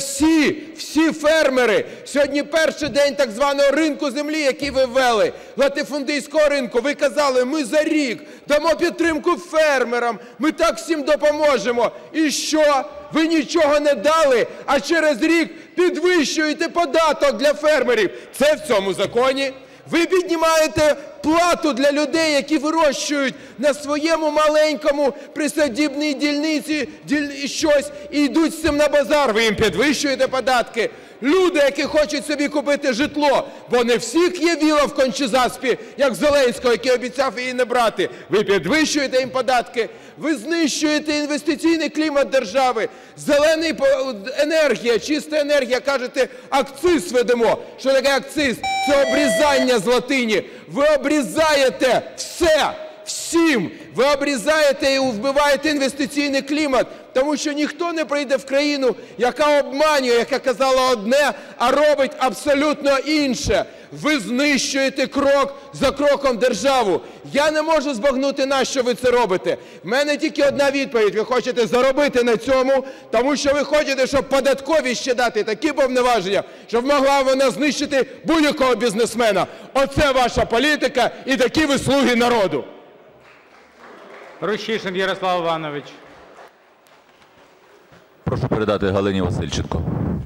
всі фермери. Сьогодні перший день так званого ринку землі, який ви ввели, латифундійського ринку. Ви казали, ми за рік дамо підтримку фермерам, ми так всім допоможемо. І що? Ви нічого не дали, а через рік підвищуєте податок для фермерів. Це в цьому законі. Ви піднімаєте плату для людей, які вирощують на своєму маленькому присадибній дільниці щось і йдуть з цим на базар. Ви їм підвищуєте податки. Люди, які хочуть собі купити житло, бо не всіх є віла в Кончі-Заспі, як Зеленського, який обіцяв її не брати. Ви підвищуєте їм податки. Ви знищуєте інвестиційний клімат держави. Зелена енергія, чиста енергія. Кажете, акциз ведемо. Що таке акциз? Це обрізання з латині. Ви обрізаєте все, всім. Ви обрізаєте і вбиваєте інвестиційний клімат, тому що ніхто не прийде в країну, яка обманює, яка казала одне, а робить абсолютно інше. Ви знищуєте крок за кроком державу. Я не можу збагнути, на що ви це робите. В мене тільки одна відповідь. Ви хочете заробити на цьому, тому що ви хочете, щоб податкові ще дати такі повноваження, щоб могла вона знищити будь-якого бізнесмена. Оце ваша політика і такі ви слуги народу. Рущишин Ярослав Іванович. Прошу передати Галині Васильченко.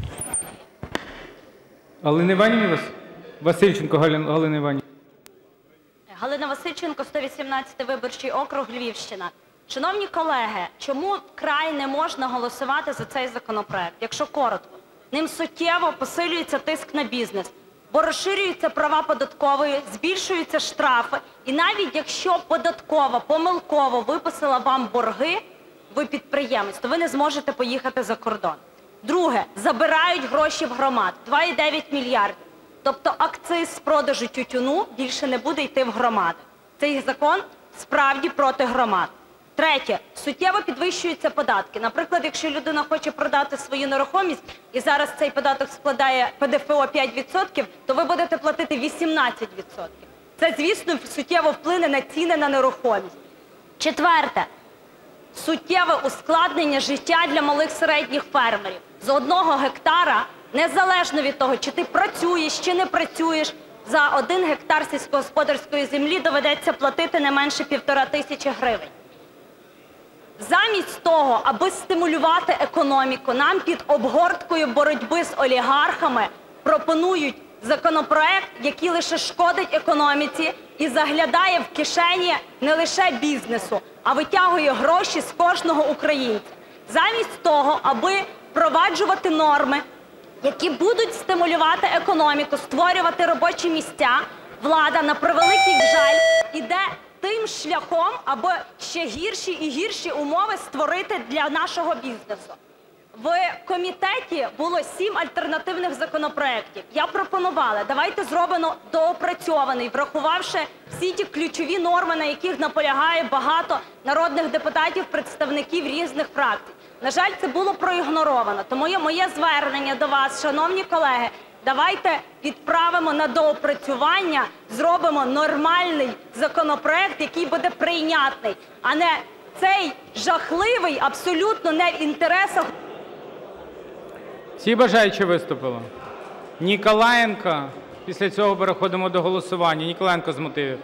Галина Іванівна? Васильченко Галина Іванівна. Галина Васильченко, 118-й виборчий округ, Львівщина. Шановні колеги, чому вкрай не можна голосувати за цей законопроект? Якщо коротко, ним суттєво посилюється тиск на бізнес, бо розширюються права податкової, збільшуються штрафи. І навіть якщо податкова помилково виписала вам борги, ви підприємець, то ви не зможете поїхати за кордон. Друге, забирають гроші в громад – 2,9 мільярдів. Тобто акциз з продажу тютюну більше не буде йти в громади. Цей закон справді проти громад. Третє, суттєво підвищуються податки. Наприклад, якщо людина хоче продати свою нерухомість і зараз цей податок складає ПДФО 5%, то ви будете платити 18%. Це, звісно, суттєво вплине на ціни на нерухомість. Четверте, суттєве ускладнення життя для малих середніх фермерів. З 1 гектара Незалежно від того, чи ти працюєш, чи не працюєш, за 1 гектар сільськогосподарської землі доведеться платити не менше 1500 гривень. Замість того, аби стимулювати економіку, нам під обгорткою боротьби з олігархами пропонують законопроект, який лише шкодить економіці і заглядає в кишені не лише бізнесу, а витягує гроші з кожного українця. Замість того, аби впроваджувати норми, які будуть стимулювати економіку, створювати робочі місця, влада, на превеликий жаль, іде тим шляхом, аби ще гірші і гірші умови створити для нашого бізнесу. В комітеті було 7 альтернативних законопроєктів. Я пропонувала, давайте зробимо доопрацьований, врахувавши всі ті ключові норми, на яких наполягає багато народних депутатів, представників різних фракцій. На жаль, це було проігноровано. Тому моє звернення до вас, шановні колеги, давайте відправимо на доопрацювання, зробимо нормальний законопроект, який буде прийнятний, а не цей жахливий, абсолютно не в інтересах. Всі бажаючі виступили? Ніколаєнко. Після цього переходимо до голосування. Ніколаєнко з мотивів.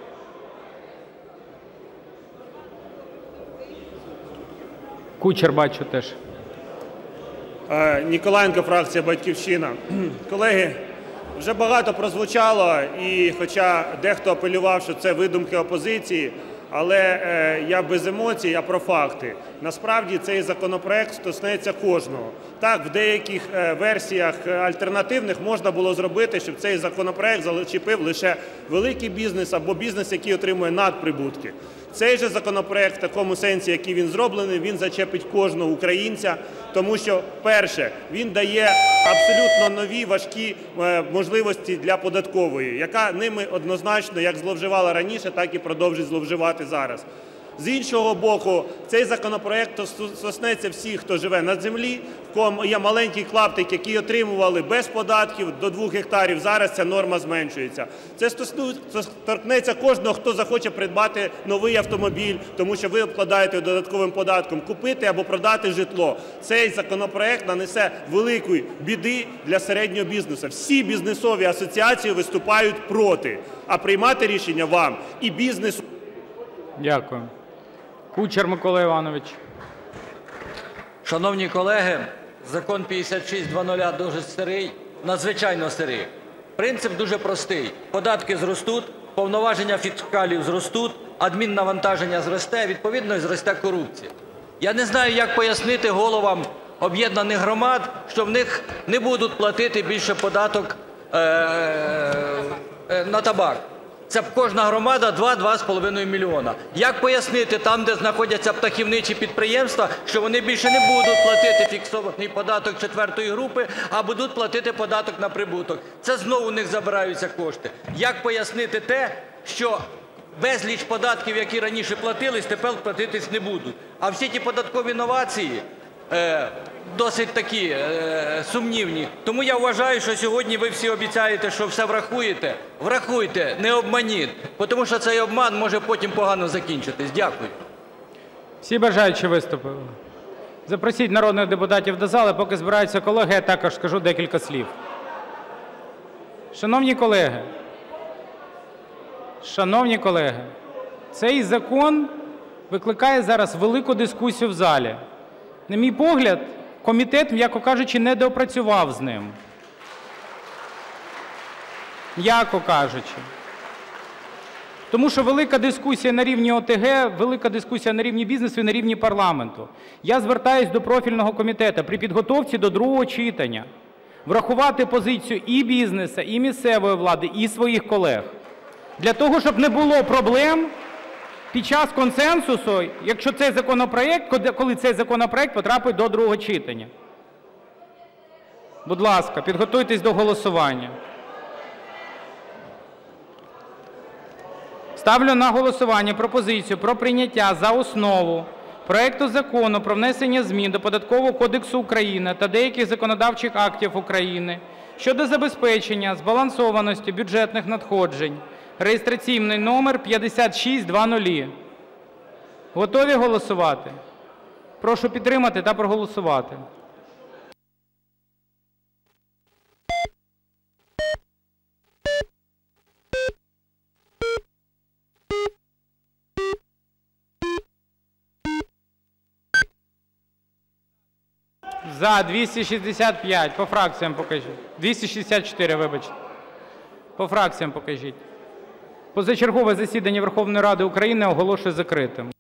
Кучер бачу теж. Ніколаєнко, фракція "Батьківщина". Колеги, вже багато прозвучало, і хоча дехто апелював, що це видумки опозиції, але я без емоцій, а про факти. Насправді цей законопроект стосується кожного. Так, в деяких версіях альтернативних можна було зробити, щоб цей законопроект зачепив лише великий бізнес або бізнес, який отримує надприбутки. Цей же законопроект в такому сенсі, який він зроблений, він зачепить кожного українця, тому що, перше, він дає абсолютно нові важкі можливості для податкової, яка ними однозначно як зловживала раніше, так і продовжить зловживати зараз. З іншого боку, цей законопроект стосується всіх, хто живе на землі, в кого є маленький клаптик, який отримували без податків до 2 гектарів, зараз ця норма зменшується. Це торкнеться кожного, хто захоче придбати новий автомобіль, тому що ви обкладаєте додатковим податком, купити або продати житло. Цей законопроект нанесе великої біди для середнього бізнесу. Всі бізнесові асоціації виступають проти, а приймати рішення вам і бізнесу. Дякую. Кучер Микола Іванович. Шановні колеги, закон 5600 дуже старий, надзвичайно старий. Принцип дуже простий. Податки зростуть, повноваження фіскалів зростуть, адміннавантаження зросте, відповідно і зросте корупція. Я не знаю, як пояснити головам об'єднаних громад, що в них не будуть платити більше податок на табак. Це кожна громада 2-2,5 мільйона. Як пояснити там, де знаходяться птахівничі підприємства, що вони більше не будуть платити фіксований податок 4-ї групи, а будуть платити податок на прибуток? Це знову у них забираються кошти. Як пояснити те, що безліч податків, які раніше платились, тепер платитись не будуть? А всі ті податкові новації досить такі сумнівні. Тому я вважаю, що сьогодні ви всі обіцяєте, що все врахуєте. Врахуйте, не обманіть, тому що цей обман може потім погано закінчитись. Дякую. Всі бажаючі виступили? Запросіть народних депутатів до зали. Поки збираються колеги, я також скажу декілька слів. Шановні колеги, цей закон викликає зараз велику дискусію в залі. На мій погляд, комітет, м'яко кажучи, не доопрацював з ним. М'яко кажучи. Тому що велика дискусія на рівні ОТГ, велика дискусія на рівні бізнесу і на рівні парламенту. Я звертаюсь до профільного комітету при підготовці до другого читання врахувати позицію і бізнесу, і місцевої влади, і своїх колег. Для того, щоб не було проблем під час консенсусу, якщо цей законопроект, коли цей законопроект потрапить до другого читання. Будь ласка, підготуйтесь до голосування. Ставлю на голосування пропозицію про прийняття за основу проекту Закону про внесення змін до Податкового кодексу України та деяких законодавчих актів України щодо забезпечення збалансованості бюджетних надходжень (реєстраційний номер 5600). Готові голосувати? Прошу підтримати та проголосувати. За – 265. По фракціям покажіть. 264, вибачте. По фракціям покажіть. Позачергове засідання Верховної Ради України оголошую закритим.